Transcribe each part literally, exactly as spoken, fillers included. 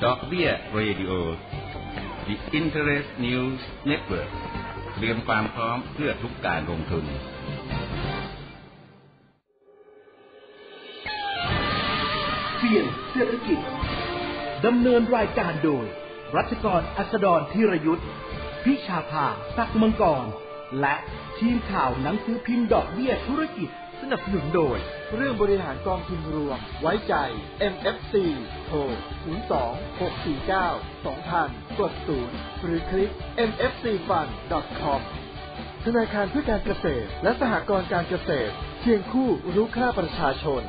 ดอกเบี้ยเรดิโอ The Interest News Network เตรียมความพร้อมเพื่อทุกการลงทุนเสี่ยงเศรษฐกิจดำเนินรายการโดยรัชกรอัสดรธีรยุทธพิชาภาศักดิ์มังกรและทีมข่าวหนังสือพิมพ์ดอกเบี้ยธุรกิจสนับสนุนโดยเรื่องบริหารกองทุนรวมไว้ใจ เอ็ม เอฟ ซี โทร ศูนย์ สอง หก สี่ เก้า สอง ศูนย์ ศูนย์ กด ศูนย์ หรือคลิก เอ็ม เอฟ ซี ฟัน ดอท คอม ธนาคารเพื่อการเกษตรและสหกรณ์การเกษตรเคียงคู่รู้ค่าประชาชน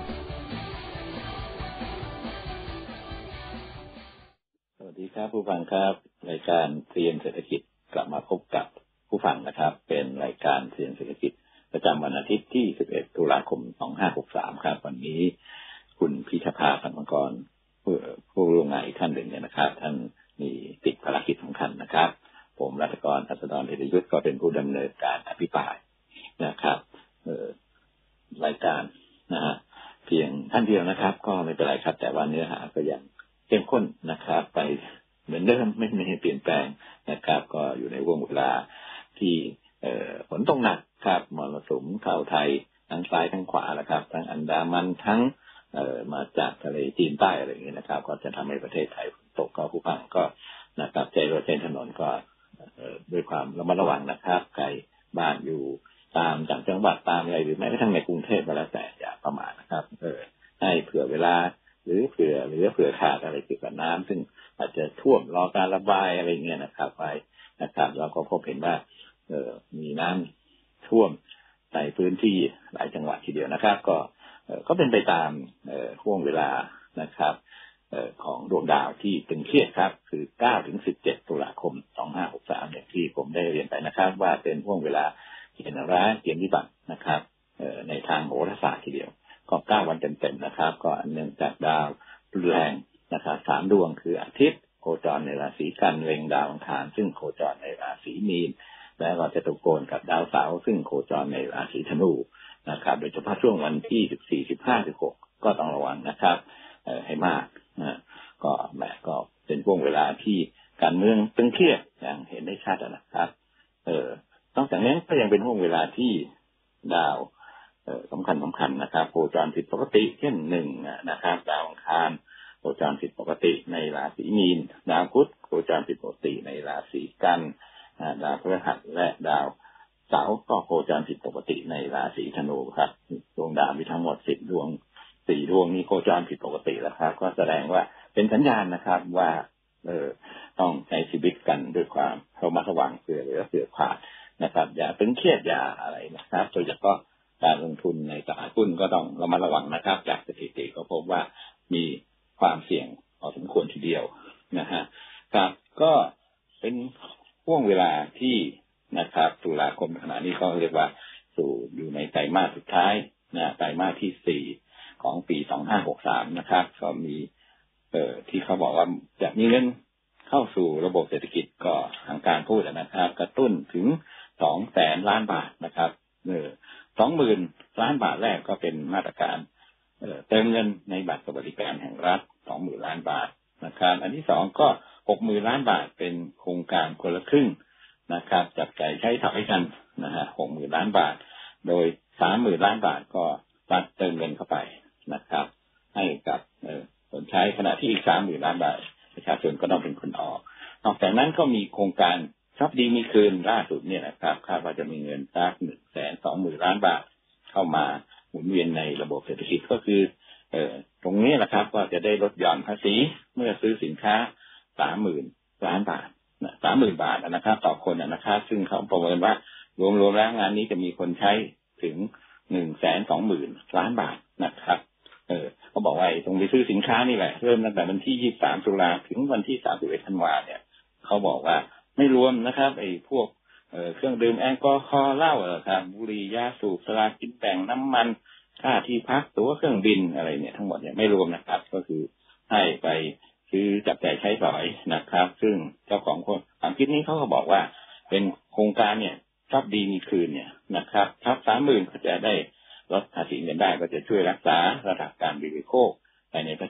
สวัสดีครับผู้ฟังครับรายการเซียนเศรษฐกิจกลับมาพบกับผู้ฟังนะครับเป็นรายการเซียนเศรษฐกิจประจำวันอาทิตย์ที่สิบเอ็ดตุลาคมสองพันห้าร้อยหกสิบสามครับวันนี้คุณพิชภาสังมังกรผู้ผู้ร่วมงานอีกท่านหนึ่งเนี่ยนะครับท่านมีติดภารกิจสำคัญนะครับผมรัชกรอัสดรธีรยุทธก็เป็นผู้ดำเนินการอภิปรายนะครับเอ่อรายการนะฮะเพียงท่านเดียวนะครับก็ไม่เป็นไรครับแต่ว่าเนื้อหาก็ยังเข้มข้นนะครับไปเหมือนเดิมไม่มีเปลี่ยนแปลงนะครับก็อยู่ในวงเวลาที่ฝนตกหนักครับมรสุมข่าวไทยทั้งซ้ายทั้งขวาแล้วครับทั้งอันดามันทั้งมาจากทะเลจีนใต้อะไรอย่างนี้นะครับก็จะทำให้ประเทศไทยฝนตกก็ผู้ฟังก็นะครับใช้รถใช้ถนนก็ด้วยความระมัดระวังนะครับใครบ้านอยู่ตามต่างจังหวัดตามอะไรหรือแม้กระทั่งในกรุงเทพก็แล้วแต่อย่าประมาทนะครับเออให้เผื่อเวลาหรือเผื่อหรือเผื่อขาดอะไรเกี่ยวกับน้ำซึ่งอาจจะท่วมรอการระบายอะไรเงี้ยนะครับไปนะครับเราก็พบเห็นว่าเออมีน้ำท่วมในพื้นที่หลายจังหวัดทีเดียวนะครับก็เออก็เป็นไปตามเอ่อช่วงเวลานะครับเอ่อของดวงดาวที่ตึงเครียดครับคือเก้าถึงสิบเจ็ดตุลาคมสองพันห้าร้อยหกสิบสามอย่างที่ผมได้เรียนไปนะครับว่าเป็นช่วงเวลาเขียนร้ายเขียนวิบัตินะครับเอ่อในทางโหราศาสตร์ทีเดียวก็เก้าวันเต็มๆนะครับก็เนื่องจากดาวรุนแรงนะครับสามดวงคืออาทิตย์โคจรในราศีกันเล็งดาวอังคารซึ่งโคจรในราศีมีนแล้วก็จะตกโกนกับดาวเสาร์ซึ่งโคจรในราศีธนูนะครับโดยเฉพาะช่วงวันที่สิบสี่ สิบห้า สิบหกก็ต้องระวังนะครับเอ่อให้มากนะก็แหมก็เป็นช่วงเวลาที่การเมืองตึงเครียดอย่างเห็นได้ชัดนะครับเอ่อนอกจากนี้ก็ยังเป็นช่วงเวลาที่ดาวเอ่อสำคัญสำคัญนะครับโคจรผิดปกติเช่นหนึ่งนะครับดาวอังคารโคจรผิดปกติในราศีมีนดาวพุธโคจรผิดปกติในราศีกันดาวพฤหัสและดาวเสาร์ก็โคจรผิดปกติในราศีธนูครับดวงดาวมีทั้งหมดสิบดวงสี่ดวงนี้โคจรผิดปกติแล้วครับก็แสดงว่าเป็นสัญญาณนะครับว่าเออต้องใช้ชีวิตกันด้วยความระมัดระวังเผื่อเหลือเผื่อขาดนะครับอย่าตึงเครียดอย่าอะไรนะครับโดยเฉพาะการลงทุนในตลาดหุ้นก็ต้องระมัดระวังนะครับจากสถิติก็พบว่ามีความเสี่ยงพอสมควรทีเดียวนะฮะครับก็เป็นช่วงเวลาที่นะครับตุลาคมขณะนี้เขาเรียกว่าสู่อยู่ในไตรมาสสุดท้ายนะไตรมาสที่สี่ของปีสองพันห้าร้อยหกสิบสามนะครับก็มีเอ่อที่เขาบอกว่าจะมีเงินเข้าสู่ระบบเศรษฐกิจก็ทางการพูดนะครับกระตุ้นถึงสองแสนล้านบาทนะครับเออสองหมื่นล้านบาทแรกก็เป็นมาตรการเอ่อเติมเงินในบัตรสวัสดิการแห่งรัฐสองหมื่นล้านบาทนะครับอันที่สองก็หกหมื่นล้านบาทเป็นโครงการคนละครึ่งนะครับจับจ่ายใช้ถอยกันนะฮะหกหมื่นล้านบาทโดยสามหมื่นล้านบาทก็รัฐเติมเงินเข้าไปนะครับให้กับเอ่อคนใช้ขณะที่อีกสามหมื่นล้านบาทประชาชนก็ต้องเป็นคนออกนอกจากนั้นก็มีโครงการช็อปดีมีคืนล่าสุดเนี่ยนะครับคาดว่าจะมีเงินสักหนึ่งแสนสองหมื่นล้านบาทเข้ามาหมุนเวียนในระบบเศรษฐกิจก็คือเอ่อตรงนี้แหละครับก็จะได้ลดหย่อนภาษีเมื่อซื้อสินค้าสามหมื่นล้านบาทสามหมื่นบาทนะครับต่อคนนะครับซึ่งเขาประเมินว่ารวมๆแล้วงานนี้จะมีคนใช้ถึงหนึ่งแสนสองหมื่นล้านบาทนะครับเออเขาบอกว่าตรงไปซื้อสินค้านี่แหละเริ่มตั้งแต่วันที่ยี่สิบสามตุลาถึงวันที่สามสิบเอ็ดธันวาเนี่ยเขาบอกว่าไม่รวมนะครับไอ้พวกเอ่อเครื่องดื่มแอลกอฮอล์เหล้าครับบุหรี่ยาสูบสลากกินแบ่งน้ำมันค่าที่พักตั๋วเครื่องบินอะไรเนี่ยทั้งหมดเนี่ยไม่รวมนะครับก็คือให้ไปคือจับจ่ายใช้สอยนะครับซึ่งเจ้าของความคิดนี้เขาก็บอกว่าเป็นโครงการเนี่ยชอบดีมีคืนเนี่ยนะครับทับสามหมื่นก็จะได้ลดภาษีเงินได้ก็จะช่วยรักษาระดับการบริโภคภายในประเทศ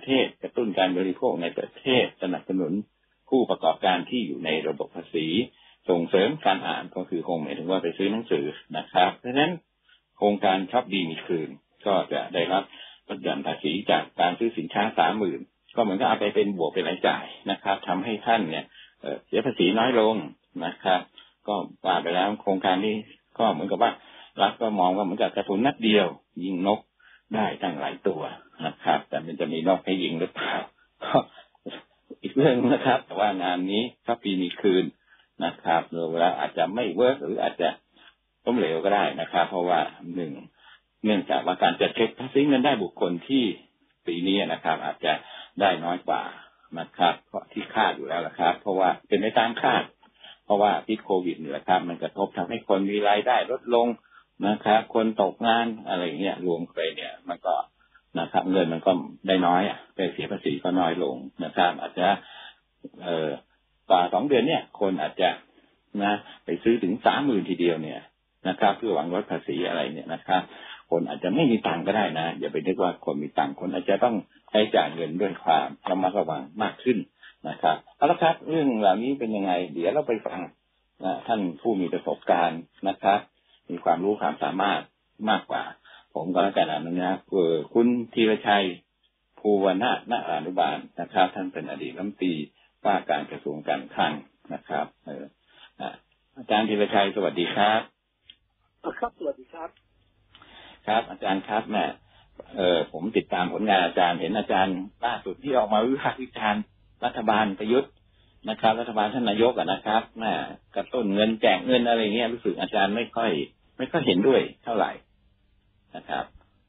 เทศกระตุ้นการบริโภคในประเทศสนับสนุนผู้ประกอบการที่อยู่ในระบบภาษีส่งเสริมการอ่านก็คือคงหมายถึงว่าไปซื้อหนังสือนะครับเพราะฉะนั้นโครงการช็อปดีมีคืนก็จะได้รับลดหย่อนภาษีจากการซื้อสินค้า สามหมื่น ก็เหมือนกับเอาไปเป็นบวกเป็นรายจ่ายนะครับทำให้ท่านเนี่ยเอ่อเสียภาษีน้อยลงนะครับก็ว่าไปแล้วโครงการนี้ก็เหมือนกับว่ารัฐก็มองว่าเหมือนกับกระสุนนัดเดียวยิงนกได้ตั้งหลายตัวนะครับแต่มันจะมีนกให้ยิงหรือเปล่าก็อีกเรื่องนะครับแต่ว่างานนี้ช็อปดีมีคืนนะครับหรือว่าอาจจะไม่เวิร์กหรืออาจจะล้มเหลวก็ได้นะครับเพราะว่าหนึ่งเนื่องจากว่าการจัดเก็บภาษีเงินได้บุคคลที่ปีนี้นะครับอาจจะได้น้อยกว่านะครับเพราะที่คาดอยู่แล้วนะครับเพราะว่าเป็นไปตามคาดเพราะว่าพิษโควิดนี่แหละครับมันกระทบทำให้คนมีรายได้ลดลงนะครับคนตกงานอะไรเงี้ยรวมไปเนี่ยมันก็นะครับเงินมันก็ได้น้อยอ่ะไปเสียภาษีก็น้อยลงนะครับอาจจะเอ่อต่อสองเดือนเนี่ยคนอาจจะนะไปซื้อถึง สามหมื่น ทีเดียวเนี่ยนะครับเพื่อหวังลดภาษีอะไรเนี่ยนะครับคนอาจจะไม่มีตังค์ก็ได้นะอย่าไปนึกว่าคนมีตังค์คนอาจจะต้องใช้จ่ายเงินด้วยความระมัดระวังมากขึ้นนะครับเอาละครับเรื่องเหล่านี้เป็นยังไงเดี๋ยวเราไปฟังนะท่านผู้มีประสบการณ์นะครับมีความรู้ความสามารถมากกว่าผมก็แล้วกันนะเออคุณธีรชัยภูวนาถณอนุบาลนะครับท่านเป็นอดีตรัฐมนตรีว่าการกระทรวงการคลังนะครับเอออาจารย์ธีรชัยสวัสดีครับครับสวัสดีครับครับอาจารย์ครับแม่เออผมติดตามผลงานอาจารย์เห็นอาจารย์ล่าสุดที่ออกมาวิพากษ์วิจารณ์รัฐบาลประยุทธ์นะครับรัฐบาลท่านนายกอ่ะนะครับแม่กระตุ้นเงินแจกเงินอะไรเงี้ยรู้สึกอาจารย์ไม่ค่อยไม่ค่อยเห็นด้วยเท่าไหร่นะครับ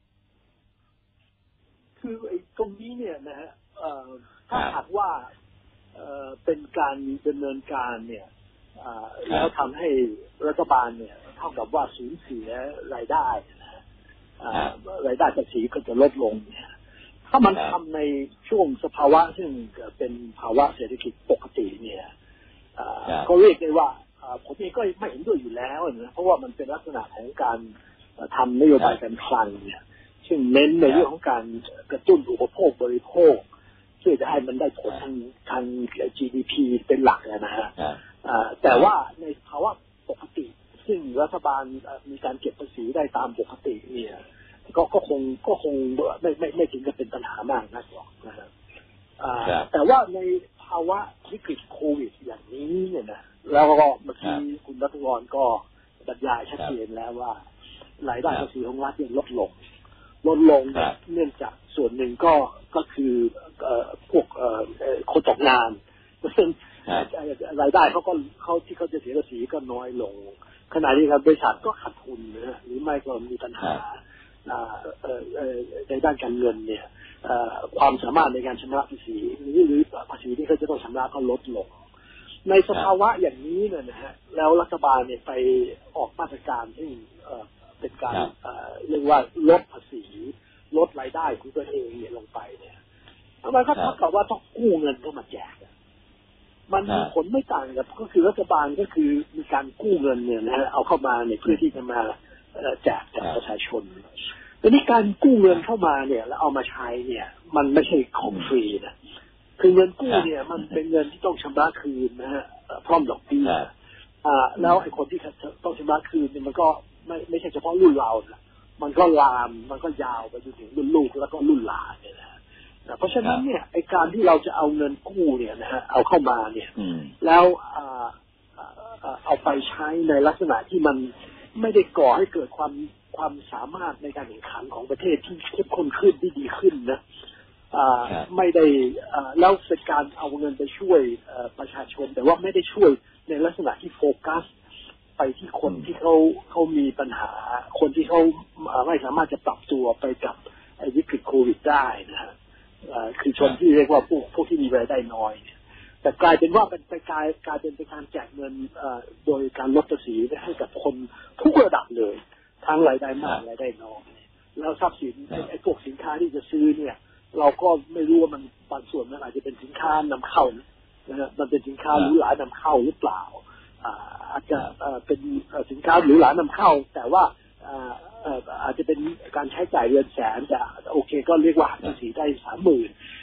คือไอ้ตรงนี้เนี่ยนะฮะถ้าหากว่าเป็นการดำเนินการเนี่ยแล้วทำให้รัฐบาลเนี่ยเท่ากับว่าสูญเสียรายได้นะรายได้ภาษีก็จะลดลงเนี่ยถ้ามันทำในช่วงสภาวะซึ่งเป็นภาวะเศรษฐกิจปกติเนี่ยก็เรียกได้ว่าผมเองก็ไม่เห็นด้วยอยู่แล้วนะเพราะว่ามันเป็นลักษณะของการทำนโยบายการคลังเนี่ยซึ่งเน้นในเรื่องของการกระตุ้นอุปโภคบริโภคเพื่อจะให้มันได้ผลทางทาง จี ดี พี เป็นหลักนะฮะแต่ว่าในภาวะปกติซึ่งรัฐบาลมีการเก็บภาษีได้ตามปกติเนี่ยก็ก็คงก็คงไม่ไม่ไม่ถึงกับเป็นปัญหามากนักหรอกนะฮะแต่ว่าในภาวะวิกฤตโควิดอย่างนี้เนี่ยนะแล้วก็เมื่อกี้คุณรัฐกรก็บรรยายชัดเจนแล้วว่ารายได้ภาษีของรัฐเนี่ยลดลงลดลงเนื่องจากส่วนหนึ่งก็ก็คือพวกคนตกงานซึ่งรายได้เขาก็เขาที่เขาจะเสียภาษีก็น้อยลงขณะที่บริษัทก็ขาดทุนนะฮะหรือไม่ก็มีปัญหาในด้านการเงินเนี่ยความสามารถในการชำระภาษีหรือหรือภาษีที่เขาจะต้องชำระก็ลดลงในสภาวะอย่างนี้เนี่ยนะฮะแล้วรัฐบาลเนี่ยไปออกมาตรการที่เป็นการเรียกว่าลดภาษีลดรายได้ของตัวเองเนี่ยลงไปเนี่ยมันก็เท่ากับว่าต้องกู้เงินเข้ามาแจกมันมีผลไม่ต่างกับก็คือรัฐบาลก็คือมีการกู้เงินเนี่ยนะฮะเอาเข้ามาเนี่ยเพื่อที่จะมาแจกแจกประชาชนแต่นี่การกู้เงินเข้ามาเนี่ยแล้วเอามาใช้เนี่ยมันไม่ใช่ของฟรีนะคือเงินกู้เนี่ยมันเป็นเงินที่ต้องชำระคืนนะฮะพร้อมดอกเบี้ยอ่าแล้วไอ้คนที่ต้องชำระคืนเนี่ยมันก็ไม่ไม่ใช่เฉพาะรุ่นเรานะมันก็ลามมันก็ยาวไปจนถึงรุ่นลูกแล้วก็รุ่นหลานเนี่ยนะเพราะฉะนั้นเนี่ยไอ้การที่เราจะเอาเงินกู้เนี่ยนะฮะเอาเข้ามาเนี่ยแล้วอ่าเอาไปใช้ในลักษณะที่มันไม่ได้ก่อให้เกิดความความสามารถในการแข่งขันของประเทศที่เข้มข้นขึ้นที่ดีขึ้นนะไม่ได้แล้วเป็นการเอาเงินไปช่วยประชาชนแต่ว่าไม่ได้ช่วยในลักษณะที่โฟกัสไปที่คนที่เขาเขามีปัญหาคนที่เขาไม่สามารถจะปรับตัวไปกับวิกฤตโควิดได้นะฮะคือชนที่เรียกว่าพวกพวกที่มีรายได้น้อยแต่กลายเป็นว่าเป็นไปกลายกลายเป็นเป็นการแจกเงินโดยการลดภาษีให้กับคนทุกระดับเลยทั้งรายได้มากรายได้น้อยแล้วทรัพย์สินไอ้พวกสินค้าที่จะซื้อเนี่ยเราก็ไม่รู้ว่ามันบางส่วนมันอาจจะเป็นสินค้านำเข้านะฮะมันเป็นสินค้าหรูหรานำเข้าหรือเปล่าอาจจะเป็นสินค้าหรูหรานำเข้าแต่ว่าอาจจะเป็นการใช้จ่ายเรือนแสนแต่โอเคก็เรียกว่าหักภาษีได้สามหมื่น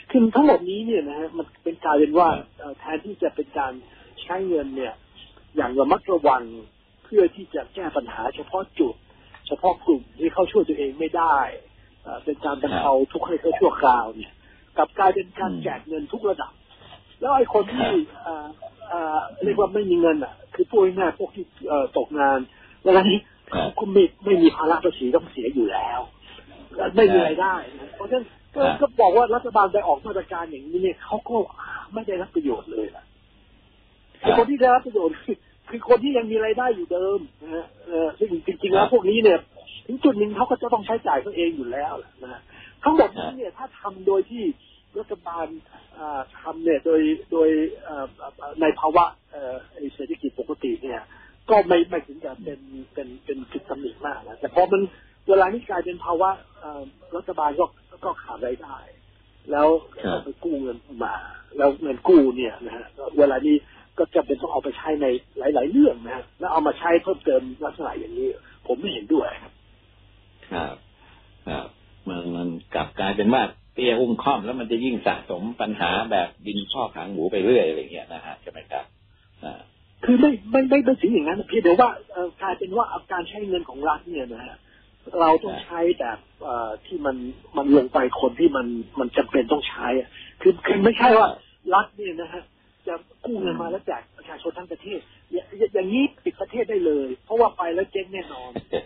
คือทั้งหมดนี้เนี่ยนะฮะมันเป็นกลายเป็นว่าแทนที่จะเป็นการใช้เงินเนี่ยอย่างระมัดระวังเพื่อที่จะแก้ปัญหาเฉพาะจุดเฉพาะกลุ่มที่เขาช่วยตัวเองไม่ได้เป็นการบรรเทาทุกข์ให้เขาชั่วคราวเนี่ยกลับกลายเป็นการแจกเงินทุกระดับแล้วไอ้คนที่เรียกว่าไม่มีเงินอ่ะคือพวกง่ายพวกที่ตกงานแล้วนี้คุณไม่ไม่มีภาระภาษีต้องเสียอยู่แล้วไม่มีรายได้เพราะฉะนั้นก็บอกว่ารัฐบาลไปออกมาตรการอย่างนี้เนี่ยเขาก็ไม่ได้รับประโยชน์เลยล่ะไอ้คนที่ได้รับประโยชน์คือคือคนที่ยังมีรายได้อยู่เดิมนะฮะซึ่งจริงๆแล้วพวกนี้เนี่ยถึงจุดหนึ่งเขาก็จะต้องใช้จ่ายตัวเองอยู่แล้วนะทั้งหมดนี้เนี่ยถ้าทำโดยที่รัฐบาลทำเนี่ยโดยโดยในภาวะเศรษฐกิจปกติเนี่ยก็ไม่ไม่ถึงจะเป็นเป็นเป็นจุดตำหนิมากนะแต่พอมันเวลานี้กลายเป็นภาวะรัฐบาลก็ก็ขาดรายได้แล้วไปกู้เงินมาแล้วเงินกู้เนี่ยนะฮะเวลานี้ก็จำเป็นต้องเอาไปใช้ในหลายๆเรื่องนะแล้วเอามาใช้เพิ่มเติมลักษณะอย่างนี้ผมไม่เห็นด้วยครับครับครับมันมันกลับกลายเป็นว่าเตี้ยอุ้มค่อมแล้วมันจะยิ่งสะสมปัญหาแบบดินพ่อขังหมูไปเรื่อยอะไรอย่างเงี้ยนะฮะใช่ไหมครับอ่าคือไม่ไม่ไม่ไม่ถึงอย่างนั้นเพียงแต่ว่ากลายเป็นว่าการใช้เงินของรัฐเนี่ยนะฮะเราต้องใช้แบบที่มันมันลงไปคนที่มันมันจำเป็นต้องใช้คือคือไม่ใช่ว่ารัฐเนี่ยนะฮะจะกู้เงินมาแล้วแจกประชาชนทั้งประเทศอย่างนี้ปิดประเทศได้เลยเพราะว่าไปแล้วเจ๊งแน่นอน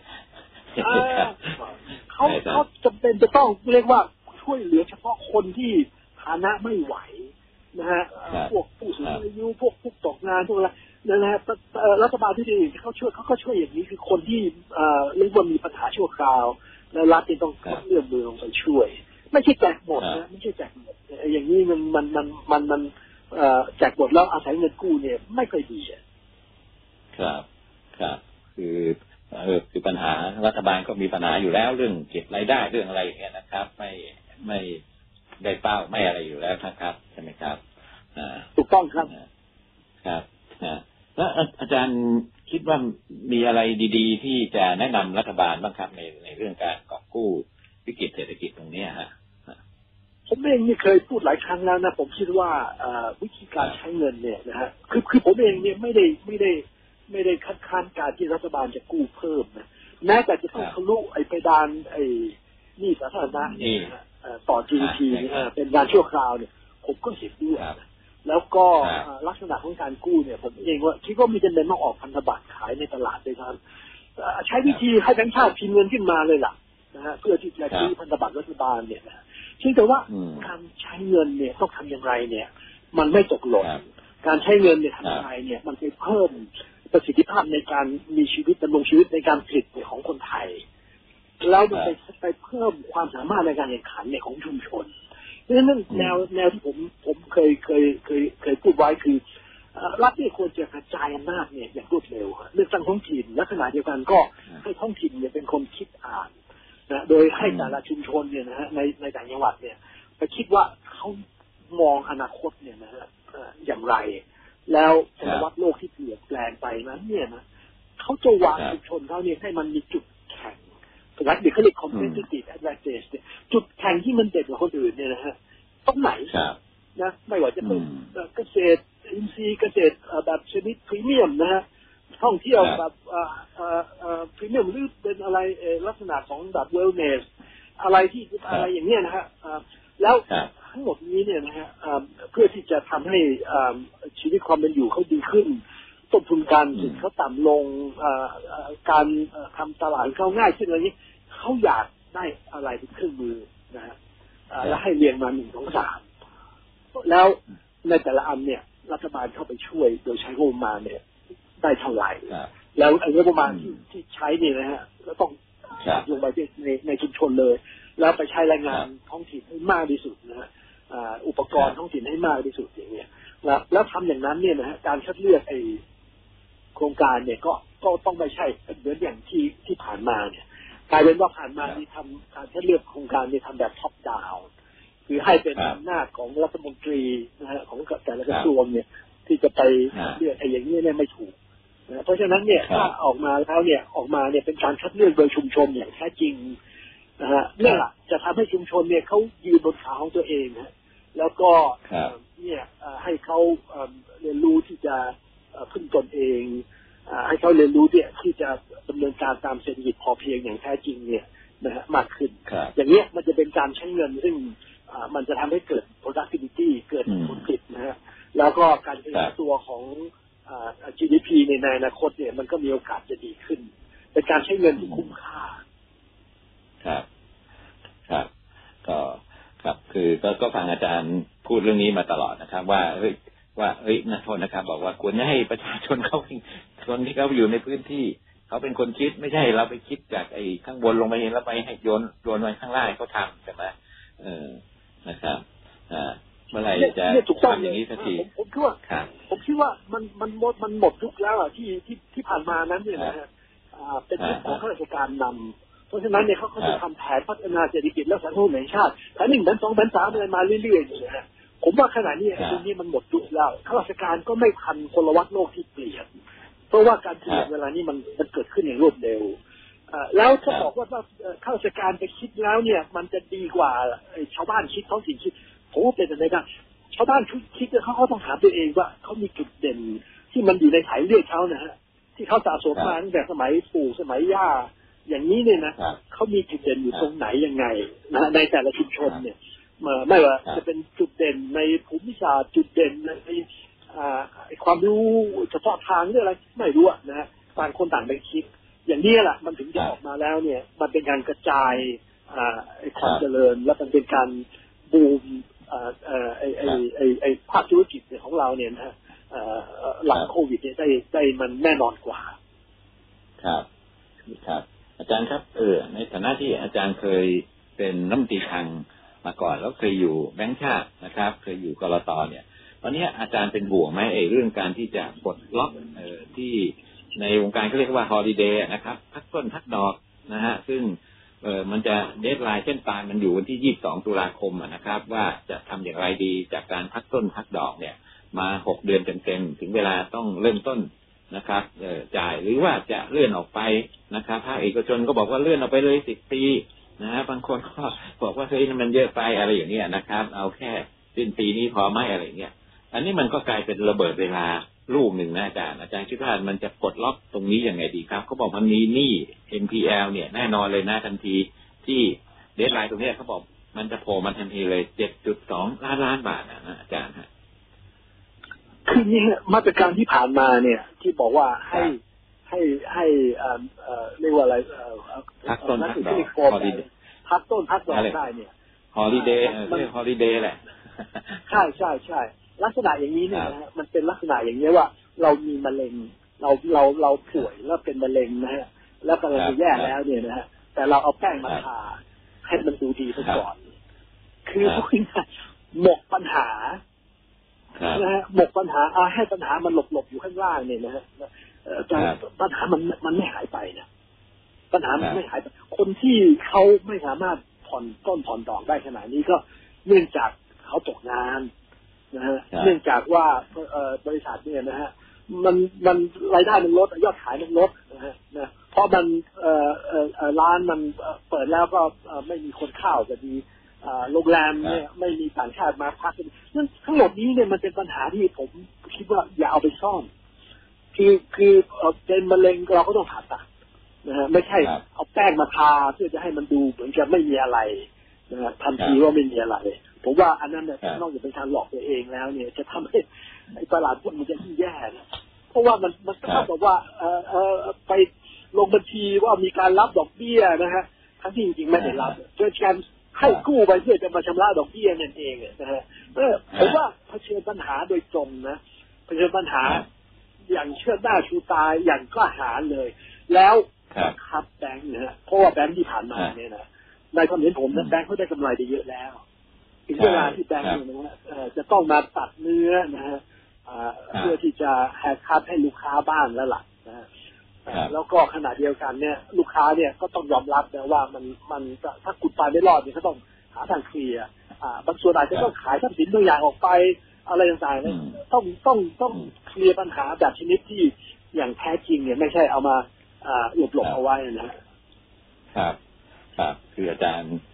เขาเขาจำเป็นจะต้องเรียกว่าช่วยเหลือเฉพาะคนที่ฐานะไม่ไหวนะฮะพวกผู้สูงอายุพวกผู้ตกงานพวกอะไรนั่นแหละรัฐบาลที่ดีเขาช่วยเขาก็ช่วยอย่างนี้คือคนที่เรียกว่ามีปัญหาชั่วคราวแล้วรัฐต้องเลื่อนมือลงไปช่วยไม่ใช่แจกหมดนะไม่ใช่แจกหมดอย่างนี้มันมันมันมันมันแจกหมดแล้วอาศัยเงินกู้เนี่ยไม่ค่อยดีครับครับคือเออคือปัญหารัฐบาลก็มีปัญหาอยู่แล้วเรื่องเก็บรายได้เรื่องอะไรอย่างเงี้ยนะครับไม่ไม่ได้เป้าไม่อะไรอยู่แล้วครับใช่ไหมครับอ่าถูกต้องครับครับแล้วอาจารย์คิดว่ามีอะไรดีๆที่จะแนะนำรัฐบาลบ้างครับในในเรื่องการกอบกู้วิกฤตเศรษฐกิจตรงนี้ฮะผมเองนี่เคยพูดหลายครั้งแล้วนะผมคิดว่าวิธีการใช้เงินเนี่ยนะฮะคือคือผมเองเนี่ยไม่ได้ไม่ได้ไม่ได้คัดค้านการที่รัฐบาลจะกู้เพิ่มนะแม้แต่จะต้องทะลุไอ้เพดานไอ้หนี้สาธารณะนี่ต่อ จี ดี พี เป็นการชั่วคราวเนี่ยผมก็เห็นด้วยแล้วก็ลักษณะของการกู้เนี่ยผมเองว่าคิดว่ามีจำเป็นต้องออกพันธบัตรขายในตลาดด้วยครับใช้วิธีให้แบงก์ชาติพิมพ์เงินขึ้นมาเลยล่ะนะฮะเพื่อที่จะซื้อพันธบัตรรัฐบาลเนี่ยนะเชื่อแต่ว่าการใช้เงินเนี่ยต้องทำอย่างไรเนี่ยมันไม่ตกหล่นการใช้เงินเนี่ยทำอย่างไรเนี่ยมันไปเพิ่มประสิทธิภาพในการมีชีวิตดำรงชีวิตในการผลิตของคนไทยแล้วมันไปไปเพิ่มความสามารถในการแข่งขันในของชุมชนเพราะฉะนั้นแนวแนวที่ผมผมเคยเคยเคยเคยพูดไว้คือรัฐเนี่ยควรจะกระจายอำนาจเนี่ยอย่างรวดเร็วเลือกตั้งท้องถิ่นลักษณะเดียวกันก็ให้ท้องถิ่นเนี่ยเป็นคนคิดอ่านนะโดยให้แต่ละชุมชนเนี่ยนะฮะในในต่างจังหวัดเนี่ยไปคิดว่าเขามองอนาคตเนี่ยนะฮะอย่างไรแล้วภาวะโลกที่เปลี่ยนแปลงไปนั้นเนี่ยนะเขาจะวางชุมชนเขาเนี่ยให้มันมีจุดแข็งภาษาอังกฤษเขาเรียก competitive advantage เนี่ยจุดแข็งที่มันเด่นกว่าคนอื่นเนี่ยนะฮะตรงไหนนะไม่ว่าจะเป็นเกษตรอินทรีย์เกษตรแบบชนิดพรีเมียมนะฮะท่องเที่ยวแบบพรีเมียมหรือเป็นอะไรลักษณะของแบบเวลเนสอะไรที่อะไรอย่างเงี้ยนะฮะแล้วทั้งหมดนี้เนี่ยนะฮะเพื่อที่จะทำให้ชีวิตความเป็นอยู่เขาดีขึ้นต้นทุนการผลิตเขาต่ำลงการทำตลาดเขาง่ายขึ้นอะไรนี้เขาอยากได้อะไรเป็นเครื่องมือนะฮะแล้วให้เรียงมาหนึ่งสองสามแล้วในแต่ละอันเนี่ยรัฐบาลเข้าไปช่วยโดยใช้งบประมาณเนี่ยได้เท่าไหร่แล้วไอ้งบประมาณที่ที่ใช้เนี่ยนะฮะก็ต้องลงไปในในชุมชนเลยแล้วไปใช้แรงงานท้องถิ่นให้มากที่สุดนะฮะอุปกรณ์ท้องถิ่นให้มากที่สุดอย่างเงี้ยแล้วแล้วทำอย่างนั้นเนี่ยนะฮะการคัดเลือกไอ้โครงการเนี่ยก็ก็ต้องไม่ใช่เหมือนอย่างที่ที่ผ่านมาเนี่ยกลายเป็นว่าผ่านมาที่ทำการคัดเลือกโครงการเนี่ยทำแบบท็อปดาวน์คือให้เป็นอำนาจของรัฐมนตรีนะฮะของแต่ละกระทรวงเนี่ยที่จะไปเลือกไอ้อย่างนี้เนี่ยไม่ถูกนะเพราะฉะนั้นเนี่ยถ้าออกมาแล้วเนี่ยออกมาเนี่ยเป็นการคัดเลือกโดยชุมชนอย่างแท้จริงนะฮะเนี่ยจะทำให้ชุมชนเนี่ยเขายืนบนขาของตัวเองนะแล้วก็เนี่ยให้เขาเรียนรู้ที่จะพึ่งตนเองให้เขาเรียนรู้เนี่ยที่จะดำเนินการตามเศรษฐกิจพอเพียงอย่างแท้จริงเนี่ยนะฮะมากขึ้นอย่างเนี้ยมันจะเป็นการใช้เงินซึ่งมันจะทำให้เกิด productivity เกิดผลผลิตนะฮะแล้วก็การขยายตัวของ จี ดี พี ในในอนาคตเนี่ยมันก็มีโอกาสจะดีขึ้นเป็นการใช้เงินที่คุ้มค่าครับครับก็ครับคือก็ก็ฟังอาจารย์พูดเรื่องนี้มาตลอดนะครับว่าเฮ้ยว่าเฮ้ยนักโทษนะครับบอกว่าควรจะให้ประชาชนเขาคนที่เขาอยู่ในพื้นที่เขาเป็นคนคิดไม่ใช่เราไปคิดจากไอ้ข้างบนลงไปเห็นแล้วไปให้โยนโยนไว้ข้างล่างเขาทำใช่ไหมเออนะครับอ่าเมื่อไหร่จะทำอย่างนี้สักทีผมคิดว่าผมคิดว่ามันมันหมดมันหมดยุคแล้วอ่ะที่ที่ที่ผ่านมานั้นเนี่ยนะฮะเป็นยุคของข้าราชการนำเพราะฉะนั้นเนี่ยเขาเขาจะทำแผนพัฒนาเศรษฐกิจและสังคมแห่งชาติแผนหนึ่งแผนสองแผนสามอะไรมาเรื่อยๆอย่างเงี้ยผมว่าขณะนี้ตรงนี้มันหมดยุคแล้วข้าราชการก็ไม่ทันพลวัตโลกที่เปลี่ยนเพราะว่าการเปลี่ยนเวลานี้มันมันเกิดขึ้นอย่างรวดเร็วแล้วถ้าบอกว่าข้าราชการไปคิดแล้วเนี่ยมันจะดีกว่าชาวบ้านคิดท้องถิ่นคิดผมว่าเป็นอะไรกันชาวบ้านคิดเขาเขาต้องถามตัวเองว่าเขามีจุดเด่นที่มันอยู่ในสายเลือดเขานะฮะที่เขาสะสมมาตั้งแต่สมัยปู่สมัยย่าอย่างนี้เนี่ยนะเขามีจุดเด่นอยู่ตรงไหนยังไงนะในแต่ละชุมชนเนี่ยไม่ว่าจะเป็นจุดเด่นในภูมิศาสตร์จุดเด่นในความรู้เฉพาะทางหรืออะไรไม่รู้นะฮะต่างคนต่างไปคิดอย่างนี้แหละมันถึงจะออกมาแล้วเนี่ยมันเป็นการกระจายความเจริญและมันเป็นการบูมไอ้ไอ้ไอ้ไอ้ภาคธุรกิจของเราเนี่ยนะหลังโควิดเนี่ยได้ได้มันแน่นอนกว่าครับครับอาจารย์ครับเออในฐานะที่อาจารย์เคยเป็นรัฐมนตรีคลังมาก่อนแล้วเคยอยู่แบงก์ชาตินะครับเคยอยู่กลตเนี่ยตอนนี้อาจารย์เป็นห่วงไหมไอ้เรื่องการที่จะปลดล็อกเอ่อที่ในวงการเขาเรียกว่าฮอลิเดย์นะครับพักต้นพักดอกนะฮะซึ่งเออมันจะเดดไลน์เส้นตายมันอยู่วันที่ยี่สิบสองตุลาคมนะครับว่าจะทำอย่างไรดีจากการพักต้นพักดอกเนี่ยมาหกเดือนเต็มๆถึงเวลาต้องเริ่มต้นนะครับเออจ่ายหรือว่าจะเลื่อนออกไปนะครับภาคเอกชนก็บอกว่าเลื่อนออกไปเลยสิบปีนะฮะบางคนก็บอกว่าเฮ้ยมันเยอะไปอะไรอย่างเงี้ยนะครับเอาแค่สิ้นปีนี้พอไหมอะไรเงี้ยอันนี้มันก็กลายเป็นระเบิดเวลาลูกหนึ่งนะอาจารย์อาจารย์คิดว่ามันจะปลดล็อกตรงนี้ยังไงดีครับเขาบอกมันมีหนี้ เอ็น พี แอล เนี่ยแน่นอนเลยนะทันทีที่เดดไลน์ตรงนี้เขาบอกมันจะโผล่มาทันทีเลย เจ็ดจุดสอง ล้านล้านบาทนะอาจารย์ฮะคือนี่มาตรการที่ผ่านมาเนี่ยที่บอกว่าให้ให้ให้เอ่อเอ่อเรียกว่าอะไรเอ่อพักต้นพักดอกพักต้นพักดอกได้เนี่ยฮอลิเดย์เรียกฮอลิเดย์แหละใช่ใช่ใช่ลักษณะอย่างนี้เนี่ยนะมันเป็นลักษณะอย่างนี้ว่าเรามีมะเร็งเราเราเราป่วยแล้วเป็นมะเร็งนะฮะแล้วกำลังจะแย่แล้วเนี่ยนะฮะแต่เราเอาแป้งมาทาให้มันดูดีไปก่อนคือพวกนี้หมกปัญหานะฮะหมกปัญหาเอาให้ปัญหามันหลบหลบอยู่ข้างล่างเนี่ยนะฮะแต่ปัญหามันมันไม่หายไปนะปัญหามันไม่หายไปคนที่เขาไม่สามารถผ่อนต้นผ่อนดอกได้ขนาดนี้ก็เนื่องจากเขาตกงานนะฮะเนื่องจากว่าบริษัทเนี่ยนะฮะมันมันรายได้มันลดยอดขายมันลดนะฮะนะเพราะมันเอ่อเอ่อร้านมันเปิดแล้วก็ไม่มีคนเข้าจะดีโรงแรมเนี่ยไม่มีต่างชาติมาพักนั่นทั้งหมดนี้เนี่ยมันเป็นปัญหาที่ผมคิดว่าอย่าเอาไปซ่อนคือคือเป็นมะเร็งเราก็ต้องผ่าตัดนะฮะไม่ใช่เอาแป้งมาทาเพื่อจะให้มันดูเหมือนจะไม่มีอะไรนะฮะทันทีว่าไม่มีอะไรผมว่าอันนั้นเนี่ยนอกจากเป็นการหลอกตัวเองแล้วเนี่ยจะทำให้ตลาดหุ้นมันจะยิ่งแย่นะเพราะว่ามันมันก็เท่ากับว่าเอ่อเอ่อไปลงบัญชีว่ามีการรับดอกเบี้ยนะฮะทั้งที่จริงๆไม่ได้รับเกิดการให้กู้ไปเพื่อจะมาชำระดอกเบี้ยนั่นเองนะฮะเออผมว่าเผชิญปัญหาโดยตรงนะเผชิญปัญหาอย่างเชื่อหน้าชูตาอย่างกล้าหาญเลยแล้วครับแบงค์นะฮะเพราะว่าแบงค์ที่ผ่านมาเนี่ยนะในความเห็นผมนะแบงค์เขาได้กำไรไปเยอะแล้วถึงเวลาที่แบงค์เนี่ยนะฮะจะต้องมาตัดเนื้อนะฮะเพื่อที่จะแฮกคัทให้ลูกค้าบ้างแล้วล่ะนะฮะแล้วก็ขณะเดียวกันเนี่ยลูกค้าเนี่ยก็ต้องยอมรับนะว่ามันมันถ้าคุณไปไม่รอดเนี่ยก็ต้องหาทางเคลียร์บางส่วนอาจจะต้องขายทรัพย์สินบางอย่างออกไปอะไรต่างๆเนี่ยต้องต้องต้องเคลียร์ปัญหาแบบชนิดที่อย่างแท้จริงเนี่ยไม่ใช่เอามาหลบหลบเอาไว้นะครับครับครับคืออาจารย์เจ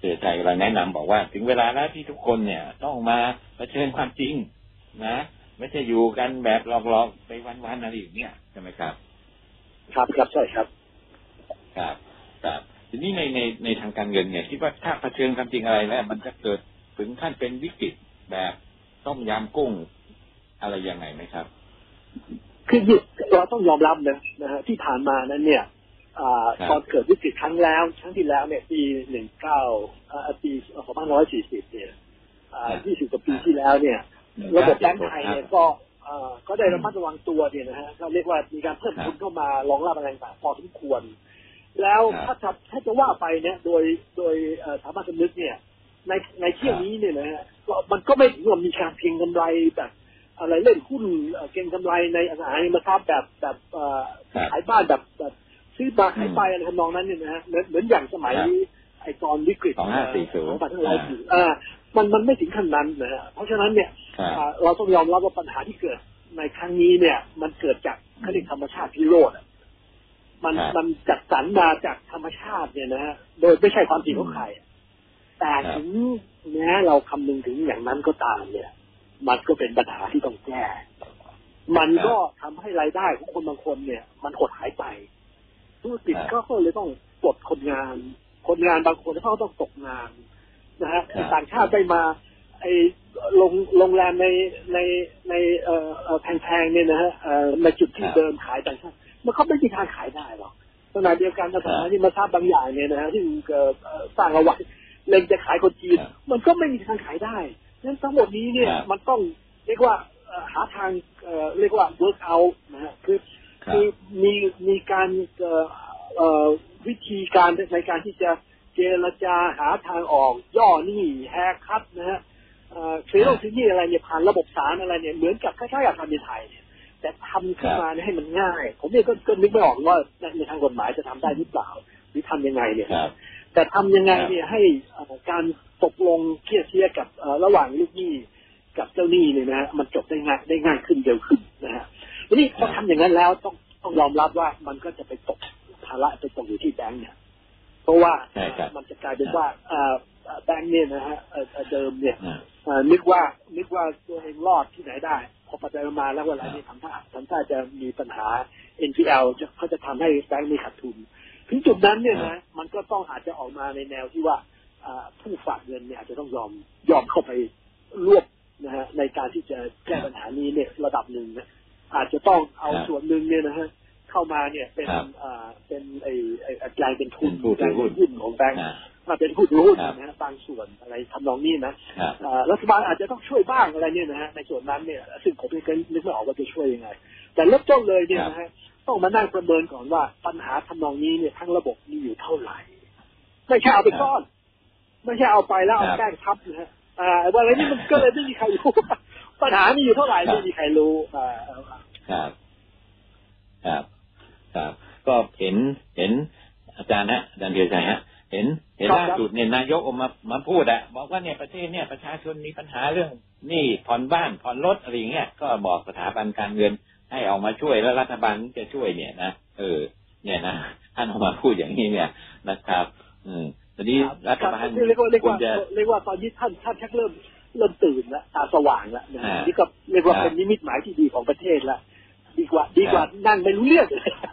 ธียชัยกำลังแนะนำบอกว่าถึงเวลาแล้วที่ทุกคนเนี่ยต้องมาเผชิญความจริงนะไม่ใช่อยู่กันแบบหลอกๆไปวันๆอะไรอย่างเงี้ยใช่ไหมครับครับครับใช่ครับครับครับทีนี้ในในในทางการเงินเนี่ยคิดว่าถ้าเผชิญความจริงอะไรแล้วมันจะเกิดถึงขั้นเป็นวิกฤตแบบต้มยำกุ้งอะไรยังไงไหมครับคือเราต้องยอมรับนะนะฮะที่ผ่านมานั้นเนี่ยตอนเกิดวิกฤตครั้งแล้วครั้งที่แล้วเนี่ยปีหนึ่งเก้าปีสองพันห้าร้อยสี่สิบเนี่ยยี่สิบกว่าปีที่แล้วเนี่ยระบบแบงก์ไทยเนี่ยก็ก็ได้ระมัดระวังตัวเนี่ยนะฮะเราเรียกว่ามีการเพิ่มทุนเข้ามารองรับอะไรต่างพอสมควรแล้วถ้าจะถ้าจะว่าไปเนี่ยโดยโดยสถาบันสำนึกเนี่ยในในเที่ยวนี้เนี่ยนะฮะมันก็ไม่ถึงกับมีการเก็งกำไรแบบอะไรเล่นหุ้นเก็งกำไรในอสังหาริมทรัพย์แบบแบบขายบ้านแบบแบบซื้อมาขายไปอะไรทำนองนั้นเนี่ยนะฮะเหมือนเหมือนอย่างสมัยไอ้ตอนวิกฤตของห้าสี่ศูนย์ปัจจุบันอ่ามันมันไม่ถึงขั้นนั้นนะฮะเพราะฉะนั้นเนี่ยเราต้องยอมรับว่าปัญหาที่เกิดในครั้งนี้เนี่ยมันเกิดจากคดีธรรมชาติพิโรธมันมันจัดสรรมาจากธรรมชาติเนี่ยนะฮะโดยไม่ใช่ความผิดของใครแต่ถึงแม้เราคำนึงถึงอย่างนั้นก็ตามเนี่ยมันก็เป็นปัญหาที่ต้องแก้มันก็ทำให้รายได้ของคนบางคนเนี่ยมันหดหายไปธุรกิจก็เลยต้องปลดคนงานคนงานบางคนเขาก็ต้องตกงานนะฮะต่างชาติไปมาไอ้โรงโรงแรมในในในเอ่อแพงๆเนี่ยนะฮะในจุดที่เดิมขายต่างชาติมันก็ไม่มีทางขายได้หรอกขณะเดียวกันอสังหาริมทรัพย์บางอย่างเนี่ยนะฮะที่สร้างเอาไว้เล็งจะขายคนจีนมันก็ไม่มีทางขายได้งั้นทั้งหมดนี้เนี่ยมันต้องเรียกว่าหาทางเรียกว่า work out นะฮะคือคือมีมีการวิธีการในการที่จะเจรจาหาทางออกย่อหนี้แฮร์คัทนะฮะเฟรโลซินี่อะไรเนี่ยผ่านระบบศาลอะไรเนี่ยเหมือนกับคล้ายๆกับทำในไทยเนี่ยแต่ทำขึ้นมาให้มันง่ายผมเนี่ยก็ก็นึกไม่ออกว่าในทางกฎหมายจะทำได้หรือเปล่าหรือทำยังไงเนี่ยแต่ทำยังไงเนี่ยให้การตกลงเคลียร์เชียร์กับระหว่างลูกหนี้กับเจ้าหนี้เนี่ยนะมันจบได้ง่ายได้ง่ายขึ้นเร็วขึ้นนะฮะทีนี้พอทำอย่างนั้นแล้วต้องต้องยอมรับว่ามันก็จะไปตกภาระไปตกอยู่ที่แบงก์เนี่ยเพราะว่ามันจะกลายเป็นว่าแบงก์เนี่ยนะฮะเดิมเนี่ยนึกว่านึกว่าตัวเองรอดที่ไหนได้พอปัจจัยมาแล้วเวลานี้ทำท่าทำท่าจะมีปัญหา เอ็น พี แอล จะเขาจะทำให้แบงก์มีขาดทุนถึงจุดนั้นเนี่ยนะมันก็ต้องอาจจะออกมาในแนวที่ว่าผู้ฝากเงินเนี่ยอาจจะต้องยอมยอมเข้าไปร่วมนะฮะในการที่จะแก้ปัญหานี้เนี่ยระดับหนึ่งนะอาจจะต้องเอาส่วนหนึ่งเนี่ยนะฮะเข้ามาเนี่ยเป็นอ่าเป็นไอ้ไอ้กลายเป็นทุนกลายเป็นหุ้นของแบงก์มาเป็นหุ้นหุ้นนะฮะบางส่วนอะไรทำนองนี้นะรัฐบาลอาจจะต้องช่วยบ้างอะไรเนี่ยนะฮะในส่วนนั้นเนี่ยซึ่งผมเองก็นึกไม่ออกว่าจะช่วยยังไงแต่เริ่มต้นเลยเนี่ยนะฮะต้องมานั่งประเมินก่อนว่าปัญหาทำนองนี้เนี่ยทั้งระบบมีอยู่เท่าไหร่ไม่ใช่เอาไปซ่อนไม่ใช่เอาไปแล้วเอาแป้งทับนะฮะอ่าว่าอะไรนี่มันก็เลยไม่มีใครรู้ปัญหามีอยู่เท่าไหร่ไม่มีใครรู้อ่าครับครับครับก็เห็นเห็นอาจารย์นะอาจารย์เกียรติชัยฮะเห็นเห็นล่าสุดเนี่ยนายกออกมามาพูดอะบอกว่าเนี่ยประเทศเนี่ยประชาชนมีปัญหาเรื่องหนี้ผ่อนบ้านผ่อนรถอะไรอย่างเงี้ยก็บอกสถาบันการเงินให้ออกมาช่วยแล้วรัฐบาลจะช่วยเนี่ยนะเออเนี่ยนะท่านออกมาพูดอย่างนี้เนี่ยนะครับอืมตอนนี้รัฐบาลเรียกว่าเรียกว่าเรียกว่าตอนนี้ท่านท่านชักเริ่มเริ่มตื่นแล้วตาสว่างแล้วนี่ก็เรียกว่าเป็นนิมิตหมายที่ดีของประเทศแล้วดีกว่าดีกว่านั่งไม่รู้เรื่อง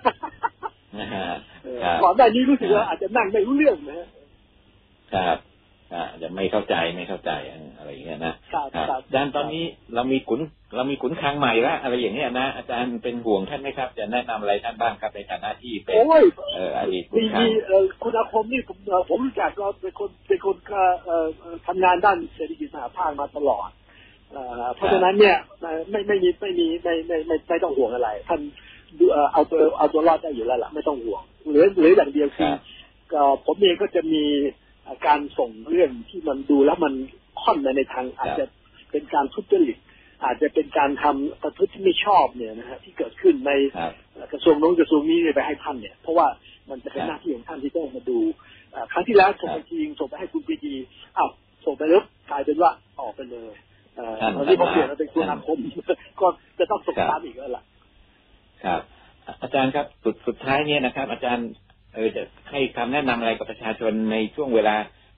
ก่อนหน้านี้รู้สึกว่าอาจจะนั่งไม่รู้เรื่องนะครับอ่าจะไม่เข้าใจไม่เข้าใจอะไรอย่างเงี้ยนะครับอาจารย์ตอนนี้เรามีขุนเรามีขุนคลังใหม่แล้วอะไรอย่างเงี้ยนะอาจารย์เป็นห่วงท่านไหมครับจะแนะนำอะไรท่านบ้างครับในฐานะที่เป็นเอ่ออดีตขุนคลังคุณอาคมนี่ผมผมรู้จักก็เป็นคนเป็นคนทำงานด้านเศรษฐกิจสหภาพมาตลอดเพราะฉะนั้นเนี่ยไม่ไม่มีไม่มีไม่ไม่ไม่ไม่ต้องห่วงอะไรท่านเอาตัวเอาตัวรอดได้อยู่แล้วล่ะไม่ต้องห่วงเหลือเหลืออย่างเดียวคือผมเองก็จะมีการส่งเรื่องที่มันดูแล้วมันค่อนไปในทางอาจจะเป็นการทุจริตอาจจะเป็นการทำประพฤติที่ไม่ชอบเนี่ยนะฮะที่เกิดขึ้นในกระทรวงโน้นกระทรวงนี้ไปให้ท่านเนี่ยเพราะว่ามันจะเป็นหน้าที่ของท่านที่ต้องมาดูครั้งที่แล้วส่งไปจริงส่งไปให้คุณปรีดีอ้าวส่งไปแล้วกลายเป็นว่าออกไปเลยตอนนี้พอเปลี่ยนมาเป็นคุณอาคมก็จะต้องส่งตามอีกแล้วล่ะครับอาจารย์ครับสุดสุดท้ายเนี่ยนะครับอาจารย์เออจะให้คำแนะนำอะไรกับประชาชนในช่วงเวลา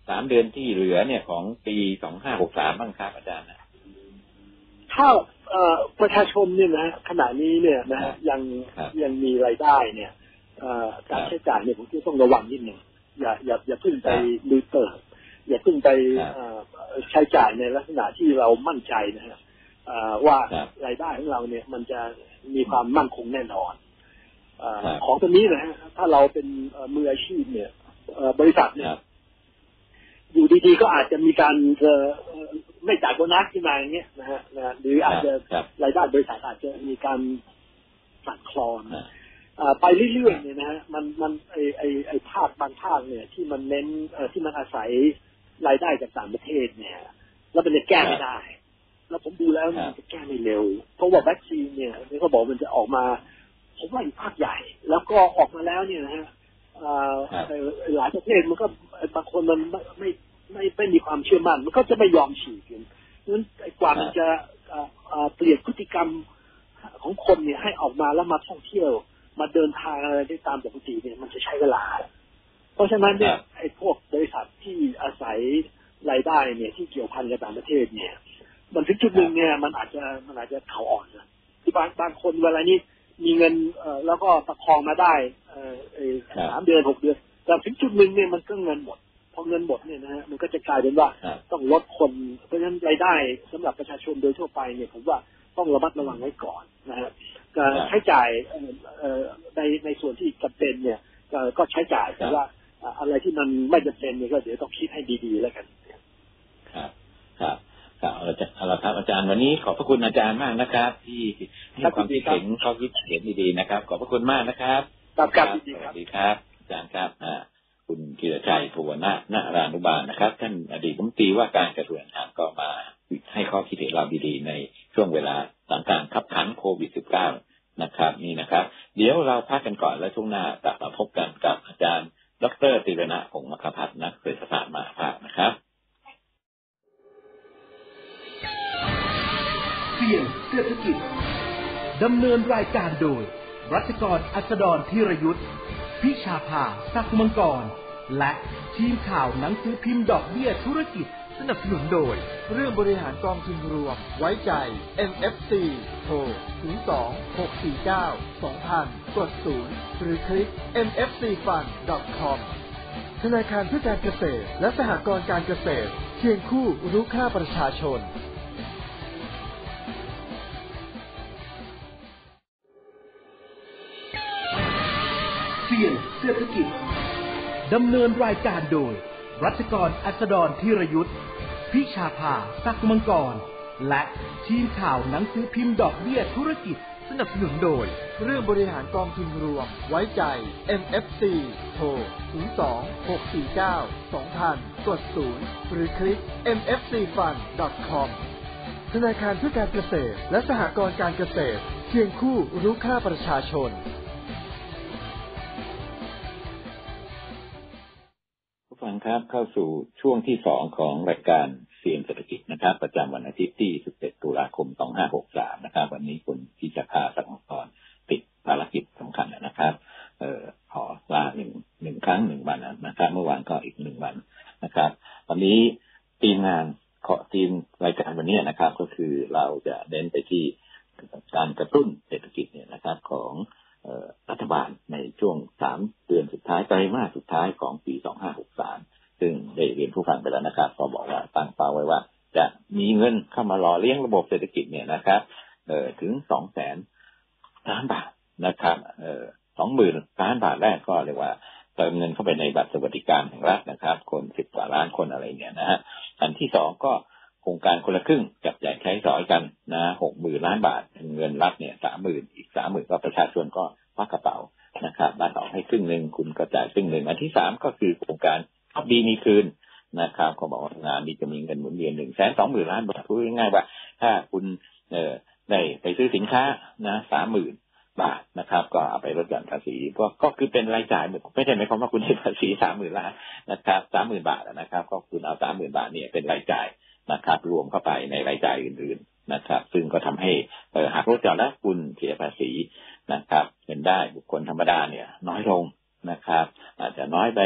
สามเดือนที่เหลือเนี่ยของปีสองห้าหกสามบ้างครับอาจารย์นะถ้าประชาชนเนี่ยนะขณะนี้เนี่ยนะฮะยังยังมีรายได้เนี่ยการใช้จ่ายเนี่ยผมต้องระวังนิดหนึ่งอย่าอย่าอย่าพึ่งไปดูเตอร์อย่าพึ่งไปใช้จ่ายในลักษณะที่เรามั่นใจนะฮะว่ารายได้ของเราเนี่ยมันจะมีความมั่นคงแน่นอนของตัวนี้นะฮะถ้าเราเป็นมืออาชีพเนี่ยบริษัทเนี่ยอยู่ดีๆก็อาจจะมีการไม่จ่ายโบนัสขึ้นมาอย่างเงี้ยนะฮะหรืออาจจะรายได้บริษัทอาจจะมีการสั่นคลอนไปเรื่อยๆเนี่ยนะฮะมันมันไอไอไอภาคบางภาคเนี่ยที่มันเน้นที่มันอาศัยรายได้จากต่างประเทศเนี่ยแล้วมันจะแก้ไม่ได้แล้วผมดูแล้วมันจะแก้ไม่เร็วเพราะว่าวัคซีนเนี่ยเขาบอกมันจะออกมาผมว่าอีกภาคใหญ่แล้วก็ออกมาแล้วเนี่ยนะฮะหลายประเทศมันก็บางคนมันไม่ไม่ไม่มีความเชื่อมั่นมันก็จะไม่ยอมฉีดกันนั้นกว่ามันจะเปลี่ยนพฤติกรรมของคนเนี่ยให้ออกมาแล้วมาท่องเที่ยวมาเดินทางอะไรได้ตามปกติเนี่ยมันจะใช้เวลาเพราะฉะนั้นเนี่ยไอ้พวกบริษัทที่อาศัยรายได้เนี่ยที่เกี่ยวพันกับต่างประเทศเนี่ยมันถึงจุดหนึ่งเนี่ยมันอาจจะมันอาจจะเขาอ่อนนะที่บางบางคนเวลานี้มีเงินเอ่อแล้วก็ประคองมาได้เอ่อสามเดือนหกเดือนแต่ถึงจุดหนึ่งเนี่ยมันก็เงินหมดพอเงินหมดเนี่ยนะฮะมันก็จะกลายเป็นว่าต้องลดคนเพราะฉะนั้นรายได้สำหรับประชาชนโดยทั่วไปเนี่ยผมว่าต้องระมัดระวังไว้ก่อนนะฮะการใช้จ่ายในในส่วนที่จำเป็นเนี่ยก็ใช้จ่ายแต่ว่าอะไรที่มันไม่จำเป็นเนี่ยก็เดี๋ยวต้องคิดให้ดีๆแล้วกันครับครับครับเอาละเอาละครับอาจารย์วันนี้ขอบพระคุณอาจารย์มากนะครับที่ให้ความคิดเห็นข้อคิดเห็นดีๆนะครับขอบพระคุณมากนะครับครับสวัสดีครับอาจารย์ครับอ่าคุณธีรชัยภูวนาถนารานุบาลนะครับท่านอดีตรัฐมนตรีว่าการกระทรวงการคลังก็มาให้ข้อคิดเห็นเราดีๆในช่วงเวลาสถานการณ์ขับขันโควิด สิบเก้า นะครับนี่นะครับเดี๋ยวเราพักกันก่อนแล้วช่วงหน้ากลับมาพบกันกับอาจารย์ดร.ธีรณะ พงศ์มคพัฒน์นักเศรษฐศาสตร์มหาภาคนะครับเสี่ยงเศรษฐกิจดำเนินรายการโดยรัชกรอัสดรธีรยุทธพิชาภาศักดิ์มังกรและทีมข่าวหนังสือพิมพ์ดอกเบี้ยธุรกิจสนับสนุนโดยเรื่องบริหารกองทุนรวมไว้ใจ เอ็ม เอฟ ซี โทร ศูนย์ สอง หก สี่ เก้า สอง ศูนย์ ศูนย์ กดศูนย์หรือคลิก เอ็ม เอฟ ซี ฟัน ดอท คอม ธนาคารเพื่อการเกษตรและสหกรณ์การเกษตรเคียงคู่รู้ค่าประชาชนเสี่ยงเศรษฐกิจดำเนินรายการโดยรัชกรอัสดรธีรยุทธพิชาภาศักดิ์มังกรและทีมข่าวหนังสือพิมพ์ดอกเบี้ยธุรกิจสนับสนุนโดยเรื่องบริหารกองทุนรวมไว้ใจ เอ็ม เอฟ ซี โทร ศูนย์ สอง หก สี่ เก้า สอง ศูนย์ ศูนย์ กดศูนย์หรือคลิก เอ็ม เอฟ ซี ฟัน ดอท คอม ธนาคารเพื่อการเกษตรและสหกรณ์การเกษตรเคียงคู่รู้ค่าประชาชนฟังครับเข้าสู่ช่วงที่สองของรายการเสียงเศรษฐกิจนะครับประจำวันอาทิตย์ที่สิบเอ็ดตุลาคมสองพันห้าร้อยหกสิบสามนะครับวันนี้คุณพิชาภาศักดิ์มังกรติดภารกิจสำคัญนะครับเอ่อขอลาหนึ่งหนึ่งครั้งหนึ่งวันนะครับเมื่อวานก็อีกหนึ่งวันนะครับวันนี้ทีมงานขอทีมรายการวันนี้นะครับก็คือเราจะเน้นไปที่การกระตุ้นเศรษฐกิจเนี่ยนะครับของรัฐบาลในช่วงสามเดือนสุดท้ายไตรมาสสุดท้ายของปีสองพันห้าร้อยหกสิบสามซึ่งได้เรียนผู้ฟังไปแล้วนะครับก็บอกว่าตั้งเป้าไว้ว่าจะมีเงินเข้ามาหล่อเลี้ยงระบบเศรษฐกิจเนี่ยนะครับเอ่อถึง สองแสน ล้านบาทนะครับเอ่อ สองหมื่น ล้านบาทแรกก็เรียกว่าเติมเงินเข้าไปในบัตรสวัสดิการแห่งรัฐนะครับคนสิบกว่าล้านคนอะไรเนี่ยนะฮะอันที่สองก็โครงการคนละครึ่งจับจ่ายใช้สอยกันนะ หกหมื่น ล้านบาทเงินรัฐเนี่ย สามหมื่น อีก สามหมื่น ก็ประชาชนก็ควักกระเป๋านะครับรัฐออกให้ครึ่งนึงคุณก็จ่ายครึ่งนึงอันที่สามก็คือโครงการทบดีมีคืนนะครับเขาบอกว่างานนี้จะมีเงินหมุนเวียน หนึ่งแสนสองหมื่น ล้านบาทพูดง่ายๆว่าถ้าคุณเอ่อได้ไปซื้อสินค้านะ สามหมื่น บาทนะครับก็เอาไปลดหย่อนภาษีก็ก็คือเป็นรายจ่ายไม่ใช่หมายความว่าคุณได้ภาษี สามหมื่น ล้านนะครับ สามหมื่น บาทนะครับก็คุณเอา สามหมื่น บาทเนี่ยเป็นรายจ่ายนะครับรวมเข้าไปในรายจ่ายอื่นๆนะครับซึ่งก็ทำให้เอ่อหากลดหย่อนแล้วคุณเสียภาษีนะครับเป็นได้บุคคลธรรมดาเนี่ยน้อยลงนะครับอาจจะน้อยไป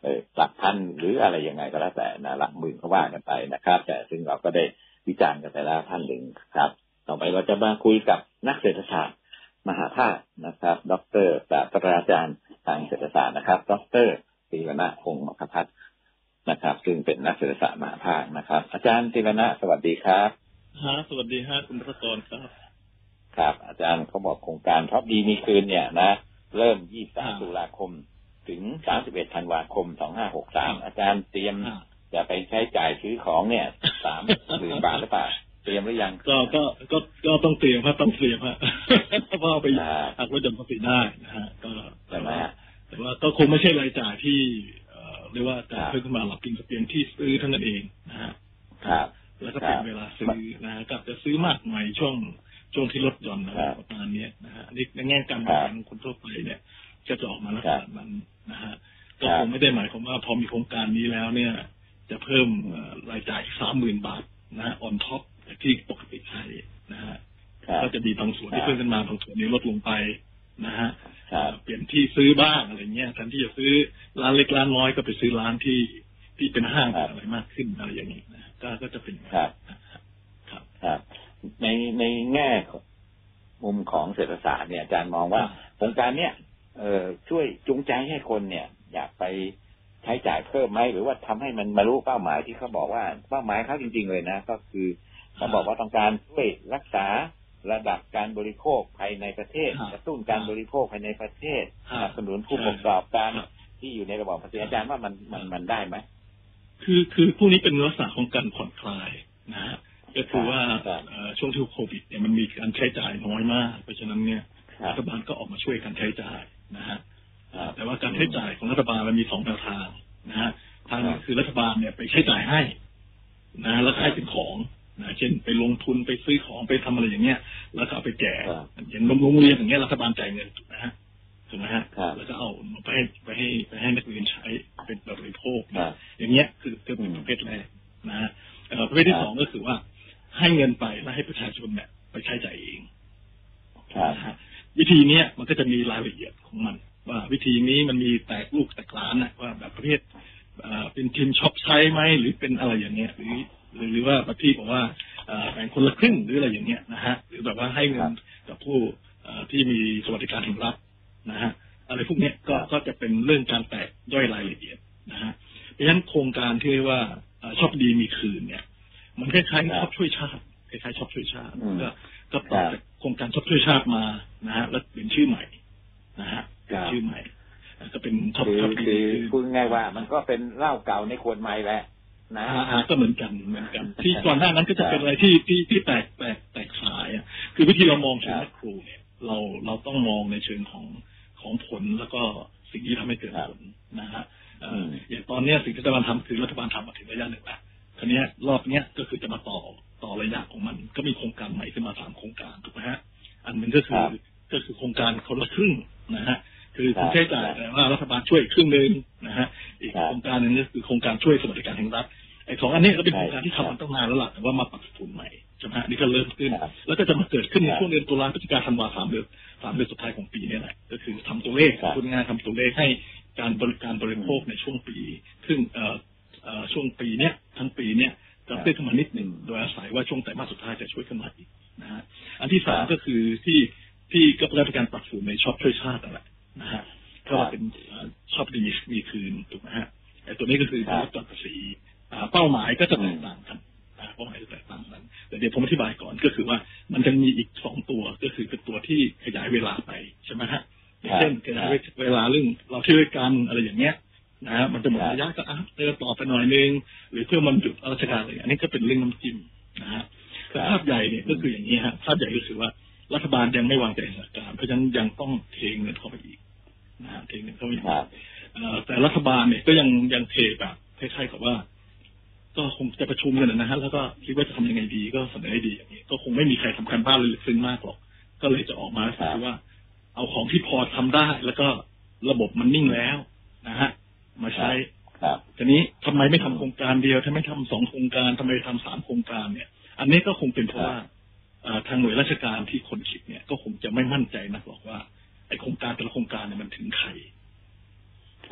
เออหลักพันหรืออะไรยังไงก็แล้วแต่นะหลักหมื่นก็ว่ากันไปนะครับแต่ซึ่งเราก็ได้วิจารณ์กันไปแล้วท่านหนึ่งครับต่อไปเราจะมาคุยกับนักเศรษฐศาสตร์มหาภาคนะครับดร.ศาสตราจารย์ทางเศรษฐศาสตร์นะครับดร.ธีรณพงษ์มคพัฒน์นะครับซึ่งเป็นนักเศรษฐศาสตร์มหาภาคนะครับอาจารย์ธีรณะสวัสดีครับฮะสวัสดีฮะคุณพระกรครับครับอาจารย์เขาบอกโครงการท็อปดีมีคืนเนี่ยนะเริ่มยี่สิบสามตุลาคมถึงสามสิบเอ็ดธันวาคมสองห้าหกสามอาจารย์เตรียมจะไปใช้จ่ายซื้อของเนี่ยสามหมื่นบาทหรือเปล่าเตรียมหรือยังก็ก็ก็ก็ต้องเตรียมครับต้องเตรียมฮะเพราะเอาไปหักลดหย่อนภาษีได้นะฮะก็ใช่ไหมแต่ว่าก็คงไม่ใช่รายจ่ายที่เรียกว่าจะเพิ่มขึ้นมาหลับกินกับเปลี่ยนที่ซื้อเท่านั้นเองนะฮะครับแล้วก็เป็นเวลาซื้อนะกับจะซื้อมากหน่อยช่วงช่วงที่ลดหย่อนอะไรประมาณนี้นะฮะในแง่การบริหารคนทั่วไปเนี่ยจะจะออกมาลักษณะนั้นนะฮะก็คงไม่ได้หมายความว่าพอมีโครงการนี้แล้วเนี่ยจะเพิ่มรายจ่ายสามหมื่นบาทนะออนท็อปที่ปกติใช้นะฮะก็จะมีบางส่วนที่เพิ่มขึ้นมาบางส่วนนี้ลดลงไปนะฮะเปลี่ยนที่ซื้อบ้างอะไรเงี้ยแทนที่จะซื้อร้านเล็กร้านน้อยก็ไปซื้อร้านที่ที่เป็นห้างอะไรมากขึ้นอะไรอย่างนี้นะก็ก็จะเป็นครับครับครับในในแง่มุมของเศรษฐศาสตร์เนี่ยอาจารย์มองว่าโครงการเนี้ยเอ่อช่วยจูงใจให้คนเนี่ยอยากไปใช้จ่ายเพิ่มไหมหรือว่าทำให้มันบรรลุเป้าหมายที่เขาบอกว่าเป้าหมายเขาจริงๆเลยนะก็คือเขาบอกว่าต้องการช่วยรักษาระดับการบริโภคภายในประเทศกระตุ้นการบริโภคภายในประเทศสนับสนุนผู้ประกอบการที่อยู่ในระบอบภาษีอาจารย์ว่ามันมันมันได้ไหมคือคือพวกนี้เป็นลักษณะของการผ่อนคลายนะฮะก็คือว่าช่วงที่โควิดเนี่ยมันมีการใช้จ่ายน้อยมากเพราะฉะนั้นเนี่ยรัฐบาลก็ออกมาช่วยการใช้จ่ายนะฮะแต่ว่าการใช้จ่ายของรัฐบาลมันมีสองแนวทางนะฮะทางคือรัฐบาลเนี่ยไปใช้จ่ายให้นะแล้วให้เป็นของนะเช่นไปลงทุนไปซื้อของไปทำอะไรอย่างเงี้ยแล้วก็เอาไปแจกอย่างโรงเรียนอย่างเงี้ยรัฐบาลจ่ายเงินถูกนะฮะถูกไหมฮะแล้วก็เอาไปให้ไปให้ไปให้นักเรียนใช้เป็นบริโภคนะอย่างเงี้ยคือคือเป็นประเภทแรกนะฮะประเภทที่สองก็คือว่าให้เงินไปแล้วให้ประชาชนเนี่ยไปใช้จ่ายเองนะฮะวิธีนี้มันก็จะมีรายละเอียดของมันว่าวิธีนี้มันมีแตกลูกแตกล้านนะว่าแบบประเภทเป็นทีมช็อปใช้ไหมหรือเป็นอะไรอย่างเงี้ยหรือหรือว่าประเภทบอกว่าแบ่งคนละครึ่งหรืออะไรอย่างเงี้ยนะฮะหรือแบบว่าให้เงินกับผู้ที่มีสวัสดิการแห่งรัฐนะฮะอะไรพวกนี้ก็ก็จะเป็นเรื่องการแตกย่อยรายละเอียดนะฮะเพราะฉะนั้นโครงการที่เรียกว่าชอบดีมีคืนเนี่ยมันคล้ายๆชอบช่วยชาติคล้ายๆชอบช่วยชาติก็ก็ต่อจากโครงการชอบช่วยชาติมานะฮะแล้วเป็นชื่อใหม่นะฮะชื่อใหม่ก็เป็นชอบชอบดีคือพูดง่ายว่ามันก็เป็นเหล้าเก่าในขวดใหม่แหละนะก็เหมือนกันเหมือนกันที่ก่อนหน้านั้นก็จะเป็นอะไรที่ที่ที่แตกแตกแตกสายอ่ะคือวิธีเรามองเชิงแมคโครเนี่ยเราเราต้องมองในเชิงของของผลแล้วก็สิ่งที่ทำให้เกิดผลนะฮะอย่างตอนนี้สิ่งที่รัฐบาลทำคือรัฐบาลทำมาถึงระยะหนึ่งแล้วคราวนี้รอบนี้ก็คือจะมาต่อต่อระยะของมันก็มีโครงการใหม่ขึ้นมาสามโครงการถูกไหมฮะอันหนึ่งก็คือก็คือโครงการคนละครึ่งนะฮะคือคุณใช้จ่ายแต่ว่ารัฐบาลช่วยครึ่งนึงนะฮะอีกโครงการหนึ่งก็คือโครงการช่วยสวัสดิการแห่งรัฐไอ้สองอันนี้ก็เป็นโครงการที่ทำมันตั้งนานแล้วล่ะแต่ว่ามาปรับปรุงใหม่ใช่ไหมฮะนี่ก็เริ่มขึ้นแล้วก็จะมาเกิดขึ้นในช่วงเดือนตุลาพฤศจิกาธันวาสามเดือนสามเดือนสุดท้ายของปีนี้แหละก็คือทำตัวเลขพูดง่ายทำตัวเลขให้การบริการบริโภคในช่วงปีซึ่งเอ่อเอ่อช่วงปีเนี้ยทั้งปีเนี้ยจะเพิ่มขึ้นมานิดหนึ่งโดยอาศัยว่าช่วงไตรมาสสุดท้ายจะช่วยขึ้นมาอีกนะฮะอันที่สามก็คือที่ที่ก็เป็นการปรับสูตรในช็อปช่วยชาตินั่นแหละนะฮะก็เป็นช็อปดีมีคืนถูกไหมฮะไอ้ตัวนี้ก็คือการลดหย่อนภาษีเป้าหมายก็จะแตกต่างกันเป้าหมายจะแตกต่างกันแต่เดี๋ยวผมอธิบายก่อนก็คือว่ามันจะมีอีกสองตัวก็คือเป็นตัวที่ขยายเวลาไปใช่ไหมฮะเช่นขยายเวลาเรื่องเราช่วยกันอะไรอย่างเงี้ยนะฮะมันจะหมดระยะก็อ่ะเติมต่อไปหน่อยนึงหรือเพื่อมันหยุดราชการอะไรอันนี้ก็เป็นเรื่องน้ำจิ้มนะฮะแต่ภาพใหญ่เนี่ยก็คืออย่างนี้ฮะภาพใหญ่ก็คือว่ารัฐบาลยังไม่วางใจสถานการณ์เพราะฉะนั้นยังต้องเทเงินเข้าไปอีกนะฮะเทเงินเข้าไปอีกแต่รัฐบาลเนี่ยก็ยังยังเทแบบคล้ายๆกับว่าก็คงจะประชุมกันนะฮะแล้วก็คิดว่าจะทำยังไงดีก็เสนอให้ดีอย่างนี้ก็คงไม่มีใครทำการบ้านลึกซึ้งมากหรอกก็เลยจะออกมาคือว่าเอาของที่พอทำได้แล้วก็ระบบมันนิ่งแล้วนะฮะมาใช้ทีนี้ทำไมไม่ทำโครงการเดียวทำไมทำสองโครงการทำไมทำสามโครงการเนี่ยอันนี้ก็คงเป็นเพราะว่าทางหน่วยราชการที่คนคิดเนี่ยก็คงจะไม่มั่นใจนักหรอกว่าไอโครงการแต่ละโครงการเนี่ยมันถึงใคร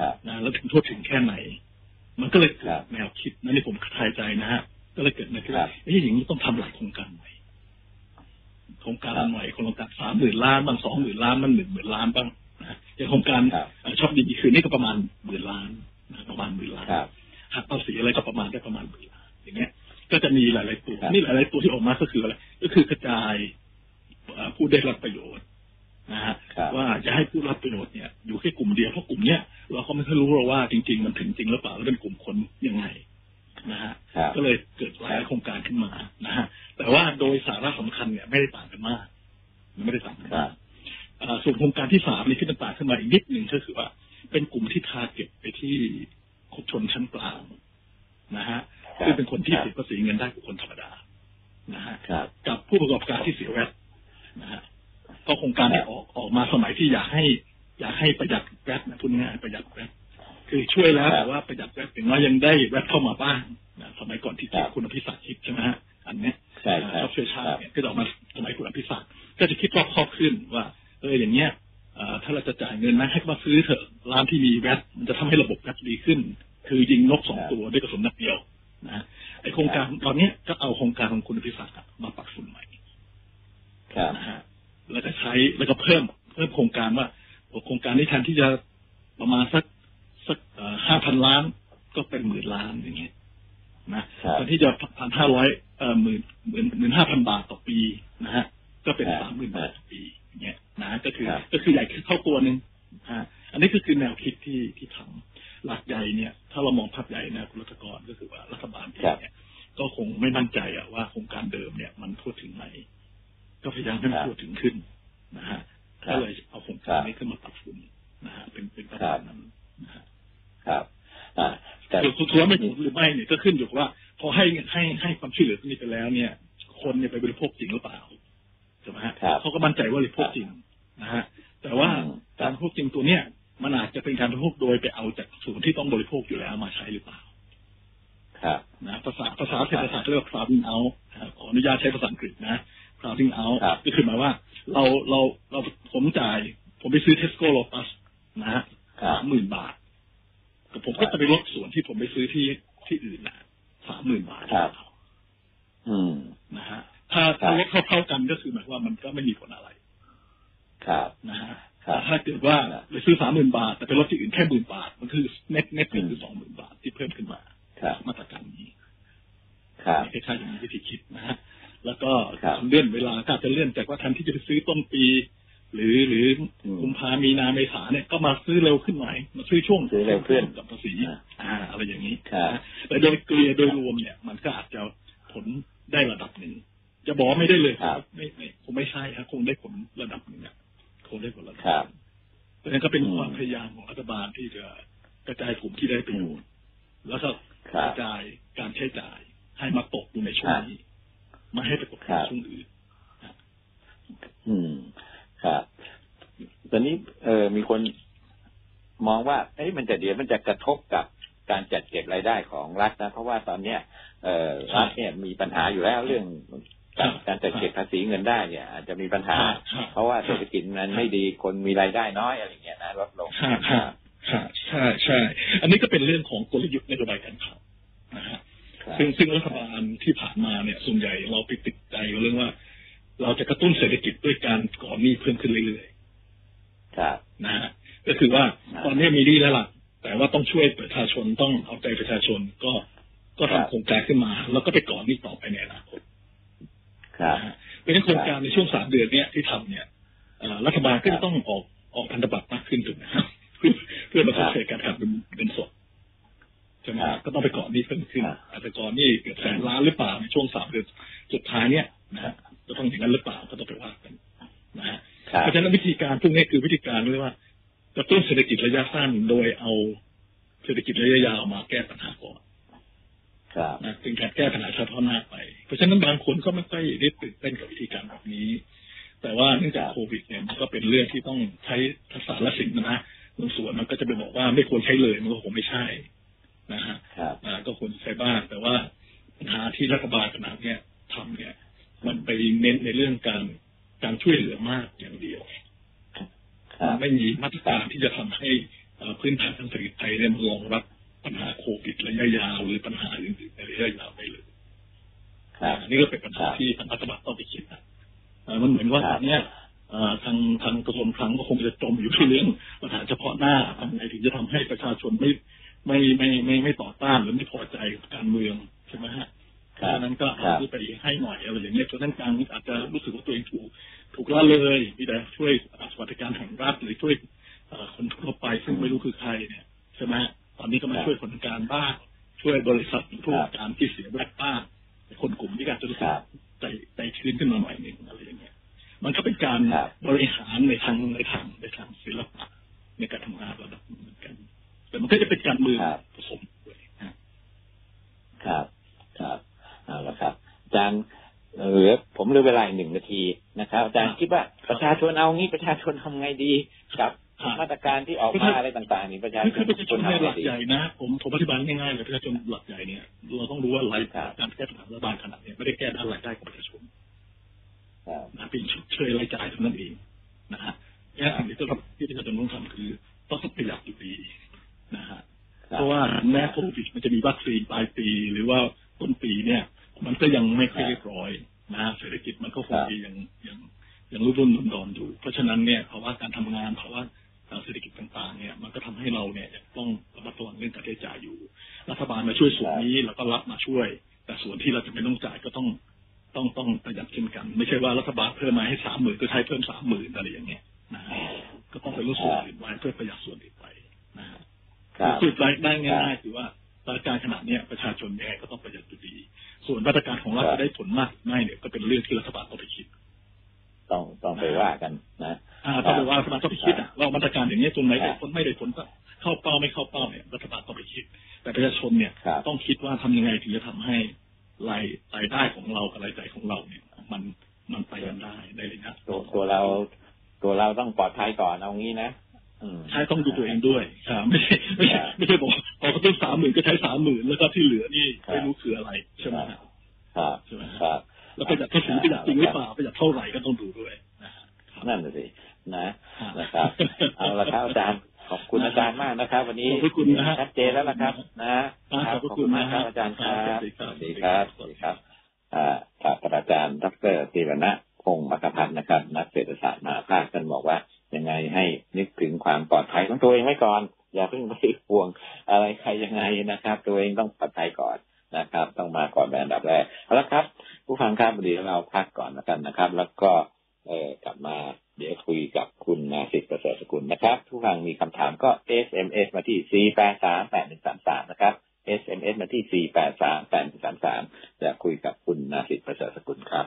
นะแล้วถึงทั่วถึงแค่ไหนมันก็เลยเกิดแนวคิดนั่นนี่ผมทายใจนะฮะก็เลยเกิดแนวคิดว่าไอ้อย่างนี้ต้องทำหลายโครงการใหม่โครงการใหม่โครงการสามหมื่นล้านบางสองหมื่นล้านมันหนึ่งหมื่นล้านบ้างนะอย่างโครงการชอบดีๆคือนี่ก็ประมาณหมื่นล้านนะประมาณหมื่นล้านหักภาษีอะไรก็ประมาณได้ประมาณหมื่นล้านอย่างเงี้ยก็จะมีหลายๆตัวนี่หลายๆตัวที่ออกมาก็คืออะไรก็คือกระจายผู้ได้รับประโยชน์นะฮะว่าจะให้ผู้รับประโยชน์เนี่ยอยู่แค่กลุ่มเดียวเพราะกลุ่มเนี้ยเราก็ไม่ค่อยรู้หรอกว่าจริงๆมันถึงจริงหรือเปล่าแล้วเป็นกลุ่มคนยังไงนะฮะก็เลยเกิดหลายโครงการขึ้นมานะฮะแต่ว่าโดยสาระสำคัญเนี่ยไม่ได้ต่างกันมากไม่ได้ต่างกันมากส่วนโครงการที่สามนี่ที่มันต่างขึ้นมาอีกนิดหนึ่งก็คือว่าเป็นกลุ่มที่ทาร์เก็ตไปที่ชนชั้นกลางนะฮะซึ่งเป็นคนที่เสียภาษีเงินได้กว่าคนธรรมดานะฮะกับผู้ประกอบการที่เสียแวตนะฮะก็โครงการที่ออกออกมาสมัยที่อยากให้อยากให้ประหยัดแวตนะพูดง่ายๆประหยัดแวตคือช่วยแล้วแต่ว่าประหยัดแวตถึงว่ายังได้แวตเข้ามาบ้างนะสมัยก่อนที่คุณอภิศักดิ์คิดใช่ไหมฮะอันนี้ชอบช่วยชาติเนี่ยก็ออกมาสมัยคุณอภิศักดิ์ก็จะคิดรอบคอบขึ้นว่าเอออย่างเงี้ยถ้าเราจะจ่ายเงินนะให้มาซื้อเถอะร้านที่มีแวตมันจะทำให้ระบบแวตดีขึ้นคือยิงนกสองตัวด้วยกระสุนนัดเดียวนะไอโครงการตอนนี้ก็เอาโครงการของคุณอภิศักดิ์มาปรับปรุงใหม่นะฮะแล้วก็ใช้แล้วก็เพิ่มเพิ่มโครงการว่าโครงการนี้แทนที่จะประมาณสักสักห้าพันล้านก็เป็นหมื่นล้านอย่างเงี้ยนะแทนที่จะพันห้าร้อยเอ่อหมื่นหมื่นหมื่นห้าพันบาทต่อปีนะฮะก็เป็นสามหมื่นบาทต่อปีอย่างเงี้ยนะก็คือก็คือใหญ่ขึ้นเท่าตัวหนึ่งฮะอันนี้ก็คือแนวคิดที่ที่ทำหลักใหญ่เนี่ยถ้าเรามองภาพใหญ่นะคุณรัฐกรก็คือว่ารัฐบาลเองเนี่ยก็คงไม่มั่นใจอะว่าโครงการเดิมเนี่ยมันทั่วถึงไหมก็พยายามให้มันทั่วถึงขึ้นนะฮะก็เลยเอาโครงการนี้ขึ้นมาปรับปรุงนะฮะเป็นเป็นประมาณนั้นนะฮะครับอ่าแต่สุดท้ายไม่ถูกหรือไม่เนี่ยก็ขึ้นอยู่กับว่าพอให้ให้ให้ความช่วยเหลือตรงนี้ไปแล้วเนี่ยคนเนี่ยไปบริโภคจริงหรือเปล่าใช่ไหมฮะเขาก็มั่นใจว่าบริโภคจริงนะฮะแต่ว่าการบริโภคจริงตัวเนี้ยมันอาจจะเป็นการบริโภคโดยไปเอาจากส่วนที่ต้องบริโภคอยู่แล้วมาใช้หรือเปล่าครับนะภาษาภาษาเศรษฐศาสตร์เรียกว่า crowding out ขออนุญาตใช้ภาษาอังกฤษนะ crowding out ก็คือหมายว่าเราเราเราผมจ่ายผมไปซื้อ Tesco Lotus นะฮะสามหมื่นบาทแต่ผมก็จะไปลดส่วนที่ผมไปซื้อที่ที่อื่นนะสามหมื่นบาทอืมนะฮะถ้าถ้าลดเท่าๆกันก็คือหมายว่ามันก็ไม่มีผลอะไรครับนะฮะถ้าเกิดว่าไปซื้อสามหมื่นบาทแต่ไปลดที่อื่นแค่หมื่นบาทมันคือเน็ตเน็ตคือสองหมื่นบาทที่เพิ่มขึ้นมามาตรการนี้ครับคล้ายๆอย่างนี้วิธีคิดนะฮะแล้วก็เลื่อนเวลาก็จะเลื่อนจากว่าทันที่จะไปซื้อต้นปีหรือหรือกุมภามีนาเมษาเนี่ยก็มาซื้อเร็วขึ้นหน่อยมาซื้อช่วงซื้อเร็วขึ้นกับภาษีอ่าอะไรอย่างนี้แต่โดยเกลี่ยโดยรวมเนี่ยมันก็อาจจะผลได้ระดับหนึ่งจะบอกไม่ได้เลยครับไม่ไม่คงไม่ใช่ครับคงได้ผลระดับหนึ่งเนี่ยคงได้ผลระดับเพราะฉะนั้นก็เป็นความพยายามของรัฐบาลที่จะกระจายกลุ่มที่ได้ประโยชน์แล้วก็กระจายการใช้จ่ายให้มาตกอยู่ในช่วงนี้มาให้ไปตกในช่วงอื่นอืมครับตอนนี้เออมีคนมองว่าเอ้ยมันจะเดี๋ยวมันจะกระทบกับการจัดเก็บรายได้ของรัฐนะเพราะว่าตอนเนี้ยเอ่อรัฐเนี่ยมีปัญหาอยู่แล้วเรื่องการการจัดเก็บภาษีเงินได้เนี่ยอาจจะมีปัญหาเพราะว่าเศรษฐกิจมันไม่ดีคนมีรายได้น้อยอะไรเงี้ยนะลดลงใช่ใช่อันนี้ก็เป็นเรื่องของกลยุทธ์นโยบายการคลังนะฮะซึ่งซึ่งรัฐบาลที่ผ่านมาเนี่ยส่วนใหญ่เราไปติดใจเรื่องว่าเราจะกระตุ้นเศรษฐกิจด้วยการก่อหนี้เพิ่มขึ้นเรื่อยๆครับนะฮะก็คือว่าตอนนี้มีหนี้แล้วล่ะแต่ว่าต้องช่วยประชาชนต้องเอาใจประชาชนก็ก็ทำโครงการขึ้นมาแล้วก็ไปก่อหนี้ต่อไปในอนาคตครับเป็นโครงการในช่วงสามเดือนเนี้ยที่ทำเนี่ยรัฐบาลก็ต้องออกออกพันธบัตรมากขึ้นถูกไหมครับเพื่อเพื่อมาช่วยการขาดเป็นเป็นสดใช่ไหมก็ต้องไปก่อหนี้เพิ่มขึ้นอาจจะก่อหนี้เกือบแสนล้านหรือเปล่าในช่วงสามเดือนสุดท้ายเนี่ยนะฮะจะต้องอย่างนั้นหรือเปล่าก็ต้องไปว่ากันนะฮะเพราะฉะนั้นวิธีการพวกนี้คือวิธีการเรียกว่ากระตุ้นเศรษฐกิจระยะสั้นโดยเอาเศรษฐกิจระยะยาวมาแก้ปัญหาก่อนนะเป็นการแก้ปัญหาเฉพาะหน้าไปเพราะฉะนั้นบางคนก็ไม่ค่อยได้ตื่นเต้นกับวิธีการแบบนี้แต่ว่าเนื่องจากโควิดเนี่ยมันก็เป็นเรื่องที่ต้องใช้ทักษะและสิ่งนะบางส่วนมันก็จะไปบอกว่าไม่ควรใช้เลยมันก็คงไม่ใช่นะฮะก็ควรใช้บ้างแต่ว่าปัญหาที่รัฐบาลขนาดเนี้ยทำเนี่ยมันไปเน้นในเรื่องการการช่วยเหลือมากอย่างเดียวไม่มีมาตรการที่จะทำให้พื้นฐานทางเศรษฐกิจไทยเนี่ยรองรับปัญหาโควิดระยะยาวหรือปัญหาอื่นๆในระยะยาวได้เลยนี่ก็เป็นปัญหาที่ทางรัฐบาลต้องไปคิดนะมันเหมือนว่าตอนนี้ทางทางกระทรวงคลังก็คงจะจมอยู่ที่เรื่องปัญหาเฉพาะหน้าทำไงถึงจะทำให้ประชาชนไม่ไม่ไม่ไม่ไม่ต่อต้านหรือไม่พอใจกับการเมืองใช่ไหมฮะเพราะฉะนั้นก็เอาไปให้หน่อยอะไรอย่างเงี้ยจนนั้นกลางอาจจะรู้สึกว่าตัวเองถูกถูกละเลยมีแต่ช่วยสวัสดิการแห่งรัฐหรือช่วยคนทั่วไปซึ่งไม่รู้คือใครเนี่ยใช่ไหมตอนนี้ก็มาช่วยคนกลางบ้างช่วยบริษัทผู้ประกอบการที่เสียแบล็คบ้างคนกลุ่มที่การจะรู้สึกใจใจชื้นขึ้นมาหน่อยหนึ่งอะไรอย่างเงี้ยมันก็เป็นการบริหารในทางในทางในทางศิลปะในการทำงานระดับเหมือนกันแต่มันก็จะเป็นการเมืองผสมด้วยครับครับเอาละครับอาจารย์เหลือผมเหลือเวลาอีกหนึ่งนาทีนะครับอาจารย์คิดว่าประชาชนเอางี้ประชาชนทำไงดีครับมาตรการที่ออกมาอะไรต่างๆนี่ประชาชนคือประชาชนในหลักใหญ่นะผมผมอธิบายง่ายๆเลยประชาชนหลักใหญ่เนี่ยเราต้องรู้ว่ารายการแก้ปัญหารัฐบาลขนาดนี้ไม่ได้แก้ด้านรายได้ของประชาชนนะเป็นชดเชยรายจ่ายเท่านั้นเองนะฮะแค่สิ่งที่ต้องที่ประชาชนต้องทำคือต้องประหยัดอยู่ดีนะฮะเพราะว่าแม้โควิดมันจะมีวัคซีนปลายปีหรือว่าต้นปีเนี่ยมันก็ยังไม่ค่อยเรียบร้อยนะเศรษฐกิจมันก็คงยังยังยังรุ่นรุ่นดอนอยู่เพราะฉะนั้นเนี่ยภาวะการทำงานภาวะทางเศรษฐกิจต่างๆเนี่ยมันก็ทำให้เราเนี่ยต้องระมัดระวังเรื่องการใช้จ่ายอยู่รัฐบาลมาช่วยส่วนนี้เราก็รับมาช่วยแต่ส่วนที่เราจะไม่ต้องจ่ายก็ต้องต้องต้องประหยัดเช่นกันไม่ใช่ว่ารัฐบาลเพิ่มมาให้สามหมื่นก็ใช้เพิ่มสามหมื่นอะไรอย่างเงี้ยนะก็ต้องไปลดส่วนอื่นไว้เพื่อประหยัดส่วนอื่นไปนะฮะสุดท้ายได้ง่ายๆคือว่าสถานการณ์ขนาดนี้ประชาชนยังไงก็ต้องประหยัดอยู่ดีส่วนมาตรการของรัฐจะได้ผลมากไม่เนี่ยก็เป็นเรื่องที่รัฐบาลต้องไปคิดต้องต้องไปว่ากันนะต้องไปว่ารัฐบาลต้องไปคิดอ่ะว่ามาตรการอย่างนี้ตรงไหนได้ผลไม่ได้ผลก็เข้าเป้าไม่เข้าเป้าเนี่ยรัฐบาลต้องไปคิดแต่ประชาชนเนี่ยต้องคิดว่าทำยังไงถึงจะทำให้รายรายได้ของเรากับรายจ่ายของเราเนี่ยมันมันไปกันได้ได้เลยนะตัวตัวเราตัวเราต้องปลอดภัยก่อนเอางี้นะใช้ต้องดูตัวเองด้วยครับไม่ใช่ไม่ใช่ไม่ใช่บอกพอเขาต้องสามหมื่นก็ใช้สามหมื่นแล้วก็ที่เหลือนี่ไม่รู้คืออะไรใช่ไหมครับใช่ไหมครับแล้วประหยัดภาษีประหยัดจริงหรือเปล่าประหยัดเท่าไหร่ก็ต้องดูด้วยนั่นสินะนะครับเอาละครับอาจารย์ขอบคุณอาจารย์มากนะครับวันนี้ชัดเจนแล้วนะครับนะขอบคุณมากครับอาจารย์ครับสวัสดีครับสวัสดีครับอ่าศาสตราจารย์ดร.ธีรณะพงศ์มคพันธ์นะครับนักเศรษฐศาสตร์มหาภาคท่านบอกว่ายังไงให้นึกถึงความปลอดภัยของตัวเองไว้ก่อนอย่าเพิ่งไปห่วงอะไรใครยังไงนะครับตัวเองต้องปลอดภัยก่อนนะครับต้องมาก่อนเป็นอันดับแรกเอาละครับผู้ฟังครับเดี๋ยวเราพักก่อนแล้วกันนะครับแล้วก็เอ่อกลับมาเดี๋ยวคุยกับคุณนาสิทธิ์ประเสริฐสกุลนะครับผู้ฟังมีคำถามก็ เอส เอ็ม เอส มาที่สี่ แปด สาม แปด หนึ่ง สาม สามนะครับ เอส เอ็ม เอส มาที่สี่ แปด สาม แปด หนึ่ง สาม สามจะคุยกับคุณนาสิทธิ์ประเสริฐสกุลครับ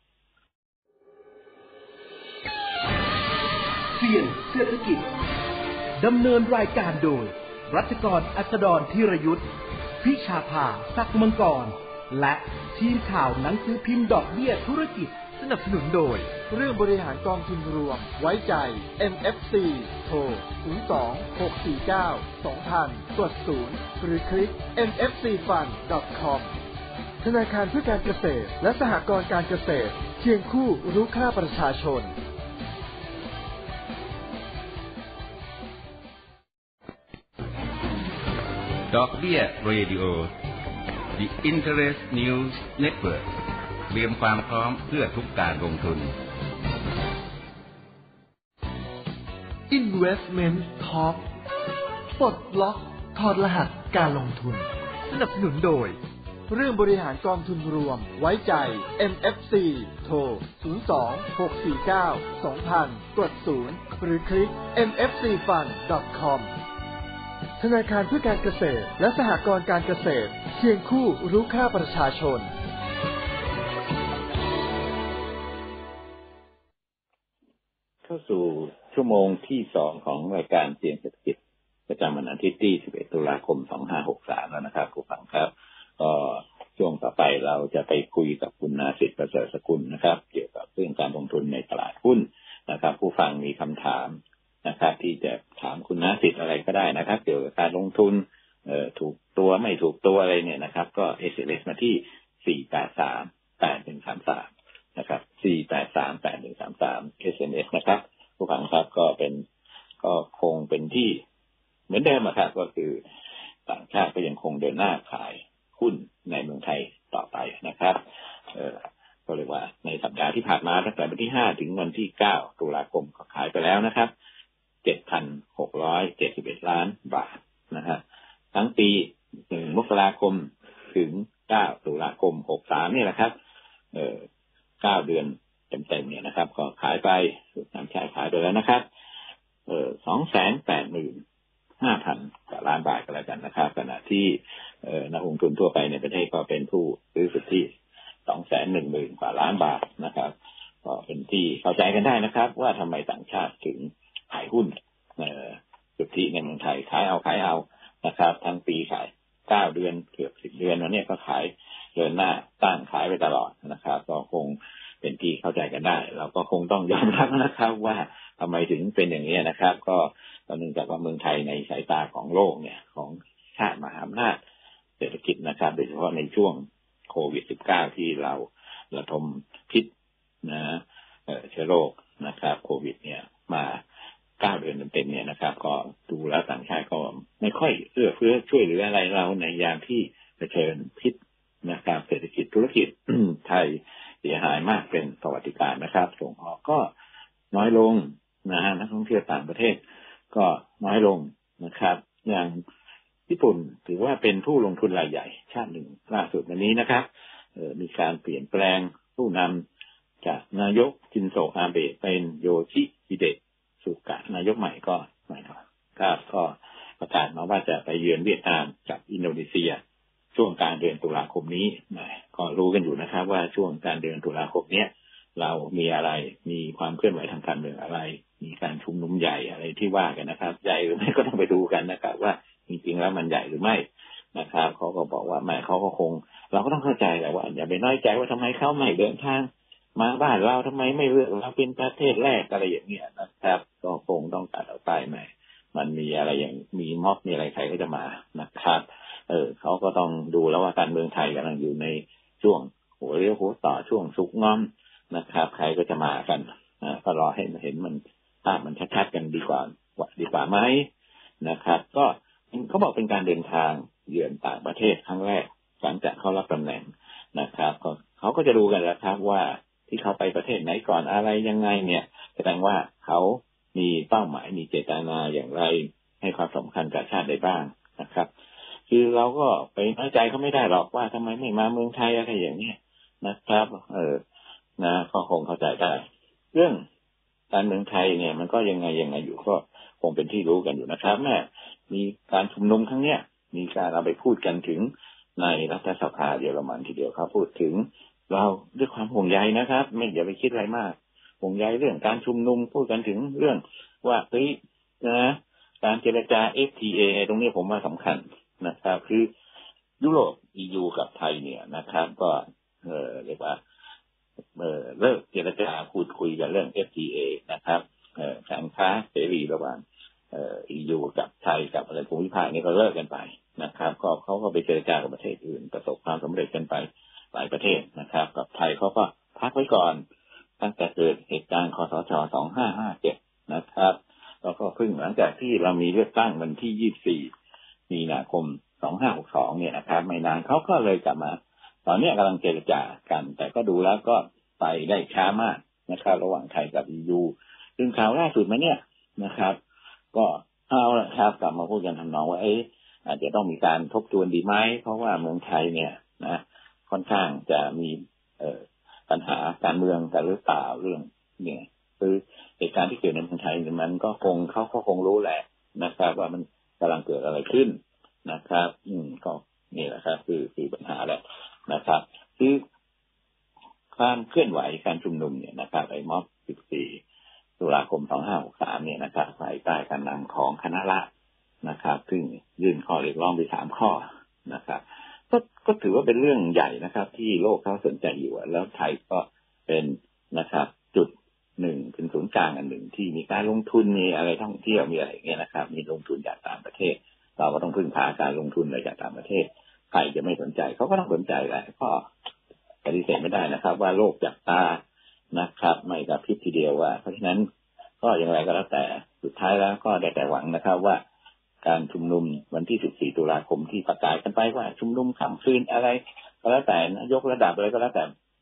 เสี่ยงเศรษฐกิจดำเนินรายการโดยรัชกรอัสดรธีรยุทธพิชาภาศักดิ์มังกรและทีมข่าวหนังสือพิมพ์ดอกเบี้ยธุรกิจสนับสนุนโดยเรื่องบริหารกองทุนรวมไว้ใจ เอ็ม เอฟ ซี โทร ศูนย์ สอง หก สี่ เก้า สอง ศูนย์ ศูนย์ กด ศูนย์ หรือคลิก เอ็ม เอฟ ซี ฟัน ดอท คอม ธนาคารเพื่อการเกษตรและสหกรณ์การเกษตรเคียงคู่รู้ค่าประชาชนดอกเบี้ยเรดิโอ The Interest News Network เตรียมความพร้อมเพื่อทุกการลงทุน Investment Talk ปลดล็อกถอดรหัสการลงทุนสนับสนุนโดยเรื่องบริหารกองทุนรวมไว้ใจ เอ็ม เอฟ ซี โทร ศูนย์ สอง หก สี่ เก้า สอง ศูนย์ ศูนย์ กด ศูนย์ หรือคลิก เอ็ม เอฟ ซี ฟัน ดอท คอม ธนาคารเพื่อการเกษตรและสหกรณ์การเกษตรเคียงคู่รู้ค่าประชาชนเข้าสู่ชั่วโมงที่สองของรายการเสี่ยงเศรษฐกิจประจำวันอาทิตย์ที่สิบเอ็ดตุลาคมสองพันห้าร้อยหกสิบสามแล้วนะครับผู้ฟังครับก็ช่วงต่อไปเราจะไปคุยกับคุณนาสิทธิ์ประเสริฐสกุลนะครับเกี่ยวกับเรื่องการลงทุนในตลาดหุ้นนะครับผู้ฟังมีคำถามนะครับที่จะถามคุณนาสิทธิ์อะไรก็ได้นะครับเกี่ยวกับการลงทุนเอ่อถูกตัวไม่ถูกตัวอะไรเนี่ยนะครับก็ เอส เอ็ม เอส มาที่สี่ แปด สาม แปด หนึ่ง สาม สามนะครับสี่ แปด สาม แปด หนึ่ง สาม สาม เอส เอ็ม เอส นะครับผู้ฟังครับก็เป็นก็คงเป็นที่มาตั้งแต่วันที่ห้าถึงวันที่เก้าตุลาคมก็ขายไปแล้วนะครับ เจ็ดพันหกร้อยเจ็ดสิบเอ็ด ล้านบาทนะฮะทั้งปีหนึ่งมกราคมถึงเก้าตุลาคมหกสิบสามนี่แหละครับเอ่อเก้าเดือนเต็มๆเนี่ยนะครับก็ขายไปสูตรน้ำชาขายไปแล้วนะครับเอ่อ สองแสนแปดหมื่นห้าพัน กว่าล้านบาทก็แล้วกันนะครับขณะที่เอ่อนักลงทุนทั่วไปในประเทศก็เป็นผู้ซื้อสุทธิ สองแสนหนึ่งหมื่น กว่าล้านบาทนะครับก็เป็นที่เข้าใจกันได้นะครับว่าทำไมต่างชาติถึงขายหุ้นเอ่อสุทธิในเมืองไทยขายเอาขายเอานะครับทั้งปีขายเก้าเดือนเกือบสิบเดือนแล้วเนี่ยก็ขายเดินหน้าตั้งขายไปตลอดนะครับก็คงเป็นที่เข้าใจกันได้เราก็คงต้องยอมรับนะครับว่าทำไมถึงเป็นอย่างนี้นะครับก็เนื่องจากว่าเมืองไทยในสายตาของโลกเนี่ยของชาติมหาอำนาจเศรษฐกิจนะครับโดยเฉพาะในช่วงโควิด สิบเก้า ที่เราระทมพิษนะเอ่อเชื้อโรคนะครับโควิดเนี่ยมาเก้าเดือนเต็มๆเนี่ยนะครับก็ดูแล้วต่างชาติก็ไม่ค่อยเอื้อเฟื้อช่วยเหลืออะไรเราในยามที่เผชิญพิษนะครับเศรษฐกิจธุรกิจ ไทยเสียหายมากเป็นประวัติการณ์นะครับส่งออกก็น้อยลงนะฮะนักท่องเที่ยวต่างประเทศก็น้อยลงนะครับอย่างญี่ปุ่นถือว่าเป็นผู้ลงทุนรายใหญ่ชาติหนึ่งล่าสุดวันนี้นะครับมีการเปลี่ยนแปลงผู้นำจากนายกชินโซอาเบะเป็นโยชิฮิเดะสุกะนายกใหม่ก็ใหม่ครับก็ประกาศมาว่าจะไปเยือนเวียดนามกับอินโดนีเซียช่วงกลางเดือนตุลาคมนี้ก็รู้กันอยู่นะครับว่าช่วงกลางเดือนตุลาคมนี้เรามีอะไรมีความเคลื่อนไหวทางการเมืองอะไรมีการชุมนุมใหญ่อะไรที่ว่ากันนะครับใหญ่หรือไม่ก็ต้องไปดูกันนะครับว่าจริงๆแล้วมันใหญ่หรือไม่นะครับเขาก็บอกว่าไม่เขาก็คงเราก็ต้องเข้าใจแหละว่าอย่าไปน้อยใจว่าทำไมเขาไม่เดินทางมาบ้านเราทำไมไม่เลือกเราเป็นประเทศแรกอะไรอย่างเงี้ยนะครับก็คงต้องตัดเอาไปไหมมันมีอะไรอย่างมีม็อบมีอะไรใครก็จะมานะครับเออเขาก็ต้องดูแล้วว่าการเมืองไทยกำลังอยู่ในช่วงหัวเรียวหัวต่อช่วงสุกงอมนะครับใครก็จะมากันนะก็รอให้เห็นมันภาพมันชัดๆกันดีกว่าดีกว่าไหมนะครับก็เขาบอกเป็นการเดินทางเยือนต่างประเทศครั้งแรกหลังจากเขารับตำแหน่งนะครับก็เขาก็จะดูกันแล้วครับว่าที่เขาไปประเทศไหนก่อนอะไรยังไงเนี่ยแสดงว่าเขามีเป้าหมายมีเจตนาอย่างไรให้ความสำคัญกับชาติได้บ้างนะครับคือเราก็ไปน้อยใจเขาไม่ได้หรอกว่าทำไมไม่มาเมืองไทยอะไรอย่างนี้นะครับเออนะก็คงเข้าใจได้เรื่องการเมืองไทยเนี่ยมันก็ยังไงยังไงอยู่ก็คงเป็นที่รู้กันอยู่นะครับแม่มีการชุมนุมครั้งเนี้ยมีการเอาไปพูดกันถึงในรัฐสภาเยอรมันทีเดียวเขาพูดถึงเราด้วยความห่วงใยนะครับไม่อย่าไปคิดอะไรมากห่วงใยเรื่องการชุมนุมพูดกันถึงเรื่องว่าเฮ้ยนะการเจรจา เอฟ ที เอ ตรงนี้ผมว่าสำคัญนะครับคือยุโรป อี ยู กับไทยเนี่ยนะครับก็เออเรียกว่าเออเลิกเจรจาพูดคุยกันเรื่อง เอฟ ที เอ นะครับเออการค้าเสรีระหว่างเอ่อ อี ยู กับไทยกับอะไรภูมิภาคนี้ก็เลิกกันไปนะครับก็เขาก็ไปเจรจากับประเทศอื่นประสบความสำเร็จกันไปหลายประเทศนะครับกับไทยเขาก็พักไว้ก่อนตั้งแต่เกิดเหตุการณ์คสช.สองห้าห้าเจ็ดนะครับแล้วก็เพิ่งหลังจากที่เรามีเลือกตั้งวันที่ยี่สิบสี่มีนาคมสองห้าหกสองเนี่ยนะครับไม่นานเขาก็เลยกลับมาตอนนี้กำลังเจรจากันแต่ก็ดูแล้วก็ไปได้ช้ามากนะครับระหว่างไทยกับ อี ยู ซึ่งข่าวล่าสุดมาเนี่ยนะครับก็เอาละครับกลับมาพูดกันทำนองว่าเอ๊ะอาจจะต้องมีการทบทวนดีไหมเพราะว่าเมืองไทยเนี่ยนะค่อนข้างจะมีเอ่อปัญหาการเมืองกันหรือเปล่าเรื่องเนี่ยคือเหตุการณ์ที่เกิดในเมืองไทยมันก็คงเขาก็คงรู้แหละนะครับว่ามันกำลังเกิดอะไรขึ้นนะครับอืมก็นี่แหละครับคือคือปัญหาแหละนะครับคือการเคลื่อนไหวการชุมนุมเนี่ยนะครับไอ้ม็อบสิบสี่ตุลาคมสองห้าหกสามเนี่ยนะครับภายใต้การนำของคณะราษฎรนะครับซึ่งยื่นข้อเรียกร้องไปสามข้อนะครับก็ก็ถือว่าเป็นเรื่องใหญ่นะครับที่โลกเขาสนใจอยู่แล้วไทยก็เป็นนะครับจุดหนึ่งเป็นศูนย์กลางอันหนึ่งที่มีการลงทุนมีอะไรท่องเที่ยวมีอะไรอย่างเงี้ยนะครับมีลงทุนจากต่างประเทศเราก็ต้องพึ่งพาการลงทุนอะไรจากต่างประเทศใครจะไม่สนใจเขาก็ต้องสนใจแหละก็ปฏิเสธไม่ได้นะครับว่าโลกจับตานะครับไม่กับพริบทีเดียวว่าเพราะฉะนั้นก็อย่างไรก็แล้วแต่สุดท้ายแล้วก็ได้แต่หวังนะครับว่าการชุมนุมวันที่สิบสี่ตุลาคมที่ประกาศกันไปว่าชุมนุมค่ำคืนอะไรก็แล้วแต่ยกระดับอะไรก็แล้วแต่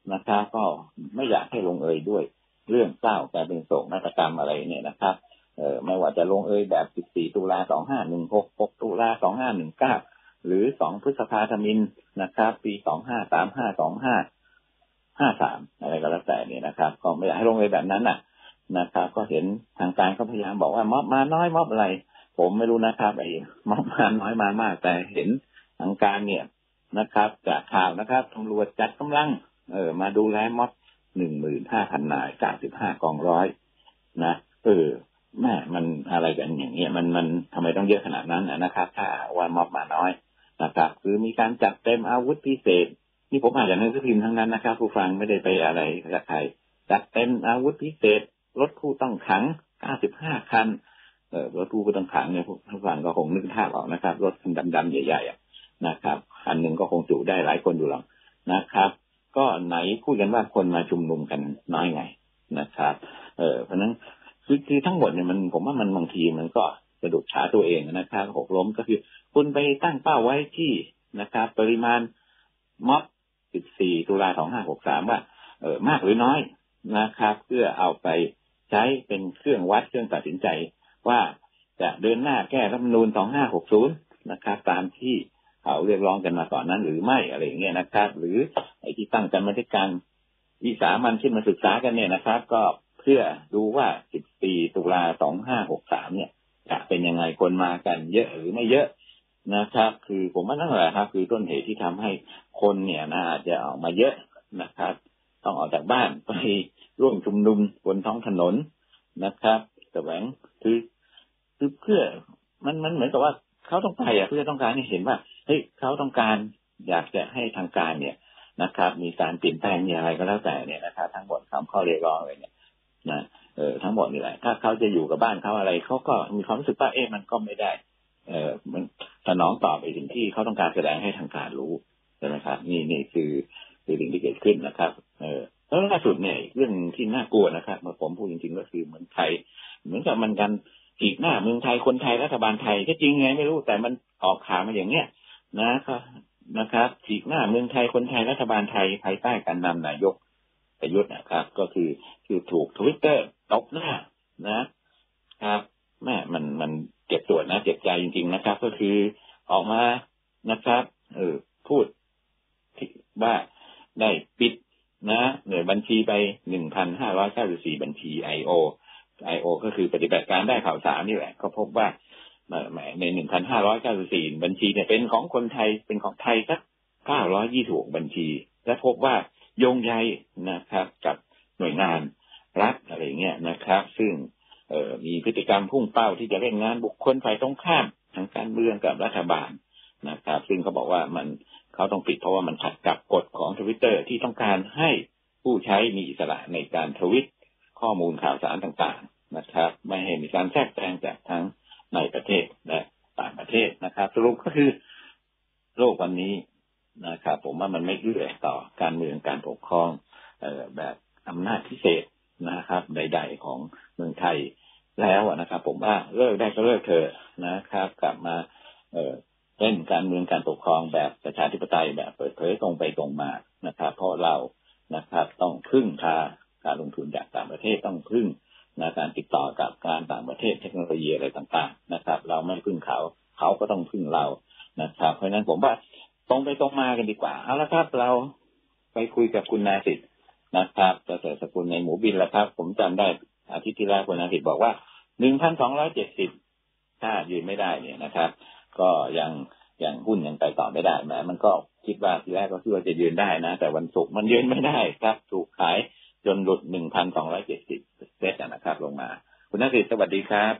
นะครับก็ไม่อยากให้ลงเอยด้วยเรื่องเศร้ากลายเป็นโศกนาฏกรรมอะไรเนี่ยนะครับเออไม่ว่าจะลงเอยแบบสิบสี่ตุลาสองห้าหนึ่งหก หกตุลาสองห้าหนึ่งเก้าหรือสองพฤษภาธมิฬนะครับปีสองห้าสามห้า สองห้าห้าสามอะไรก็แล้วแต่เนี่ยนะครับก็ไม่อยากให้ลงเอยแบบนั้นน่ะนะครับก็เห็นทางการเขาพยายามบอกว่าม็อบมาน้อยม็อบอะไรผมไม่รู้นะครับไอ้ม็อบมาน้อยมามากแต่เห็นทางการเนี่ยนะครับจากข่าวนะครับตำรวจจัดกำลังเออมาดูแลม็อบ หนึ่งหมื่นห้าพัน นายเก้าสิบห้ากองร้อยนะเออแม่มันอะไรกันอย่างเงี้ยมันมันทำไมต้องเยอะขนาดนั้นนะครับถ้าว่าม็อบมาน้อยนะครับคือมีการจัดเต็มอาวุธพิเศษนี่ผมอ่านจากหนังสือพิมพ์ทั้งนั้นนะครับผู้ฟังไม่ได้ไปอะไรกับใครจัดเต็มอาวุธพิเศษรถผู้ต้องขังเก้าสิบห้าคันเออรถผู้ต้องขังเนี่ยผู้ฟังก็คงนึกภาพออกนะครับรถคันดำๆใหญ่ๆนะครับคันหนึ่งก็คงจุได้หลายคนอยู่หรอกนะครับก็ไหนพูดกันว่าคนมาชุมนุมกันน้อยไงนะครับเออเพราะนั้นคือคือทั้งหมดเนี่ยมันผมว่ามันบางทีมันก็สะดุดขาตัวเองนะครับหกล้มก็คือคุณไปตั้งเป้าไว้ที่นะครับปริมาณม็อบสิบสี่ตุลาสองห้าหกสามว่าเออมากหรือน้อยนะครับเพื่อเอาไปใช้เป็นเครื่องวัดเครื่องตัดสินใจว่าจะเดินหน้าแก้รัฐธรรมนูญสองห้าหกศูนย์นะครับตามที่เขาเรียกร้องกันมาก่อนนั้นหรือไม่อะไรอย่างเงี้ยนะครับหรือไอ้ที่ตั้งกรรมาธิการวิสามัญขึ้นมาศึกษากันเนี่ยนะครับก็เพื่อดูว่าสิบสี่ตุลาสองห้าหกสามเนี่ยจะเป็นยังไงคนมากันเยอะหรือไม่เยอะนะครับคือผมว่านั่นแหละครับคือต้นเหตุที่ทำให้คนเนี่ยนะอาจจะออกมาเยอะนะครับต้องออกจากบ้านไปร่วมชุมนุมบนท้องถนนนะครับแสวงคือคือเพื่อมันมันเหมือนกับว่าเขาต้องไปอ่ะเพื่อต้องการให้เห็นว่าเฮ้ยเขาต้องการอยากจะให้ทางการเนี่ยนะครับมีการเปลี่ยนแปลงมีอะไรก็แล้วแต่เนี่ยนะครับทั้งหมดคำข้อเรียกร้องอะไรเนี่ยนะเออทั้งหมดนี่แหละถ้าเขาจะอยู่กับบ้านเขาอะไรเขาก็มีความรู้สึกว่าเอ๊ะมันก็ไม่ได้เออมันสนองตอบไปถึงที่เขาต้องการแสดงให้ทางการรู้ใช่ไหมครับนี่นี่คือคือสิ่งที่เกิดขึ้นนะครับเออแล้วล่าสุดเนี่ยเรื่องที่น่ากลัวนะครับเมื่อผมพูดจริงๆก็คือเหมือนไทยเหมือนกับมันกันฉีกหน้าเมืองไทยคนไทยรัฐบาลไทยที่จริงไงไม่รู้แต่มันออกข่าวมาอย่างเนี้ยนะครับนะครับฉีกหน้าเมืองไทยคนไทยรัฐบาลไทยภายใต้การนำนายกประยุทธ์นะครับก็คือคือถูก Twitter ตบหน้านะครับแม่มันมันเจ็บปวดนะเจ็บใจจริงๆนะครับก็คือออกมานะครับเออพูดว่าได้ปิดนะหน่วยบัญชีไป หนึ่งพันห้าร้อยเก้าสิบสี่ บัญชี ไอ โอ ไอ โอ ก็คือปฏิบัติการได้ข่าวสารนี่แหละก็พบว่าใน หนึ่งพันห้าร้อยเก้าสิบสี่ บัญชีเนี่ยเป็นของคนไทยเป็นของไทยสักเก้าร้อยยี่สิบหกบัญชีและพบว่าโยงใยนะครับกับหน่วยงานรัฐอะไรเงี้ยนะครับซึ่งเอ่อมีพฤติกรรมพุ่งเป้าที่จะเล่นงานบุคคลฝ่ายตรงข้ามทางการเมืองกับรัฐบาลนะครับซึ่งเขาบอกว่ามันเขาต้องปิดเพราะว่ามันขัดกับกฎของ Twitter ที่ต้องการให้ผู้ใช้มีอิสระในการทวิตข้อมูลข่าวสารต่างๆนะครับไม่ให้มีการแทรกแซงจากทั้งในประเทศและต่างประเทศนะครับสรุปก็คือโลกวันนี้นะครับผมว่ามันไม่เอื้อต่อการเมืองการปกครองเอ่อแบบอำนาจพิเศษนะครับใดๆของเมืองไทยแล้วนะครับผมว่าเลิกได้ก็เลิกเถอะนะครับกลับมาเอ่อเล่นการเมืองการปกครองแบบประชาธิปไตยแบบเปิดเผยตรงไปตรงมานะครับเพราะเรานะครับต้องพึ่งพาการลงทุนจากต่างประเทศต้องพึ่งนะการติดต่อกับการต่างประเทศเทคโนโลยีอะไรต่างๆนะครับเราไม่พึ่งเขาเขาก็ต้องพึ่งเรานะครับเพราะฉะนั้นผมว่าตรงไปตรงมากันดีกว่าเอาละครับเราไปคุยกับคุณนาสิทธิ์นะครับเกษตรสกุลในหมูบินแล้วครับผมจำได้อาทิตย์ที่แล้วคุณนาสิทธิ์บอกว่า หนึ่งพันสองร้อยเจ็ดสิบ ถ้ายืนไม่ได้เนี่ยนะครับก็ยังยังหุ้นยังไปต่อไม่ได้แม้มันก็คิดว่าทีแรกก็คิดว่าจะยืนได้นะแต่วันศุกร์มันยืนไม่ได้ครับถูกขายจนหลุด หนึ่งพันสองร้อยเจ็ดสิบ เซตนะครับลงมาคุณนาสิทธิ์สวัสดีครับ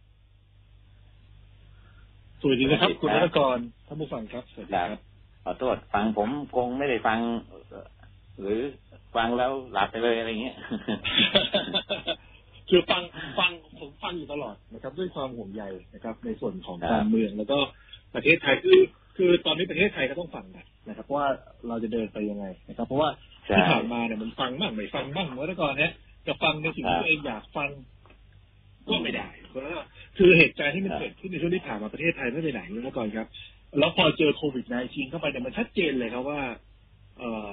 สวัสดีนะครับคุณรัตกรท่านผู้ฟังครับสวัสดีครับขอโทษฟังผมคงไม่ได้ฟังหรือฟังแล้วหลับไปเลยอะไรเงี้ยคือฟังฟังผมฟังอยู่ตลอดนะครับด้วยความห่วงใยนะครับในส่วนของการเมืองแล้วก็ประเทศไทยคือคือตอนนี้ประเทศไทยก็ต้องฟังนะครับว่าเราจะเดินไปยังไงนะครับเพราะว่าที่ผ่านมาเนี่ยมันฟังบ้างไม่ฟังบ้างเมื่อก่อนเนี้ยจะฟังในสิ่งที่ตัวเองอยากฟังก็ไม่ได้คือเหตุการณ์ที่มันเกิดขึ้นในช่วงที่ผ่านมาประเทศไทยไม่ไปไหนเมื่อก่อนครับแล้วพอเจอโควิด สิบเก้า เข้าไปเนี่ยมันชัดเจนเลยครับว่าเอ่อ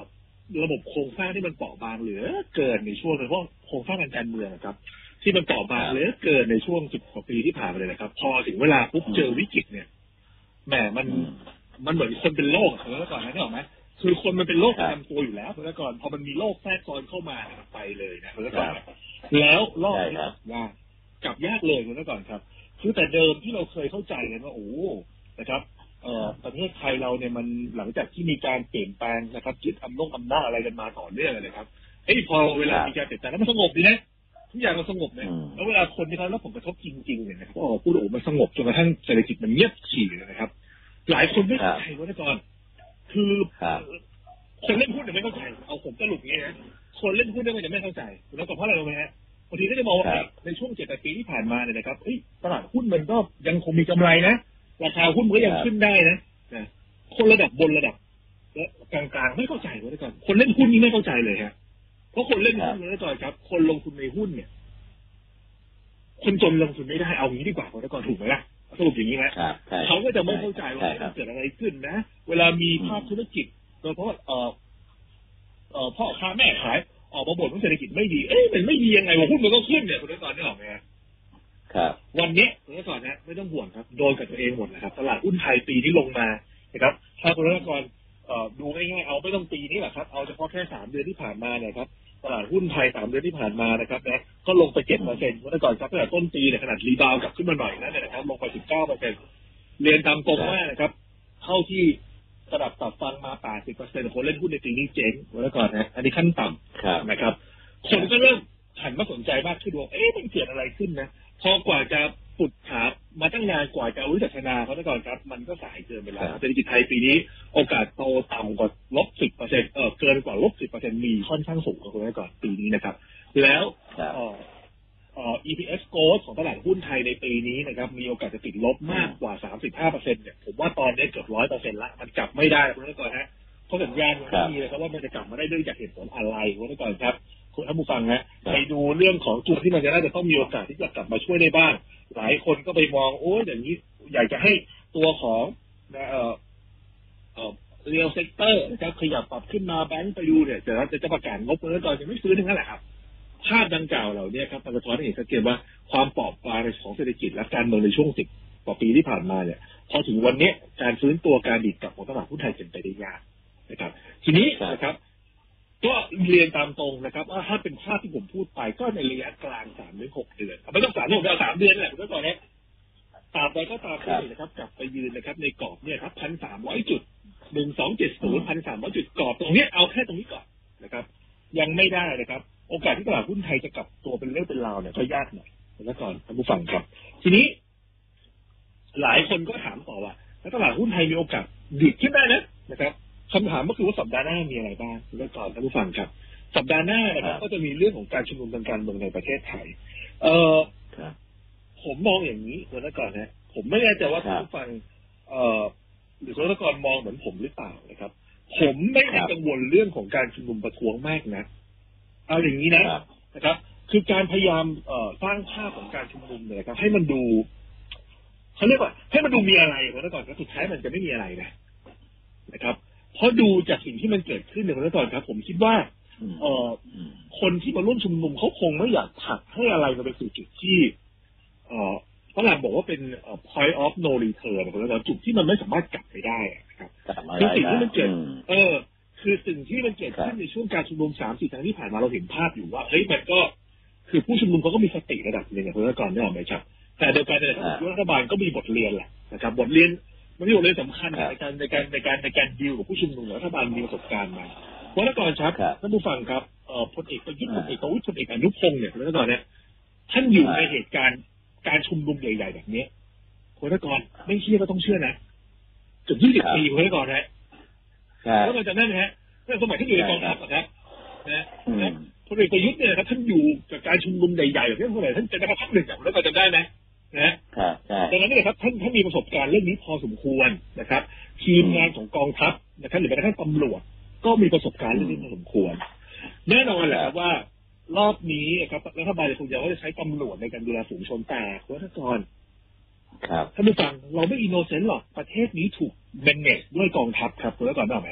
ระบบโครงสร้างที่มันเปราะบางเหลือเกินในช่วงโดยเฉพาะโครงสร้างทางการเมืองนะครับที่มันเปราะบางเหลือเกินในช่วงสิบกว่าปีที่ผ่านมาเลยนะครับพอถึงเวลาปุ๊บเจอวิกฤตเนี่ยแหมมันมันเหมือนคนเป็นโรคเมื่อก่อนนะนึกออกไหมคือคนมันเป็นโรคประจำตัวอยู่แล้วเมื่อก่อนพอมันมีโรคแทรกซ้อนเข้ามาเนี่ยไปเลยนะเมื่อก่อนแล้วรอบนี้ยากกลับยากเลยเมื่อก่อนครับคือแต่เดิมที่เราเคยเข้าใจกันว่าโอ้นะครับเอ่อประเทศไทยเราเนี่ยมันหลังจากที่มีการเปลี่ยนแปลงนะครับยึดอำนาจอำนาจอะไรกันมาต่อเนื่องเลยครับเอ้ยพอเวลามีการเปลี่ยนแปลงแล้วมันสงบดีนะทุกอย่างมันสงบเนี่ยแล้วเวลาคนที่เขารับผลกระทบจริงๆเนี่ยนะครับก็พูดโอ้มันสงบจนกระทั่งเศรษฐกิจมันเงียบฉี่เลยนะครับหลายคนไม่เข้าใจว่าก่อนคือคนเล่นหุ้นเนี่ยไม่เข้าใจเอาผมสรุปอย่างนี้นะคนเล่นหุ้นเนี่ยมันจะไม่เข้าใจแล้วก็เพราะอะไรรู้ไหมฮะบางทีก็จะมองว่าในช่วงเจ็ดปีที่ผ่านมาเนี่ยนะครับเอ้ยตลาดหุ้นมันก็ยังคงมีกำไรนะราคาหุ้นมันก็ยังขึ้นได้นะนะคนระดับบนระดับและกลางๆไม่เข้าใจไว้ก่อนคนเล่นหุ้นนี่ไม่เข้าใจเลยฮะเพราะคนเล่นหุ้นไว้ก่อนครับคนลงทุนในหุ้นเนี่ยคนจนลงทุนไม่ได้เอางี้ดีกว่าไว้ก่อนถูกไหมล่ะสรุปอย่างนี้นะเขาก็จะไม่เข้าใจว่ามันเกิดอะไรขึ้นนะเวลามีภาพธุรกิจโดยเฉพาะเอ่อเอ่อพ่อค้าแม่ขายออกมาบ่นว่าเศรษฐกิจไม่ดีเอ๊ะมันไม่ดียังไงวะหุ้นมันก็ขึ้นเนี่ยคุณไว้ก่อนนี่หรอไหมครับวันนี้คุณไว้ก่อนนะไม่ต้องห่วงครับโดนกับตัวเองหมดนะครับตลาดหุ้นไทยปีนี้ลงมานะครับถ้าคุณไว้ก่อนดูง่ายๆเอาไม่ต้องปีนี้แหละครับเอาเฉพาะแค่สามเดือนที่ผ่านมาเนี่ยครับตลาดหุ้นไทยสามเดือนที่ผ่านมานะครับนะก็ลงไปเจ็ดเปอร์เซ็นต์เมื่อก่อนครับตั้งแต่ต้นปีเนี่ยขนาดรีบาวกลับขึ้นมาหน่อยนะเนี่ยนะครับลงไปสิบเก้าเปอร์เซ็นต์เรียนตามตรงว่านะครับเข้าที่ระดับตัดฟังมาแปดสิบเปอร์เซ็นต์คนเล่นหุ้นในปีนี้เจ๊งเมื่อก่อนนะอันนี้ขั้นต่ำนะครับคนก็เริ่มหันมาสนใจมากขึ้นว่าเอ๊ะมันเกิดอะไรขึ้นนะพอกว่าจะปุดขามาตั้งนานกว่าจะวิจัยนาเขาแต่ก่อนครับมันก็สายเกินไปแล้วเศรษฐกิจไทยปีนี้โอกาสโตต่ำกว่าลบสิบเปอร์เซ็นต์เออเกินกว่าลบสิบเปอร์เซ็นต์มีค่อนข้างสูงกับคนแต่ก่อนปีนี้นะครับแล้วเอ่อเอ่อ อี พี เอส growth ของตลาดหุ้นไทยในปีนี้นะครับมีโอกาสจะติดลบมากกว่า สามสิบห้าเปอร์เซ็นต์ เนี่ยผมว่าตอนนี้เกือบ หนึ่งร้อยเปอร์เซ็นต์ ละมันกลับไม่ได้คนแต่ก่อนฮะเพราะสัญญาณมันไม่มีเลยครับว่ามันจะกลับมาได้ด้วยจากเหตุผลอะไรคนแต่ก่อนครับคุณท่านผู้ฟังนะไปดูเรื่องของตัวที่มันจะน่าจะต้องมีโอกาสที่จะกลับมาช่วยได้บ้างหลายคนก็ไปมองโอ้ยอย่างนี้อยากจะให้ตัวของเอ่อเอ่อเรียลเซกเตอร์นะครับขยับปรับขึ้นมาแบงก์ไปดูเนี่ยจะจะประกาศงบเมื่อก่อนจะไม่ซื้อทั้งนั้นแหละครับภาพดังกล่าวเหล่านี้ครับมันสะท้อนให้เห็นชัดเจนว่าความเปราะบางของเศรษฐกิจและการเมืองในช่วงสิบกว่าปีที่ผ่านมาเนี่ยพอถึงวันนี้การฟื้นตัวการดีดกลับของตลาดหุ้นไทยเป็นไปได้ยากนะครับทีนี้นะครับก็เรียนตามตรงนะครับว่าถ้าเป็นภาพที่ผมพูดไปก็ในระยะกลางสามถึงหกเดือนไม่ต้องสามถึงหกเดือนสามเดือนแหละเมื่อก่อนนี้ตามไปก็ตามไปนะครับกลับไปยืนนะครับในกรอบเนี่ยครับพันสามร้อยจุดหนึ่งสองเจ็ดศูนย์พันสามร้อยจุดกรอบตรงนี้เอาแค่ตรงนี้ก่อนนะครับยังไม่ได้นะครับโอกาสที่ตลาดหุ้นไทยจะกลับตัวเป็นเรื่องเป็นราวเนี่ยก็ยากหน่อยแล้วก่อนท่านผู้ฟังครับทีนี้หลายคนก็ถามต่อว่าแล้วตลาดหุ้นไทยมีโอกาสดีดขึ้นได้นะนะครับคำถามก็คือว่าสัปดาห์หน้ามีอะไรบ้างแล้วก่อนท่านผู้ฟังครับสัปดาห์หน้านะครับก็จะมีเรื่องของการชุมนุมทางการเมืองในประเทศไทยเอ่อผมมองอย่างนี้คนละก่อนนะผมไม่แน่ใจว่าท่านผู้ฟังเอ่อหรือคนละก่อนมองเหมือนผมหรือเปล่านะครับผมไม่ได้กังวลเรื่องของการชุมนุมประท้วงมากนะเอาอย่างนี้นะนะครับคือการพยายามเอ่อสร้างภาพของการชุมนุมเนี่ยนะครับให้มันดูเขาเรียกว่าให้มันดูมีอะไรคนละก่อนก็สุดท้ายมันจะไม่มีอะไรนะนะครับเพราะดูจากสิ่งที่มันเกิดขึ้นในวันก่อนครับผมคิดว่าเอ่อคนที่มาร่วมชุมนุมเขาคงไม่อยากผลักให้อะไรมาไปสู่จุดที่เอ่อฝรั่งบอกว่าเป็น point of no return นะแล้วจุดที่มันไม่สามารถกลับไปได้นะครับคือสิ่งที่มันเกิดเออคือสิ่งที่มันเกิดขึ้นในช่วงการชุมนุมสามสี่ครั้งที่ผ่านมาเราเห็นภาพอยู่ว่าเฮ้ยมันก็คือผู้ชุมนุมเขาก็มีสติระดับหนึ่งนะแล้วก่อนนี่หรอไหมครับแต่เดียวกันเนี่ยรัฐบาลก็มีบทเรียนแหละนะครับบทเรียนมันมีบทเรียนสำคัญในการในการในการในการดีลกับผู้ชุมนุมรัฐบาลมีประสบการณ์มาวันก่อนครับท่านผู้ฟังครับเอ่อพลเอกประยุทธ์พลเอกประวิตรพลเอกอนุพงศ์เนี่ยวันก่อนเนี่ยท่านอยู่ในเหตุการณ์การชุมนุมใหญ่ๆแบบนี้วันก่อนไม่เชื่อก็ต้องเชื่อนะเกือบยี่สิบปีวันก่อนนะแล้วก็จะนั่นฮะเมื่อสมัยที่อยู่ในกองทัพนะครับนะนะพลเอกประยุทธ์เนี่ยครับท่านอยู่กับการชุมนุมใหญ่ๆแบบนี้เมื่อไหร่ท่านจะได้มาพักหนึ่งอย่างแล้วก็จะได้นะนะดังนั้นเนี่ยครับท่านท่านมีประสบการณ์เรื่องนี้พอสมควรนะครับทีมงานของกองทัพนะครับหรือแม้กระทั่งตำรวจก็มีประสบการณ์เรื่องนี้พอสมควรแน่นอนแหละครับว่ารอบนี้ครับรัฐบาลคงจะว่าจะใช้ตำรวจในการดูแลฝูงชนแต่คุณธนกรท่านผู้ฟังเราไม่อินโนเซนต์หรอกประเทศนี้ถูกแมเนจด้วยกองทัพครับคุณธนกรได้ไหม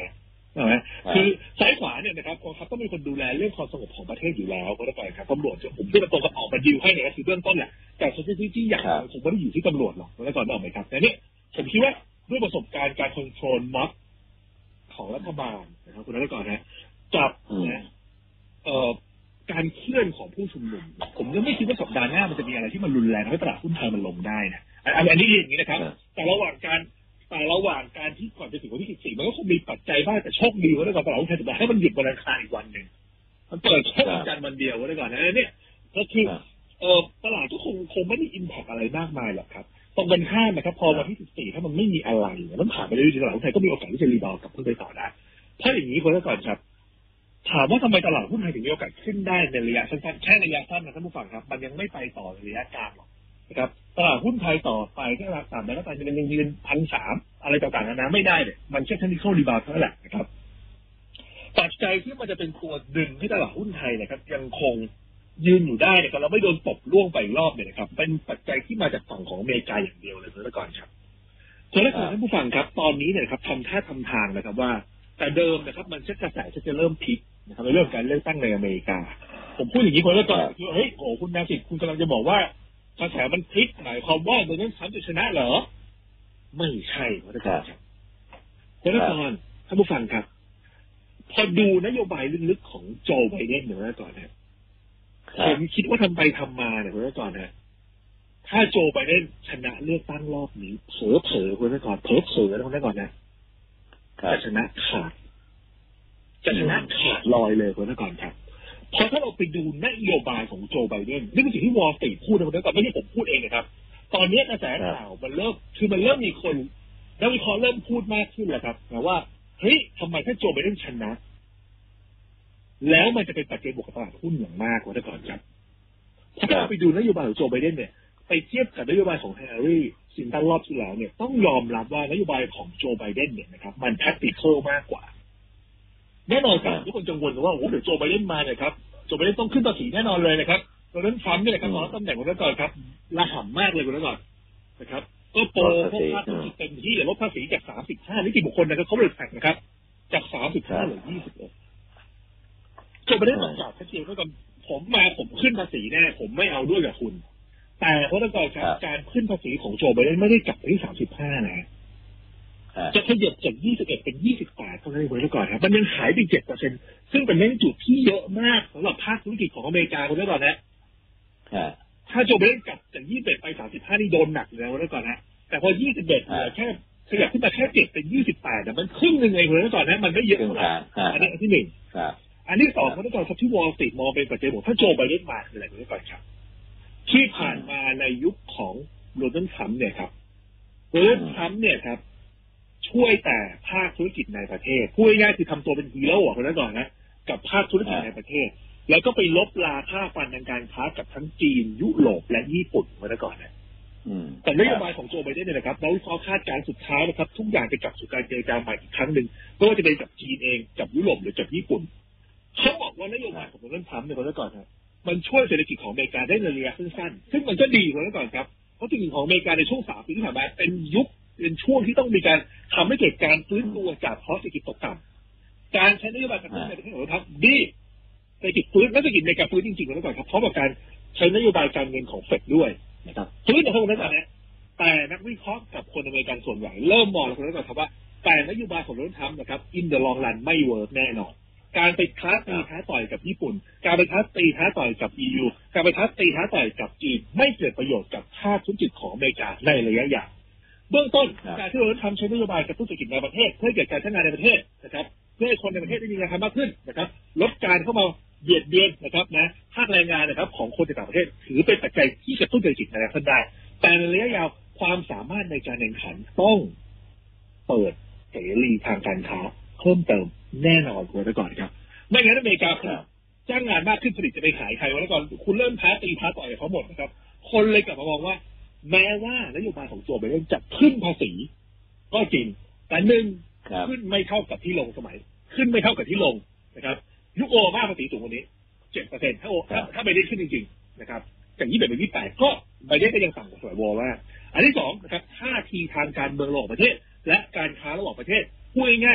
นะคือซ้ายขวาเนี่ยนะครับกองทัพต้องเป็นคนดูแลเรื่องความสงบของประเทศอยู่แล้วก็ได้ครับตำรวจผมที่มันตรงกับออกมาดีลให้เนี่ยก็คือเบื้องต้นแหละแต่ส่วนที่ที่ใหญ่คงไม่ได้อยู่ที่ตำรวจหรอกแล้วก่อนออกไหมครับแต่นี่ผมคิดว่าด้วยประสบการณ์การคอนโทรลม็อบของรัฐบาลนะครับคุณนักก่อนนะจับนะเอ่อการเคลื่อนของผู้ชุมนุมผมยังไม่คิดว่าสัปดาห์หน้ามันจะมีอะไรที่มันรุนแรงให้ตลาดหุ้นไทยมันลงได้นะอันนี้อย่างนี้นะครับแต่ระหว่างการแต่ระหว่างการที่ก่อนจะถึงวันที่สิบสี่มันก็คงมีปัจจัยบ้างแต่โชคดีว่าได้ก่อนตลาดหุ้นไทยจะให้มันหยุดวันอังคารอีกวันหนึ่งมันเปิดแค่วันจันทร์วันเดียวได้ก่อนนะเนี่ยก็คือเอ่อตลาดก็คงคงไม่ได้อิมแพคอะไรมากมายหรอกครับตรงกันข้ามนะครับพอวันที่สิบสี่ถ้ามันไม่มีอะไรมันผ่านไปเรื่อยๆตลาดหุ้นไทยก็มีโอกาสที่จะรีบาวด์กลับขึ้นไปต่อได้ถ้าอย่างนี้คนละก่อนครับถามว่าทำไมตลาดหุ้นไทยถึงมีโอกาสขึ้นได้ในระยะสั้นๆแค่ระยะสั้นนะท่านผู้ฟังครับมันยังไม่ไปต่อในระยะกลางหรอกนะครับตลาดหุ้นไทยต่อไปแค่ระดับต่ำแล้วก็ตามจะยังยืนพันสามอะไรต่างๆนานาไม่ได้เนี่ยมันแค่เทคนิคอลรีบาวด์เท่านั้นแหละนะครับปัจจัยที่มันจะเป็นตัวดึงให้ตลาดหุ้นไทยนะครับยังคงยืนอยู่ได้นะครับเราไม่โดนตบล่วงไปรอบเนี่ยนะครับเป็นปัจจัยที่มาจากฝั่งของอเมริกาอย่างเดียวเลยท่านครับส่วนท่านผู้ฟังครับตอนนี้เนี่ยครับทำท่าทำทางนะครับว่าแต่เดิมนะครับมันจะกระแสจะเริ่มพลิกนะครับในเรื่องการเลือกตั้งในอเมริกาผมพูดอย่างนี้คนละก่อนคือเฮ้ยโอ้คุณนาสิทธิ์คุณกำลังจะบอกว่ากระแสมันพลิกหมายความว่าโดนัลด์ทรัมป์จะชนะเหรอไม่ใช่คนละก่อนครับคนละก่อนท่านผู้ฟังครับพอดูนโยบายลึกๆของโจไบเดนเนี่ยคนละก่อนนะผมคิดว่าทำไปทำมาเนี่ยคนละก่อนนะถ้าโจไบเดนชนะเลือกตั้งรอบนี้เผลอเผลอคนละก่อนเผลอเผลอแล้วคนละก่อนนะจะชนะขาดจะชนะขาดลอยเลยคนละก่อนครับเพราะถ้าเราไปดูนโยบายของโจไบเดนนี่เป็นสิ่งที่วอลสตรีทพูดนะคนละก่อนไม่ใช่ผมพูดเองนะครับตอนนี้กระแสข่าวมันเริ่มคือมันเริ่มมีคนนักวิเคราะห์เริ่มพูดมากขึ้นแล้วครับนะว่าเฮ้ยทำไมถ้าโจไบเดนชนะแล้วมันจะเป็นปัจจัยบวกกับตลาดหุ้นอย่างมากคนละก่อนครับถ้าเราไปดูนโยบายของโจไบเดนเนี่ยไปเทียบกับนโยบายของแฮร์รี่ซินตันรอบที่แล้วเนี่ยต้องยอมรับว่านโยบายของโจไบเดนเนี่ยนะครับมัน practical มากกว่าแน่นอนครับทุกคนกังวลว่าโอ้โหเดี๋ยวโจไบเดนมาเนี่ยครับโจไบเดนต้องขึ้นภาษีแน่นอนเลยนะครับโดนัลด์ทรัมป์เนี่ยนะครับตอนตำแหน่งคนนั้นก่อนครับระห่ำมากเลยคนนั้นก่อนนะครับก็โปรพวกภาคธุรกิจเต็มที่ลดภาษีจากสามสิบห้านิติบุคคลนะครับเขาบริษัทนะครับจากสามสิบห้าเหลือยี่สิบเอ็ดโจไบเดนประกาศชัดเจนว่าก่อนผมมาผมขึ้นภาษีแน่ผมไม่เอาด้วยกับคุณแต่เพราะนั่นก่อนครับการขึ้นภาษีของโจไบเดนไม่ได้กลับไปที่สามสิบห้านะจะขยับจากยี่สิบเอ็ดเป็นยี่สิบแปดเท่านั้นเองก่อนครับมันยังหายไปเจ็ดเปอร์เซ็นต์ซึ่งเป็นเรื่องจุดที่เยอะมากสำหรับภาคธุรกิจของอเมริกาคนนั้นก่อนนะถ้าโจไบเดนกลับจากยี่สิบเอ็ดไปสามสิบห้านี่โดนหนักเลยคนนั้นก่อนนะแต่พอยี่สิบเอ็ดเหลือแค่ขยับขึ้นมาแค่เจ็ดเป็นยี่สิบแปดแต่มันครึ่งหนึ่งไงคนนั้นก่อนนะมันไม่เยอะเท่าไหร่อันนี้อันที่หนึ่งอันที่สองคนนั้นก่อนครับที่วอลสตรีทมองเป็นปัจจัยบวกถ้าโจไบเดนมาคืออะไรคนนั้นก่อนครับที่ผ่านมาในยุคของโดนัลด์ทรัมป์เนี่ยครับโดนัลด์ทรัมป์เนี่ยครับช่วยแต่ภาคธุรกิจในประเทศพูดง่ายๆคือทำตัวเป็นฮีโร่คนนั้นก่อนนะกับภาคธุรกิจในประเทศแล้วก็ไปลบราค่าฟันทางการค้ากับทั้งจีนยุโรปและญี่ปุ่นคนนั้นก่อนนะแต่นโยบายของโจไบเดนเนี่ยนะครับเราวิเคราะห์คาดการณ์สุดท้ายนะครับทุกอย่างจะกลับสู่การเจรจาใหม่อีกครั้งหนึ่งไม่ว่าจะเป็นกับจีนเองกับยุโรปหรือกับญี่ปุ่นเขาบอกว่านโยบายของโดนัลด์ทรัมป์เนี่ยคนนั้นก่อนนะมันช่วยเศรษฐกิจของอเมริกาได้ในระยะสั้นๆซึ่งมันก็ดีกว่านั้นก่อนครับเพราะเศรษฐกิจของอเมริกาในช่วงสามปีที่ผ่านมาเป็นยุคเป็นช่วงที่ต้องมีการทำให้เกิดการฟื้นตัวจากเพราะเศรษฐกิจตกต่ำการใช้นโยบายกระตุ้นในประเทศของเราดีเศรษฐกิจฟื้นและเศรษฐกิจอเมริกาฟื้นจริงๆนั้นก่อนครับเพราะกับการใช้นโยบายการเงินของเฟดด้วยนะครับฟื้นในพวกนั้นนะแต่นักวิเคราะห์กับคนอเมริกันส่วนใหญ่เริ่มมองคนนั้นก่อนครับว่าแต่นโยบายของโดนัลด์ทรัมป์นะครับอินเดอะลองรันไม่เวิร์กแน่นอนการไปท้าตีท้าต่อยกับญี่ปุ่นการไปท้าตีท้าต่อยกับ อี ยู การไปท้าตีท้าต่อยกับจีนไม่เกิดประโยชน์กับภาคธุรกิจของอเมริกาในระยะยาวเบื้องต้นการที่เราทำใช้นโยบายกระตุ้นเศรษฐกิจในประเทศเพื่อเกิดการใช้งานในประเทศนะครับเพื่อให้คนในประเทศได้มีงานทำมากขึ้นนะครับลดการเข้ามาเบียดเบียนนะครับนะภาคแรงงานนะครับของคนในต่างประเทศถือเป็นปัจจัยที่กระตุ้นเศรษฐกิจในระยะสั้นได้แต่ในระยะยาวความสามารถในการแข่งขันต้องเปิดเสรีทางการค้าเพิ่มเติมแน่นอนกว่าก่อนครับไม่งั้นอเมริกาจ้างงานมากขึ้นผลิตจะไปขายใครวะแล้วก่อนคุณเริ่มท้าตีท้าต่อยเขาหมดนะครับคนเลยกลับมามองว่าแม้ว่านโยบายของโจไบเดนจะขึ้นภาษีก็จริงแต่หนึ่งขึ้นไม่เท่ากับที่ลงสมัยขึ้นไม่เท่ากับที่ลงนะครับยุคโอบามาภาษีสูงกว่านี้เจ็ดเปอร์เซ็นต์ถ้าโอถ้าไบเดนขึ้นจริงๆนะครับจากยี่สิบเอ็ดเป็นยี่สิบแปดก็ไบเดนก็ยังต่ำกว่าสวยวอลว่าอันที่สองนะครับท่าทีทางการเมืองระหว่างประเทศและการค้าระหว่างประเทศพูดง่ายๆ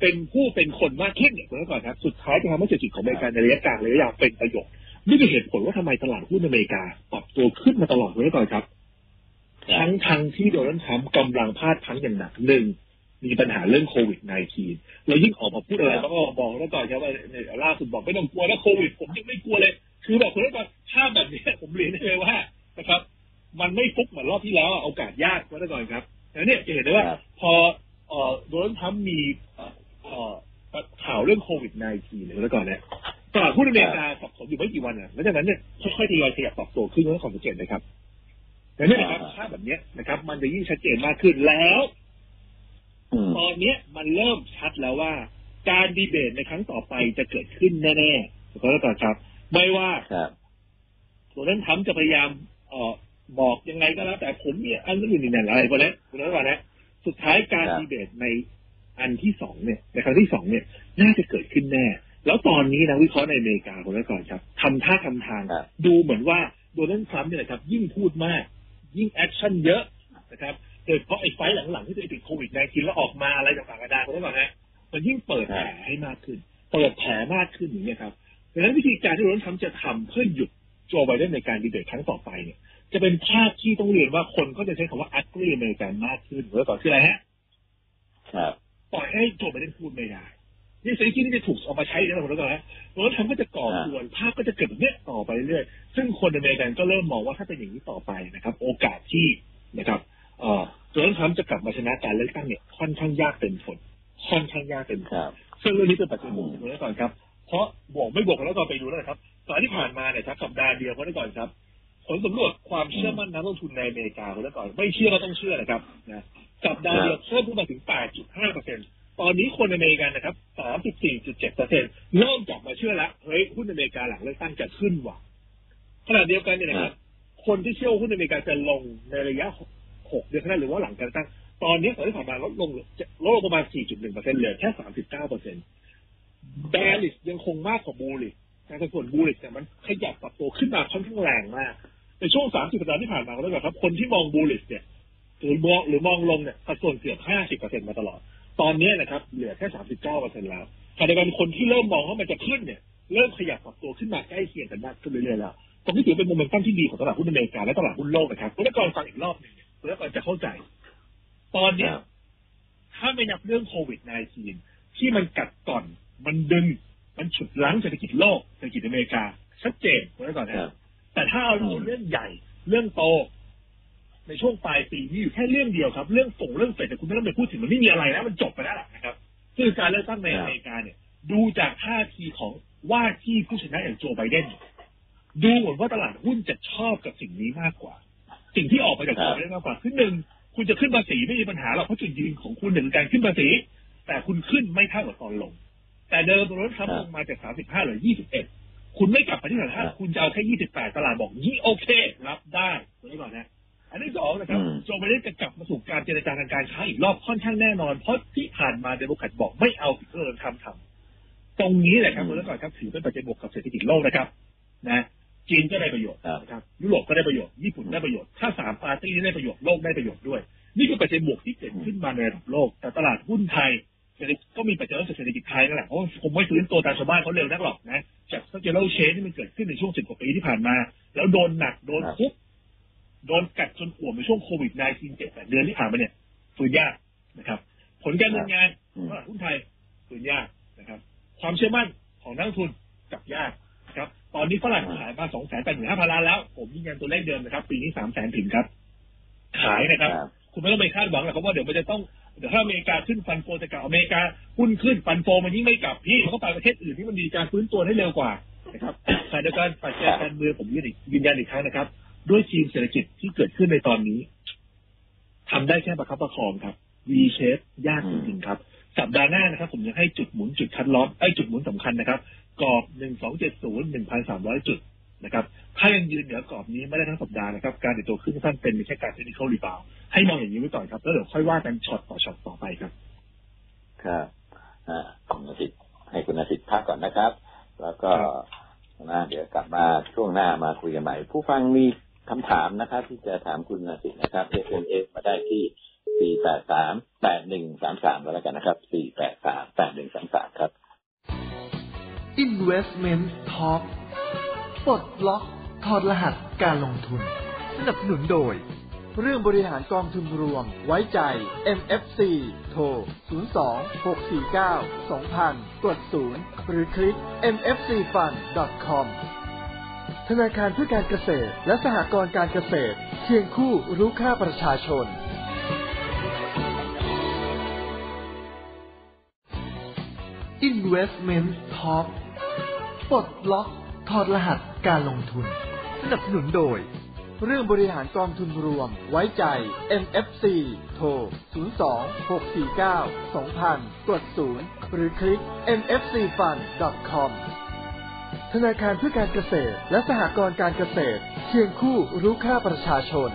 เป็นผู้เป็นคนมากขึ้นเนี่ยคุณก่อนครับสุดท้ายจะทำให้เศรษฐกิจของอเมริกาในระยะกลางระยะยาวเป็นประโยชน์นี่คือเหตุผลว่าทำไมตลาดหุ้นอเมริกาปรับตัวขึ้นมาตลอดคุณก่อนครับทั้งทั้งที่โดนัลด์ทรัมป์กำลังพลาดพลั้งอย่างหนักหนึ่งมีปัญหาเรื่องโควิด สิบเก้า แล้วยิ่งออกมาพูดอะไรก็บอกแล้วก่อนครับว่าล่าสุดบอกไม่ต้องกลัวนะโควิดผมยังไม่กลัวเลยคือแบบคุณก่อนถ้าแบบนี้ผมเรียนได้เลยว่านะครับมันไม่ฟุกเหมือนรอบที่แล้วโอกาสยากคุณก่อนครับแล้วเนี่ยจะเห็นได้ว่าพอโดนัลด์ทรัมป์มีข่าวเรื่องโควิด สิบเก้า เนี่ยแล้วก่อนเนี่ยตลาดหุ้นอเมริกาสับสนอยู่ไม่กี่วันอ่ะแล้วจากนั้นเนี่ยค่อยๆทยอยขยับปรับตัวขึ้นแล้วความสังเกตนะครับแต่เนี่ยนะครับภาพแบบนี้นะครับมันจะยิ่งชัดเจนมากขึ้นแล้วตอนนี้มันเริ่มชัดแล้วว่าการดีเบตในครั้งต่อไปจะเกิดขึ้นแน่ๆขอแล้วก่อนครับไม่ว่าโดนัลด์ทรัมป์จะพยายามเอ่อบอกยังไงก็แล้วแต่ผมเนี่ยอันนี้นี่นั่นอะไรพวกนี้คุณรู้ป่ะนะสุดท้ายการดีเบตในอันที่สองเนี่ยในครั้งที่สองเนี่ยน่าจะเกิดขึ้นแน่แล้วตอนนี้นักวิเคราะห์ในอเมริกาคนละก่อนครับทำท่าทำทางดูเหมือนว่าโดนัลด์ทรัมป์เนี่ยนะครับยิ่งพูดมากยิ่งแอคชั่นเยอะนะครับโดยเฉพาะไอ้ไฟล์หลังๆที่ตัวเองติดโควิด สิบเก้า แล้วออกมาอะไรต่างๆกันาคนละก่อนนะมันยิ่งเปิดแผลให้มากขึ้นเปิดแผลมากขึ้นอย่างนี้ครับดังนั้นวิธีการที่โดนัลด์ทรัมป์จะทำเพื่อหยุดโจไบเดนในการดีเบตครั้งต่อไปเนี่ยจะเป็นภาพที่ต้องเรียนว่าคนก็จะใช้คำว่า ugly American มากขึ้นหรือต่อคืออะไรฮะครับปล่อยให้โจไบเดนพูดไม่ได้นี่สิ่งที่นี่จะถูกเอามาใช้ในระบบแล้วกันนะแล้วทำก็จะก่อส่วนภาพก็จะเกิดแบบนี้ต่อไปเรื่อยๆซึ่งคนอเมริกันก็เริ่มมองว่าถ้าเป็นอย่างนี้ต่อไปนะครับโอกาสที่นะครับเอ่อโดนัลด์ทรัมป์จะกลับมาชนะการเลือกตั้งเนี่ยค่อนข้างยากเป็นผลค่อนข้างยากเป็นผลซึ่งเรื่องนี้เป็นปัจจัยบวกแล้วก่อนครับเพราะบวกไม่บวกแล้วก็ไปดูแล้วนะครับตอนที่ผ่านมาเนี่ยครับสัปดาห์เดียวแล้วก่อนครับผลสำรวจความเชื่อมั่นนักลงทุนในอเมริกาแล้วก่อนไม่เชื่อก็ต้องเชื่อนะครับนะสัปดาห์เดียวเพิ่มขึ้นมาถึง แปดจุดห้าเปอร์เซ็นต์ ตอนนี้คนอเมริกันนะครับ สามสิบสี่จุดเจ็ดเปอร์เซ็นต์ เริ่มกลับมาเชื่อแล้วเฮ้ยหุ้นอเมริกาหลังเลือกตั้งจะขึ้นว่ะขณะเดียวกันเนี่ยนะครับคนที่เชื่อหุ้นอเมริกาจะลงในระยะหกเดือนข้างหน้าหรือว่าหลังการเลือกตั้งตอนนี้ตอนที่ผ่านมาลดลงลดลงประมาณ สี่จุดหนึ่งเปอร์เซ็นต์ เหลือแค่ สามสิบเก้าเปอร์เซ็นต์ bearish ยังคงมากกว่า bullish แต่ส่วน bullish เนี่ยมันขยับปรับตัวขึ้นมาค่อนข้างแรงมากในช่วงสามสิบสัปดาห์ที่ผ่านมาแล้วครับคนที่มอง bullish เนี่ยหรือมองหรือมองลงเนี่ยสัดส่วนเกือบ ห้าสิบเปอร์เซ็นต์ มาตลอดตอนนี้นะครับเหลือแค่ สามสิบเก้าเปอร์เซ็นต์ แล้วขณะเดียวกันคนที่เริ่มมองว่ามันจะขึ้นเนี่ยเริ่มขยับปรับตัวขึ้นมาใกล้เคียงกันมากขึ้นเรื่อยๆแล้วตรงนี้ถือเป็นโมเมนตัมที่ดีของตลาดหุ้นอเมริกาและตลาดหุ้นโลกนะครับคุณนักกรฟังอีกรอบนึงคุณนักกรจะเข้าใจตอนนี้ถ้าไม่นับเรื่องโควิด สิบเก้า ที่มันกัดก่อนมันดึงมันฉุดล้างเศรษฐกิจโลกเศรษฐกิจอเมริกาชัดเจนคุณนักกรนะแต่ถ้าเอาเรื่องใหญ่เรื่องโตในช่วงปลายปีนี้อยู่แค่เรื่องเดียวครับเรื่องส่งเรื่องเฟดแต่คุณไม่ต้องไปพูดถึงมันไม่มีอะไรแล้วมันจบไปแล้วนะครับคือการเลือกตั้งในอเมริกาเนี่ยดูจากท่าทีของว่าที่ผู้ชนะอย่างโจไบเดนดูเหมือนว่าตลาดหุ้นจะชอบกับสิ่งนี้มากกว่าสิ่งที่ออกมาจากโจไบเดนมากกว่าคือหนึ่งคุณจะขึ้นภาษีไม่มีปัญหาหรอกเพราะจุดยืนของคุณหนึ่งการขึ้นภาษีแต่คุณขึ้นไม่เท่ากับตอนลงแต่เดิมโดนัลด์ทรัมป์ลงมาจากสามสิบห้าเหลือยี่สิบเอ็ดคุณไม่กลับไปที่สามสิบห้าคุณจะเอาแค่ยี่สิบแปดตลาดบอกยี่โอเครับได้ตัวนี้ก่อนนะอันที่สองนะครับโจไบเดนจะกลับมาสู่การเจรจาทางการค้าอีกรอบค่อนข้างแน่นอนเพราะที่ผ่านมาเดโมแครตบอกไม่เอาสิ่งที่เราทำทำตรงนี้แหละครับคุณแล้วก่อนครับถือเป็นปัจจัยบวกกับเศรษฐกิจโลกนะครับนะจีนก็ได้ประโยชน์นะครับยุโรปก็ได้ประโยชน์ญี่ปุ่นได้ประโยชน์ถ้าสามปาร์ตี้นี้ได้ประโยชน์โลกได้ประโยชน์ด้วยนี่คือปัจจัยบวกที่เกิดขึ้นมาในระดับโลกแต่ตลาดหุ้นไทยก็มีปัจจัยเศรษฐกิจไทยนั่นแหละเพราะคงไม่ฟื้นตัวตามชาวบ้านเขาเร็วนักหรอกนะจากสเกลเชนที่มันเกิดขึ้นในช่วงสิบกว่าปีที่ผ่านมาแล้วโดนหนักโดนคุกโดนกัดจนอ่วมในช่วงโควิด สิบเก้า เจ็ด แปดเดือนที่ผ่านมาเนี่ยฟื้นยากนะครับผลการดำเนินงานของตลาดหุ้นไทยฟื้นยากนะครับความเชื่อมั่นของนักลงทุนกลับยากนะครับตอนนี้ฝรั่งขายมา สองแสนแปดหมื่นห้าพัน ล้านแล้วผมยืนยันตัวเลขเดิมนะครับปีนี้ สามแสน ถึงครับขายนะครับคุณไม่ต้องไปคาดหวังหรอกครับว่าเดี๋ยวมันจะต้องเดี๋ยวถ้าอเมริกาขึ้นฟันโฟจะกลับอเมริกาหุ้นขึ้นฟันโฟมันยิ่งไม่กลับพี่เขาก็ไปประเทศอื่นที่มันมีการฟื้นตัวได้เร็วกว่านะครับแต่เดียวกันปัจจัยการเมืองผมยืนยันอีกครั้งนะครับด้วยทีมเศรษฐกิจที่เกิดขึ้นในตอนนี้ทำได้แค่ประคับประคองครับ V shape ยากจริงๆครับสัปดาห์หน้านะครับผมยังให้จุดหมุนจุดคัดลอสไอ้จุดหมุนสำคัญนะครับกรอบหนึ่งสองเจ็ดศูนย์ หนึ่งพันสามร้อย จุดนะครับถ้ายังยืนเหนือกรอบนี้ไม่ได้ทั้งสัปดาห์นะครับการติดตัวขึ้นสั้นเป็นแค่การเทคนิคอลรีบาวด์ให้มองอย่างนี้ไว้ก่อนครับแล้วเดี๋ยวค่อยว่ากันช็อตต่อช็อตต่อไปครับครับอ่าคุณอาทิตย์ให้คุณอาทิตย์พักก่อนนะครับแล้วก็นะเดี๋ยวกลับมาช่วงหน้ามาคุยกันใหม่ผู้ฟังมีคำถามนะครับที่จะถามคุณอาทิตย์นะครับ เอส เอ็ม เอส มาได้ที่สี่แปดสาม แปดหนึ่งสามสามก็แล้วกันนะครับสี่แปดสาม แปดหนึ่งสามสามครับ Investment Talk ปลดล็อกถอดรหัสการลงทุนสนับสนุนโดยเรื่องบริหารกองทุนรวมไว้ใจ เอ็ม เอฟ ซี โทร ศูนย์ สอง หก สี่ เก้า สองพัน กด ศูนย์ หรือคลิก เอ็ม เอฟ ซี ฟัน ดอท คอม ธนาคารเพื่อการเกษตรและสหกรณ์การเกษตรเคียงคู่รู้ค่าประชาชน Investment Talk ปลดล็อกถอดรหัสการลงทุนสนับสนุนโดยเรื่องบริหารกองทุนรวมไว้ใจ เอ็ม เอฟ ซี โทร ศูนย์ สอง หก สี่ เก้า สองพัน กด ศูนย์ หรือคลิก เอ็ม เอฟ ซี ฟัน ดอท คอม ธนาคารเพื่อการเกษตรและสหกรณ์การเกษตรเคียงคู่รู้ค่าประชาชน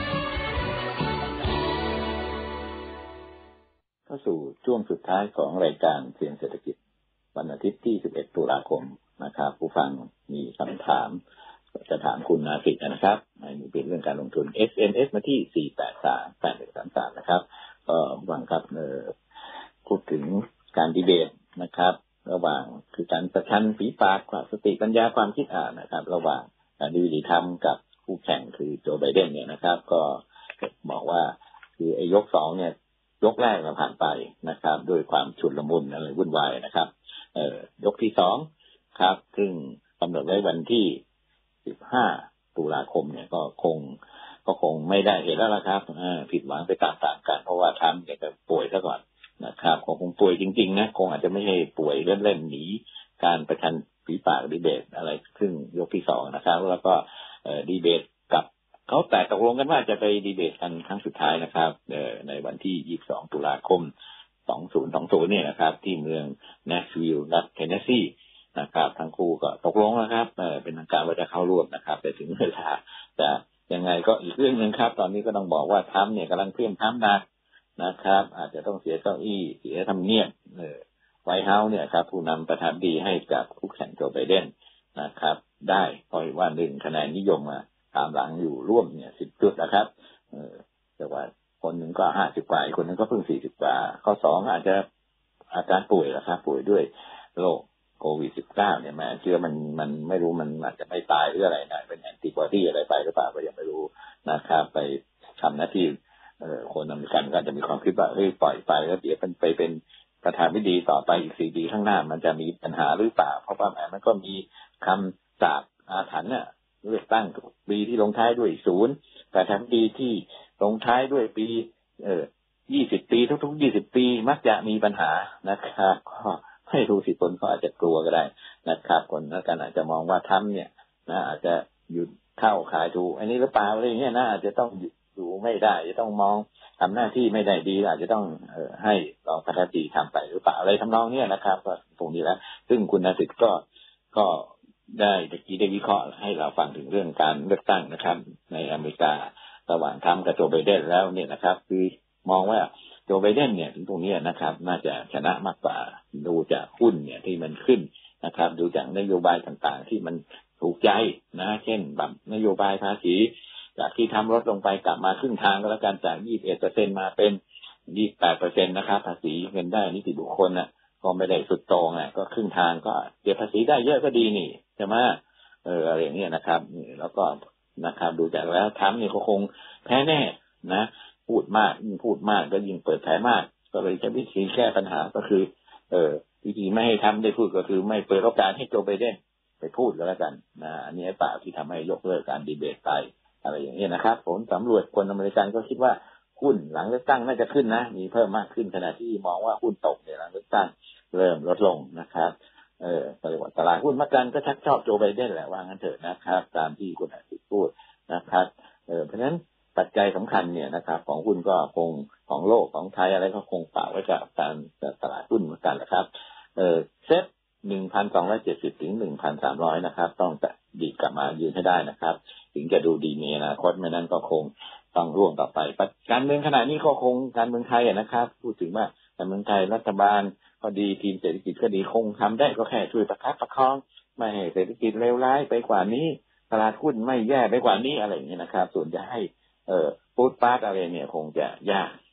เข้าสู่ช่วงสุดท้ายของรายการเสียงเศรษฐกิจวันอาทิตย์ที่สิบเอ็ดตุลาคมนะครับผู้ฟังมีคำถามจะถามคุณนาสิทธิ์นะครับในเป็นเรื่องการลงทุน เอส เอ็ม เอส มาที่สี่แปดสาม แปดหนึ่งสามสามนะครับก็หวังครับเอ่อพูดถึงการดีเบตนะครับระหว่างคือการประชันฝีปากความสติปัญญาความคิดอ่านนะครับระหว่างดีดีทำกับคู่แข่งคือโจไบเดนเนี่ยนะครับก็บอกว่าคือไอ้ยกสองเนี่ยยกแรกเราผ่านไปนะครับด้วยความชุลมุนอะไรวุ่นวายนะครับเอ่อยกที่สองครับซึ่งกำหนดไว้วันที่สิบห้าตุลาคมเนี่ยก็คงก็คงไม่ได้เห็นแล้วละครับผิดหวังไปตามๆกันเพราะว่าทรัมป์เนี่ยก็ป่วยซะก่อนนะครับคงคงป่วยจริงๆนะคงอาจจะไม่ใช่ป่วยเล่นๆหนีการประชันฝีปากดีเบตอะไรซึ่งยกที่สองนะครับแล้วก็ดีเบตกับเขาแต่ตกลงกันว่าจะไปดีเบตกันครั้งสุดท้ายนะครับในวันที่ยี่สิบสองตุลาคมสองพันยี่สิบเนี่ยนะครับที่เมืองแนชวิลล์รัฐเทนเนสซีนะครับทั้งคู่ก็ตกลงแล้วครับเออเป็นทางการว่าจะเข้าร่วมนะครับแต่ถึงเวลาจะยังไงก็อีกเรื่องนึงครับตอนนี้ก็ต้องบอกว่าทรัมป์เนี่ยกำลังเพี้ยนทรัมป์นะนะครับอาจจะต้องเสียเก้าอี้เสียทำเนียบเออไวท์เฮาส์เนี่ยครับผู้นำประธานดีให้กับคู่แข่งโจไบเดนนะครับได้เพราะว่าหนึ่งคะแนนนิยมมาตามหลังอยู่ร่วมเนี่ยสิบจุดนะครับเออแต่ว่าคนหนึ่งก็ห้าสิบกว่าคนหนึ่งก็เพิ่งสี่สิบกว่าข้อสองอาจจะอาการป่วยนะครับป่วยด้วยโรคโควิด สิบเก้า เนี่ยแม้เชื้อมันมันไม่รู้มันอาจจะไม่ตายหรืออะไรนะเป็นแอนติบอดีอะไรไปหรือเปล่าก็ยังไม่รู้นะครับไปทำหน้าที่เอ่อคนอเมริกันก็จะมีความคิดว่าเฮ้ยปล่อยไปแล้วเดี๋ยวมันไปเป็นประธานาธิบดีต่อไปอีกสี่ปีข้างหน้ามันจะมีปัญหาหรือเปล่าเพราะว่าแหมมันก็มีคำสาปอาถรรพ์เนี่ยเลือกตั้งปีที่ลงท้ายด้วยศูนย์ประธานาธิบดีที่ลงท้ายด้วยปีเอ่อยี่สิบปีทุกๆยี่สิบปีมักจะมีปัญหานะครับก็ไม่รู้สิคนเขาอาจจะกลัวก็ได้นะครับคนนักการอาจจะมองว่าทรัมป์เนี่ยนะอาจจะหยุดเข้าขายถูกอันนี้หรือเปล่าอะไรอย่างเงี้ยนะอาจจะต้องอยู่ไม่ได้จะต้องมองทำหน้าที่ไม่ได้ดีอาจจะต้องเอ่อให้รองประธานาธิบดีทำไปหรือเปล่าอะไรทำนองเนี้ยนะครับก็ตรงนี้แล้วซึ่งคุณนาสิทธิ์ก็ก็ได้ตะกี้ได้วิเคราะห์ให้เราฟังถึงเรื่องการเลือกตั้งนะครับในอเมริการะหว่างทรัมป์กับโจไบเดนแล้วเนี่ยนะครับคือมองว่าโจไบเดนเนี่ยถึงตรงนี้นะครับน่าจะชนะมากกว่าดูจากหุ้นเนี่ยที่มันขึ้นนะครับดูจากนโยบายต่างๆที่มันถูกใจนะเช่นแบบนโยบายภาษีจากที่ทำลดลงไปกลับมาครึ่งทางก็แล้วกันจาก ยี่สิบเอ็ดเปอร์เซ็นต์ มาเป็น ยี่สิบแปดเปอร์เซ็นต์ นะครับภาษีเงินได้นิติบุคคลน่ะก็ไม่ได้สุดโต่งอ่ะก็ครึ่งทางก็เก็บภาษีได้เยอะก็ดีนี่ใช่ไหมเอออะไรอย่างเงี้ยนะครับแล้วก็นะครับดูจากแล้วทรัมป์นี่เขาคงแพ้แน่นะพูดมากยิ่งพูดมากก็ยิ่งเปิดแผลมากก็เลยจะวิธีแก้ปัญหาก็คือเออวิธีไม่ให้ทรัมป์ได้พูดก็คือไม่เปิดโอกาสให้โจไบเดนไปพูดก็แล้วกันนะอันนี้เปล่าที่ทำให้ยกเลิกการดีเบตไปอะไรอย่างนี้นะครับผลสำรวจคนอเมริกันก็คิดว่าหุ้นหลังเลือกตั้งน่าจะขึ้นนะมีเพิ่มมากขึ้นขณะที่มองว่าหุ้นตกในหลังเลือกตั้งเริ่มลดลงนะครับเออตลาดหุ้นมักกันก็ชักชอบโจไบเดนแหละว่างั้นเถอะนะครับตามที่คุณอาทิตย์พูดนะครับเออเพราะฉะนั้นปัจจัยสำคัญเนี่ยนะครับของหุ้นก็คงของโลกของไทยอะไรก็คงฝากไว้กับการตลาดหุ้นเหมือนกันแหละครับเออเซ็ต หนึ่งพันสองร้อยเจ็ดสิบ ถึง หนึ่งพันสามร้อย นะครับต้องดีดกลับมายืนให้ได้นะครับถึงจะดูดีในอนาคตไม่นั้นก็คงต้องร่วงต่อไปการเมืองขณะนี้ก็คงการเมืองไทยนะครับพูดถึงว่าการเมืองไทยรัฐบาลก็ดีทีมเศรษฐกิจก็ดีคงทำได้ก็แค่ช่วยประคับประคองไม่ให้เศรษฐกิจเลวร้ายไปกว่านี้ตลาดหุ้นไม่แย่ไปกว่านี้อะไรอย่างนี้นะครับส่วนจะให้เอ่อปูดปาร์ตอะไรเนี่ยคงจะยาก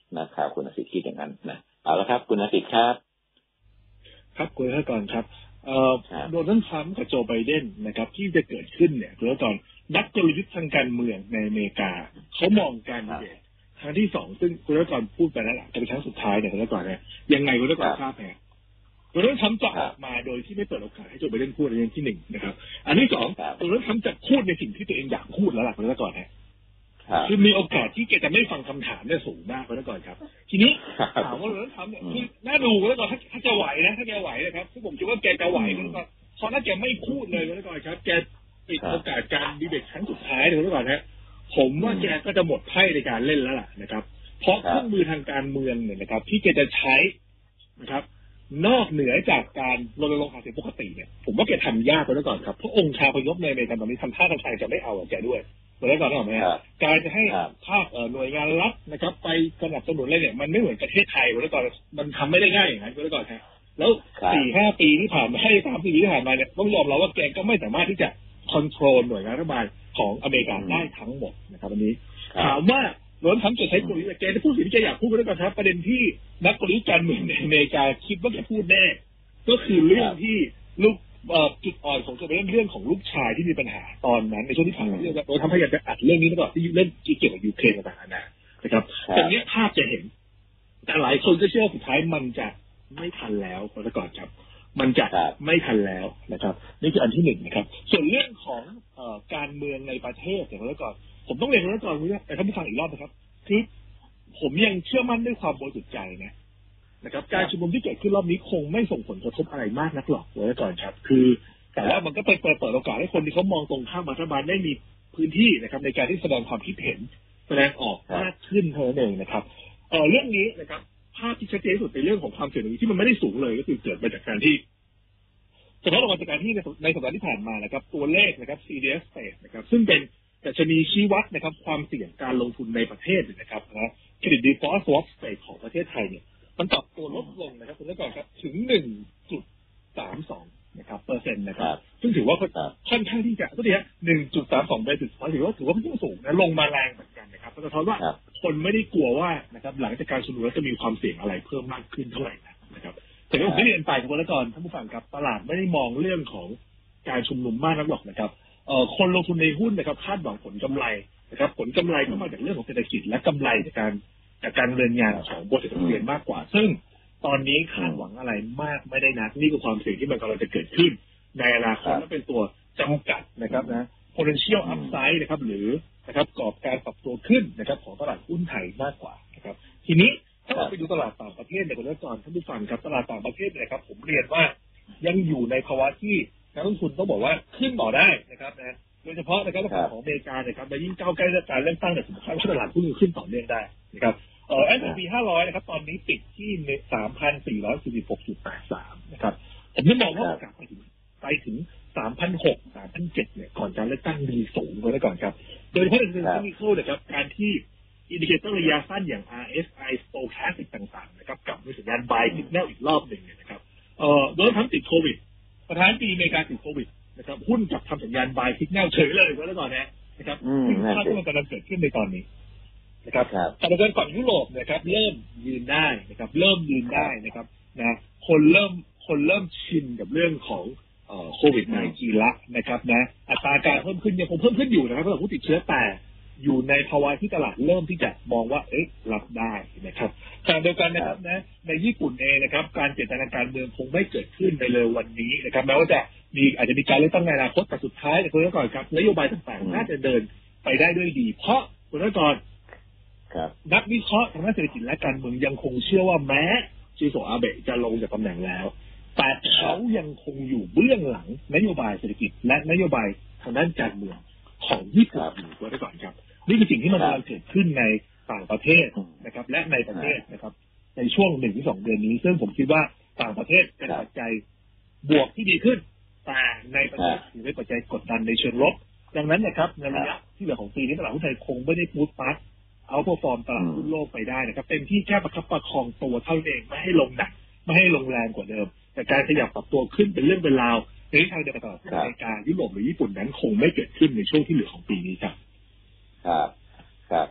นักข่าวคุณอาทิตย์คิดอย่างนั้นนะเอาละครับคุณอาทิตย์ครับครับคุณท่านก่อนครับเอ่อโดนัลด์ทรัมป์กับโจไบเดนนะครับที่จะเกิดขึ้นเนี่ยคือตอนนักกลยุทธ์ทางการเมืองในอเมริกาเขามองการดีเบตครั้งที่สองซึ่งคุณท่านก่อนพูดไปแล้วแหละจะเป็นครั้งสุดท้ายเนี่ยคุณท่านก่อนเนี่ยยังไงคุณท่านก่อนทราบไหมโดนัลด์ทรัมป์จะออกมาโดยที่ไม่เปิดโอกาสให้โจไบเดนพูดในอย่างที่หนึ่งนะครับอันที่สองโดนัลด์ทรัมป์จะพูดในสิ่งที่ตัวเองอยากพูดแล้วล่ะคุณท่านก่อนนะคือมีโอกาสที่แกจะไม่ฟังคำถามเนี่ยสูงมากคุณท่านก่อนครับทีนี้ถามว่าโดนัลด์ทรัมป์เนี่ยคือน่าดูคุณท่านก่อนถ้าจะไหวนะถ้าแกไหวนะครับซึ่งผมคิดว่าแกจะไหวคุณท่านก่อนเพราะถ้าแกไม่พูดเลยคุณท่านก่อนครับแกปิดโอกาสการดีเบตครั้งสุดท้ายเลยคุณท่านก่อนนะผมว่าแกก็จะหมดไพ่ในการเล่นแล้วล่ะนะครับเพราะเครื่องมือทางการเมืองเนี่ยนะครับที่แกจะใช้นะครับนอกเหนือจากการรณรงค์หาเสียงปกติเนี่ยผมว่าแกทำยากไปแล้วก่อนครับเพราะองค์ชาพยพในอเมริกันตอนนี้ทำท่าทางจะไม่เอาแกด้วยไปแล้วก่อนนะไหมครับการจะให้ภาคหน่วยงานรัฐนะครับไปสนับสนุนอะไรเนี่ยมันไม่เหมือนประเทศไทยไปแล้วก่อนมันทำไม่ได้ง่ายอย่างนั้นไปแล้วก่อนฮะแล้วสี่ห้าปีที่ผ่านมาให้สามปีที่ผ่านมาเนี่ยต้องยอมรับว่าแกก็ไม่สามารถที่จะคอนโทรลหน่วยงานรัฐบาลของอเมริกาได้ทั้งหมดนะครับวันนี้ถามว่าโดนัลด์ทรัมป์จะใช้กลยุทธ์แกจะพูดสิ่งที่แกอยากพูดไปแล้วกันครับประเด็นที่นักกลยุทธ์การเมืองในอเมริกาคิดว่าแกพูดแน่ก็คือเรื่องที่ลูกจุดอ่อนของโจไบเดนเรื่องของลูกชายที่มีปัญหาตอนนั้นในช่วงที่ผ่านมาโดยทำให้อยากจะอัดเรื่องนี้มาก่อนที่เล่นเกี่ยวกับยูเครนต่างๆนะครับตรงนี้ภาพจะเห็นแต่หลายคนก็เชื่อว่าสุดท้ายมันจะไม่ทันแล้วพอก่อนครับมันจะไม่ทันแล้วนะครับนี่คืออันที่หนึ่งนะครับส่วนเรื่องของการเมืองในประเทศอย่างไรก่อนผมต้องเรียนว่าก่อนว่าแต่ท่านผู้ฟังอีกรอบนะครับคือผมยังเชื่อมั่นด้วยความบริสุทธิ์ใจนะนะครับการชุมนุมที่เกิดขึ้นรอบนี้คงไม่ส่งผลกระทบอะไรมากนักหรอกไว้ก่อนครับคือแต่ว่ามันก็ไปเปิดเปิดโอกาสให้คนที่เขามองตรงข้ามรัฐบาลได้มีพื้นที่นะครับในการที่แสดงความคิดเห็นแสดงออกมากขึ้นเท่านั้นเองนะครับเอ่อเรื่องนี้นะครับภาพที่ชัดเจนที่สุดในเรื่องของความเสี่ยงที่มันไม่ได้สูงเลยก็คือเกิดมาจากการที่เฉพาะมาจากการที่ในสัปดาห์ที่ผ่านมานะครับตัวเลขนะครับ ซี ดี เอส นะครับซึ่งเป็นดัชนีชี้วัดนะครับความเสี่ยงการลงทุนในประเทศนะครับนะเครดิตดีฟอลต์สวอปสเปรดของประเทศไทยเนี่ยมันปรับตัวลดลงนะครับคุณผู้ชมครับถึง หนึ่งจุดสามสอง นะครับเปอร์เซ็นต์นะครับซึ่งถือว่าค่อนข้างที่จะก็ดีฮะ หนึ่งจุดสามสอง เปอร์เซ็นต์ถือว่าถือว่าค่อนข้างสูงนะลงมาแรงเหมือนกันนะครับก็สะท้อนว่าคนไม่ได้กลัวว่านะครับหลังจากการชุมนุมแล้วจะมีความเสี่ยงอะไรเพิ่มมากขึ้นเท่าไหร่นะครับแต่ที่ผมได้เรียนไปคุณผู้ชมท่านผู้ฟังครับตลาดไม่ได้มองเรื่องของการชุมนุมมากนักหรอกนะครับเอ่อคนลงทุนในหุ้นนะครับคาดหวังผลกำไรนะครับผลกำไรก็มาจากเรื่องของเศรษฐกิจและกำไรจากการจากการดำเนินงานของบริษัทเรียนมากกว่าซึ่งตอนนี้คาดหวังอะไรมากไม่ได้นักนี่คือความเสี่ยงที่มันกำลังจะเกิดขึ้นในอนาคตและเป็นตัวจำกัดนะครับนะ potential upside นะครับหรือนะครับกรอบการปรับตัวขึ้นนะครับของตลาดหุ้นไทยมากกว่านะครับทีนี้ถ้าเราไปดูตลาดต่างประเทศเนี่ยคุณผู้ชมท่านผู้ฟังครับตลาดต่างประเทศเนี่ยครับผมเรียนว่ายังอยู่ในภาวะที่นักลงทุนต้องบอกว่าขึ้นต่อได้นะครับนะโดยเฉพาะนะครับของอเมริกาเนี่ยครับและยิ่งก้าวใกล้การเลือกตั้งเนี่ยสำคัญว่าตลาดหุ้นขึ้นต่อเนื่องได้นะครับเอ่อ เอส แอนด์ พี ห้าร้อยนะครับตอนนี้ปิดที่ สามพันสี่ร้อยสี่สิบหกจุดแปดสาม นะครับผมยังมองว่าโอกาสไปถึงไปถึง สามพันหกร้อย สามพันเจ็ดร้อย เนี่ยก่อนการเลือกตั้งมีสูงไว้ก่อนครับโดยเฉพาะในเรื่องเทคนิคนะครับการที่อินดิเคเตอร์ระยะสั้นอย่าง อาร์ เอส ไอ Stochastic ต่างๆนะครับกลับมาสัญญาณ buy signal อีกรอบหนึ่งเนี่ยนะครับเอ่อโดยทั้งติดโควิดประธานาธิบดีอเมริกาติดโควิดนะครับหุ้นกลับทำสัญญาณ buy signal เฉยเลยไว้ก่อนนะนะครับซึ่งคาดว่ามันกำลังเกิดขึ้นในตอนนี้นะครับแต่ในฝั่งยุโรปนะครับเริ่มยืนได้นะครับเริ่มยืนได้นะครับนะคนเริ่มคนเริ่มชินกับเรื่องของเอ่อโควิด สิบเก้า ละนะครับนะอัตราการเพิ่มขึ้นยังคงเพิ่มขึ้นอยู่นะครับสำหรับผู้ติดเชื้อแต่อยู่ในภาวะที่ตลาดเริ่มที่จะมองว่าเอ๊ะรับได้นะครับขณะเดียวกันนะครับนะในญี่ปุ่นเองนะครับการเปลี่ยนแปลงทางการเมืองคงไม่เกิดขึ้นในเร็ววันนี้นะครับแม้ว่าจะมีอาจจะมีการเลือกตั้งในอนาคตแต่สุดท้ายเนี่ยคุณผู้ชมครับนโยบายต่างๆน่าจะเดินไปได้ด้วยดีเพราะคุณผู้ชมนักวิเคราะห์ทางด้านเศรษฐกิจและการเมืองยังคงเชื่อว่าแม้ชิโซอาเบะจะลงจากตำแหน่งแล้วแต่เขายังคงอยู่เบื้องหลังนโยบายเศรษฐกิจและนโยบายทางด้านการเมืองของญี่ปุ่นอยู่ไว้ก่อนครับนี่คือสิ่งที่มันกำลังเกิดขึ้นในต่างประเทศนะครับและในประเทศนะครับในช่วงหนึ่งถึงสองเดือนนี้ซึ่งผมคิดว่าต่างประเทศเป็นปัจจัยบวกที่ดีขึ้นแต่ในประเทศถือเป็นปัจจัยกดดันในเชิงลบดังนั้นนะครับในระยะที่เหลือของปีนี้ตลาดหุ้นไทยคงไม่ได้ฟูดฟัสเอาพอฟอร์มตลาดหุ้นโลกไปได้นะครับเต็มที่แค่ประคับประคองตัวเท่านั้นเองไม่ให้ลงหนักไม่ให้ลงแรงกว่าเดิมแต่การขยับปรับตัวขึ้นเป็นเรื่องเป็นราวในทางเดียวกันตลาดอเมริกายุโรปหรือญี่ปุ่นนั้นคงไม่เกิดขึ้นในช่วงที่เหลือของปีนี้ครับครับครับ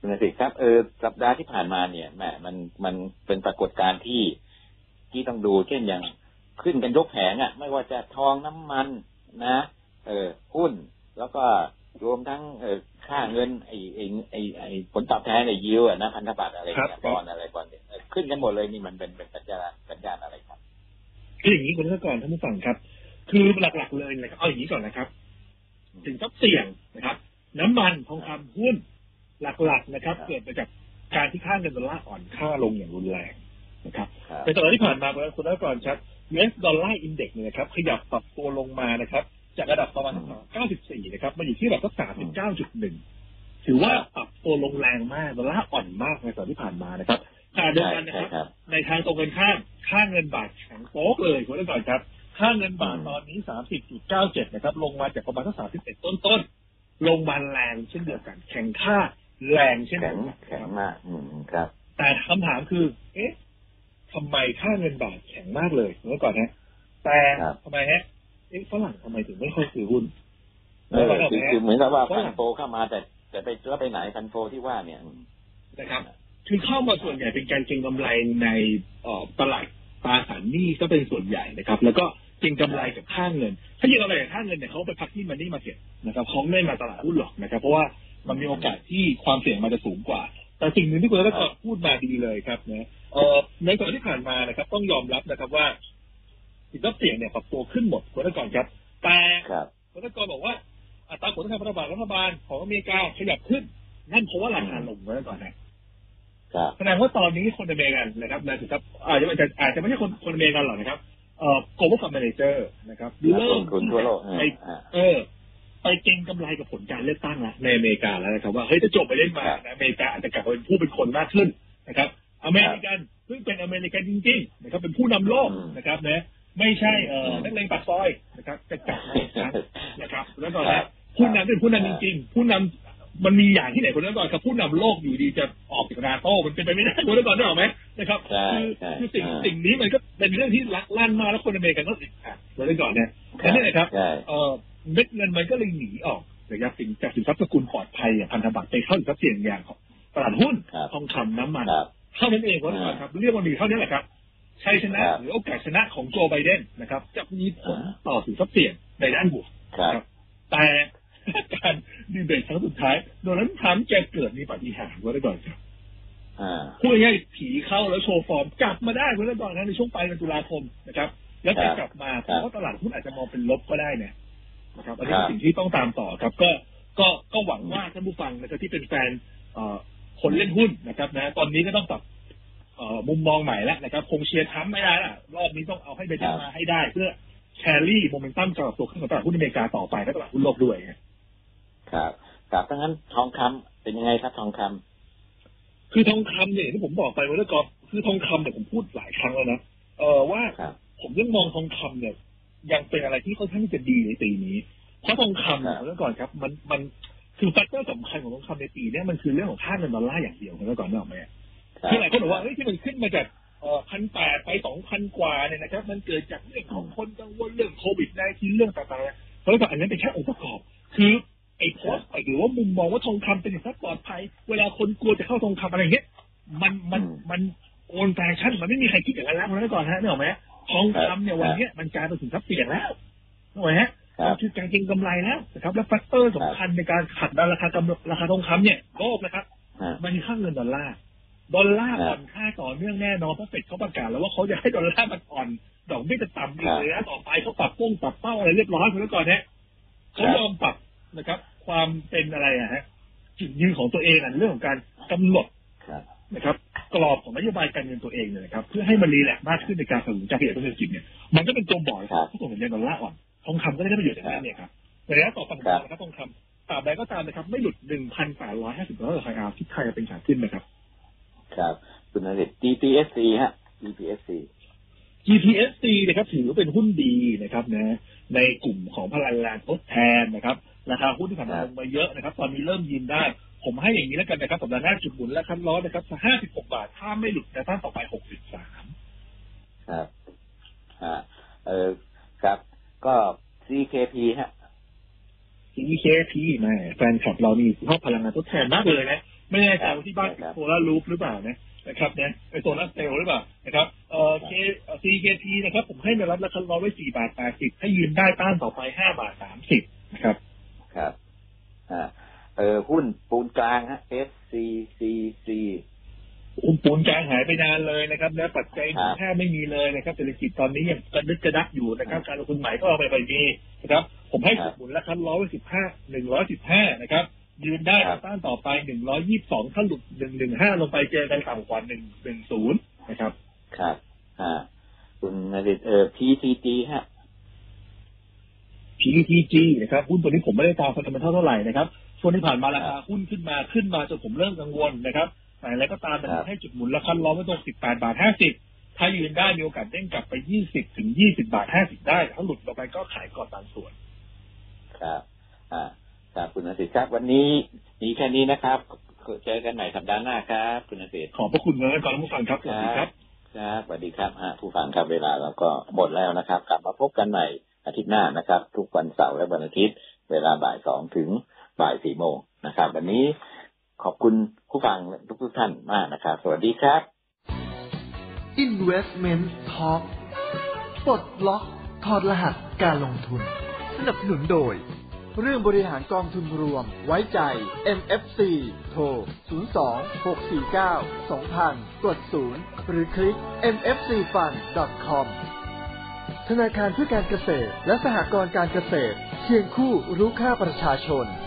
คุณนสิทธิ์ครับเออสัปดาห์ที่ผ่านมาเนี่ยแหมมันมันเป็นปรากฏการณ์ที่ที่ต้องดูเช่นอย่างขึ้นกันยกแผงอ่ะไม่ว่าจะทองน้ำมันนะเออหุ้นแล้วก็รวมทั้งเออค่าเงินไอ้ไอ้ไอ้ไอ้ผลตอบแทนไอ้ยิวอ่ะนะพันธบัตรอะไรเนี่ยบอนอะไรบอนเนี่ยขึ้นกันหมดเลยนี่มันเป็นเป็นสัญญาณสัญญาณอะไรครับคืออย่างนี้คุณท่านก่อนท่านผู้ฟังครับคือหลักๆเลยนะครับเอาอย่างนี้ก่อนนะครับสินทรัพย์เสี่ยงนะครับน้ำมันทองคำหุ้นหลักๆนะครับเกิดมาจากการที่ค่าเงินดอลลาร์อ่อนค่าลงอย่างรุนแรงนะครับในสัปดาห์ที่ผ่านมาคุณท่านก่อนครับ ยู เอส ดอลลาร์อินเด็กซ์เนี่ยนะครับขยับปรับตัวลงมานะครับจากระดับประมาณเก้าสิบสี่นะครับมาอยู่ที่ระดับสัก สามสิบเก้าจุดหนึ่ง ถือว่าปรับตัวลงแรงมากดอลลาร์อ่อนมากในสัปดาห์ที่ผ่านมานะครับขณะเดียวกันนะครับในทางตรงกันข้ามค่าเงินบาทแข็งโป๊กเลยคุณท่านก่อนครับค่าเงินบาทตอนนี้ สามสิบจุดเก้าเจ็ด นะครับลงมาจากประมาณสักสามสิบเอ็ดต้นๆลงมาแรงเช่นเดียวกันแข็งค่าแรงเช่นเดียวกันแข็งมากอืมครับแต่คำถามคือเอ๊ะทำไมค่าเงินบาทแข็งมากเลยเมื่อก่อนฮะแต่ทำไมฮะเอ๊ะฝรั่งทำไมถึงไม่ค่อยซื้อหุ้นเออคือเหมือนกับว่าพันโฟเข้ามาแต่แต่ไปแล้วไปไหนพันโฟที่ว่าเนี่ยนะครับคือเข้ามาส่วนใหญ่เป็นการเก็งกำไรในตลาดตราสารหนี้ก็เป็นส่วนใหญ่นะครับแล้วก็เก็งกำไรกับค่าเงินถ้าเก็งกำไรกับค่าเงินเนี่ยเขาไปพักที่มันนี่มาเก็บนะครับเขาไม่มาตลาดหุ้นหรอกนะครับเพราะว่ามันมีโอกาสที่ความเสี่ยงมันจะสูงกว่าแต่สิ่งหนึ่งที่คุณรัตน์พูดมาดีเลยครับนะเอ่อในตอนที่ผ่านมานะครับต้องยอมรับนะครับว่าสินทรัพย์เสี่ยงเนี่ยปรับตัวขึ้นหมดคุณรัตน์ก่อนครับแต่คุณรัตน์บอกว่าอัตราผลตอบแทนพันธบัตรรัฐบาลของอเมริกาขยับขึ้นนั่นเพราะว่าราคาลงคุณรัตน์ก่อนนะแสดงว่าตอนนี้คนอเมริกันนะครับในสินทรัพย์อาจจะอาจจะไม่ใช่คนคนอเมริกันหรอกนะครับเอ่อ global fund manager นะครับเริ่มไปเออไปเก็งกำไรกับผลการเลือกตั้งแล้วในอเมริกาแล้วนะครับว่าเฮ้ยจะจบไปเล่นมาอเมริกาอาจจะกลับมาเป็นผู้เป็นคนมากขึ้นนะครับอเมริกันซึ่งเป็นอเมริกันจริงๆนะครับเป็นผู้นำโลกนะครับนะไม่ใช่เอ่อนักเลงปากซอยนะครับจะกลับมาอีกครั้งนะครับแล้วก็ผู้นำเป็นผู้นำจริงๆผู้นำมันมีอย่างที่ไหนคนนั้นก่อนกับผู้นำโลกอยู่ดีจะออกจากนาโต้มันเป็นไปไม่ได้คนนั้นก่อนได้หรอไหมนะครับคือคือสิ่งสิ่งนี้มันก็เป็นเรื่องที่ลักลั่นมาแล้วคนอเมริกันก็ติดขัดคนนั้นก่อนเนี่ยแค่นี้นะครับเอ่อเม็ดเงินมันก็เลยหนีออกจากสินจากสินทรัพย์สกุลปลอดภัยอย่างพันธบัตรไปเข้าสินทรัพย์เสี่ยงอย่างของตลาดหุ้นทองคำน้ำมันเท่านั้นเองคนนั้นก่อนครับเรียกว่ามีเท่านี้แหละครับชัยชนะหรือโอกาสชนะของโจไบเดนนะครับจะมีผลต่อสินทรัพย์เสี่ยงในด้านบวกครับแต่การดีเบตครั้งสุดท้ายโดนัลด์ทรัมป์แกเกิดมีปาฏิหาริย์ไว้ได้ก่อนครับพูดง่ายๆผีเข้าแล้วโชว์ฟอร์มกลับมาได้ไว้ได้ก่อนนะในช่วงปลายเดือนตุลาคมนะครับแล้วจะกลับมาเพราะว่าตลาดหุ้นอาจจะมองเป็นลบก็ได้เนี่ยนะครับอันนี้เป็นสิ่งที่ต้องตามต่อครับก็ก็ก็หวังว่าท่านผู้ฟังนะครับที่เป็นแฟนคนเล่นหุ้นนะครับนะตอนนี้ก็ต้องปรับมุมมองใหม่แล้วนะครับคงเชียร์ทรัมป์ไม่ได้ละรอบนี้ต้องเอาให้ไบเดนมาให้ได้เพื่อแครี่โมเมนตัมกับตัวขึ้นของตลาดหุ้นอเมริกาต่อไปและตลาดหุ้นโลกด้วยครับครับดังนั้นทองคำเป็นยังไงครับทองคำคือทองคำเนี่ยที่ผมบอกไปว่าแล้วก็คือทองคำเนี่ยผมพูดหลายครั้งแล้วนะเออว่าผมยังมองทองคำเนี่ยยังเป็นอะไรที่ค่อนข้างจะดีในปีนี้เพราะทองคำเนี่ยเมื่อก่อนครับมันมันคือแฟกเตอร์สำคัญของทองคำในปีนี้มันคือเรื่องของค่าเงินดอลลาร์อย่างเดียวเมื่อก่อนนึกออกไหมคือหลายคนบอกว่าเฮ้ยที่มันขึ้นมาจากเอ่อพันแปดไปสองพันกว่าเนี่ยนะครับมันเกิดจากเรื่องของคนกังวลเรื่องโควิดไนน์ทีเรื่องต่างๆเพราะว่าอันนั้นเป็นแค่องค์ประกอบคือไอ้โพสต์หรือว่ามุมมองว่าทองคำเป็นสิ่งที่ปลอดภัยเวลาคนกลัวจะเข้าทองคำอะไรเงี้ยมันมันมันโอนแฟชั่นมันไม่มีใครคิดอย่างนั้นแล้วเมื่อก่อนฮะนึกออกไหมทองคำเนี่ยวันนี้มันกลายเป็นสินทรัพย์เสี่ยงแล้วนึกออกไหมฮะมันคือการเก็งกำไรแล้วนะครับและแฟกเตอร์สำคัญในการขัดดันราคากำราคาทองคำเนี่ยโลกนะครับมันคือค่าเงินดอลลาร์ดอลลาร์อ่อนค่าต่อเนื่องแน่นอนเพราะเฟดเขาประกาศแล้วว่าเขาจะให้ดอลลาร์มันอ่อนดอกเบี้ยจะต่ำอีกเลยนะต่อไปเขาปรับป้งปรับเป้าอะไรเรียบร้อยเมื่อก่อนเนี่ยเขายอมปรับนะครับความเป็นอะไรอะฮะจุดยืนของตัวเองเรื่องของการกำหนดนะครับกรอบของนโยบายการเงินตัวเองเนี่ยนะครับเพื่อให้มันรีแลกซ์มากขึ้นในการสนับสนุนการขยายตัวเศรษฐกิจเนี่ยมันก็เป็นตัวบ่อยที่ส่งสัญญาณดอลลาร์อ่อนทองคำก็ได้ประโยชน์จากนั้นเนี่ยครับในระยะต่อไปนะครับทองคำตราบใดก็ตามนะครับไม่หลุด หนึ่งพันแปดร้อยห้าสิบ ดอลลาร์ต่อไอ อาร์ ที่ไทยเป็นขาขึ้นนะครับครับคุณนฤทธิ์ จี พี เอส ซี ฮะ จี พี เอส ซีจี พี เอส ซี นะครับถือว่าเป็นหุ้นดีนะครับนะในกลุ่มของพลังงานทดแทนนะครับราคาหุ้นที่ผ่านมาลงมาเยอะนะครับตอนนี้เริ่มยืนได้ผมให้อย่างนี้แล้วกันนะครับสัปดาห์หน้าจุดหมุนและคันล้อนะครับห้าสิบหกบาทถ้าไม่หลุดแต่ท่านต่อไปหกสิบสามครับอ่าเออครับก็ ซี เค พี ฮะซี เค พี แม่แฟนคลับเรานี่ชอบพลังงานทดแทนมากเลยนะไม่แน่ใจว่าที่บ้านโซลารูฟหรือเปล่านะนะครับนะไอโซลาร์เซลล์หรือเปล่านะครับเอ่อ ซี เค ที นะครับผมให้ในรัฐราคาร้อยไว้สี่บาทแปดสิบให้ยืนได้ต้านต่อไปห้าบาทสามสิบนะครับครับอ่าเออหุ้นปูนกลางฮะ เอส ซี ซี ซีหุ้นปูนกลางหายไปนานเลยนะครับและปัจจัยแทบไม่มีเลยนะครับเศรษฐกิจตอนนี้ยังกระดึกกระดักอยู่นะครับการลงทุนใหม่ก็เอาไปไปดีนะครับผมให้จุดหมุนราคาร้อยไว้สิบห้าหนึ่งร้อยสิบห้านะครับยืนได้ต้านต่อไปหนึ่งร้อยยี่สิบสองถ้าหลุดหนึ่งหนึ่งห้าลงไปเจอกันต่ำกว่าหนึ่งหนึ่งศูนย์นะครับครับอ่าคุณนฤทธิ์เอ่อ พี ที จี ฮะพี ที จี นะครับหุ้นตัวนี้ผมไม่ได้ตามฟันดัมเมนทัลเท่าไหร่นะครับช่วงที่ผ่านมาราคาหุ้นขึ้นมาขึ้นมาจนผมเริ่มกังวลนะครับแต่อะไรก็ตามมันให้จุดหมุนราคาล้อมไว้ตรงสิบแปดบาทห้าสิบถ้ายืนได้มีโอกาสเด้งกลับไปยี่สิบถึงยี่สิบบาทห้าสิบได้ถ้าหลุดลงไปก็ขายก่อนบางส่วนครับอ่าครับคุณนฤทธิ์ครับวันนี้มีแค่นี้นะครับเจอกันใหม่สัปดาห์หน้าครับคุณนฤทธิ์ขอบพระคุณนะก่อนผู้ฟังครับสวัสดีครับครับสวัสดีครับผู้ฟังครับเวลาเราก็หมดแล้วนะครับกลับมาพบกันใหม่อาทิตย์หน้านะครับทุกวันเสาร์และวันอาทิตย์เวลาบ่ายสองถึงบ่ายสี่โมงนะครับวันนี้ขอบคุณผู้ฟังทุกทุกท่านมากนะครับสวัสดีครับ Investment Talk ปลดล็อกถอดรหัสการลงทุนสนับสนุนโดยเรื่องบริหารกองทุนรวมไว้ใจ เอ็ม เอฟ ซี โทร ศูนย์ สอง หก สี่ เก้า สอง ศูนย์ ศูนย์ กดศูนย์หรือคลิก เอ็ม เอฟ ซี ฟัน ดอท คอม ธนาคารเพื่อการเกษตรและสหกรณ์การเกษตรเคียงคู่รู้ค่าประชาชน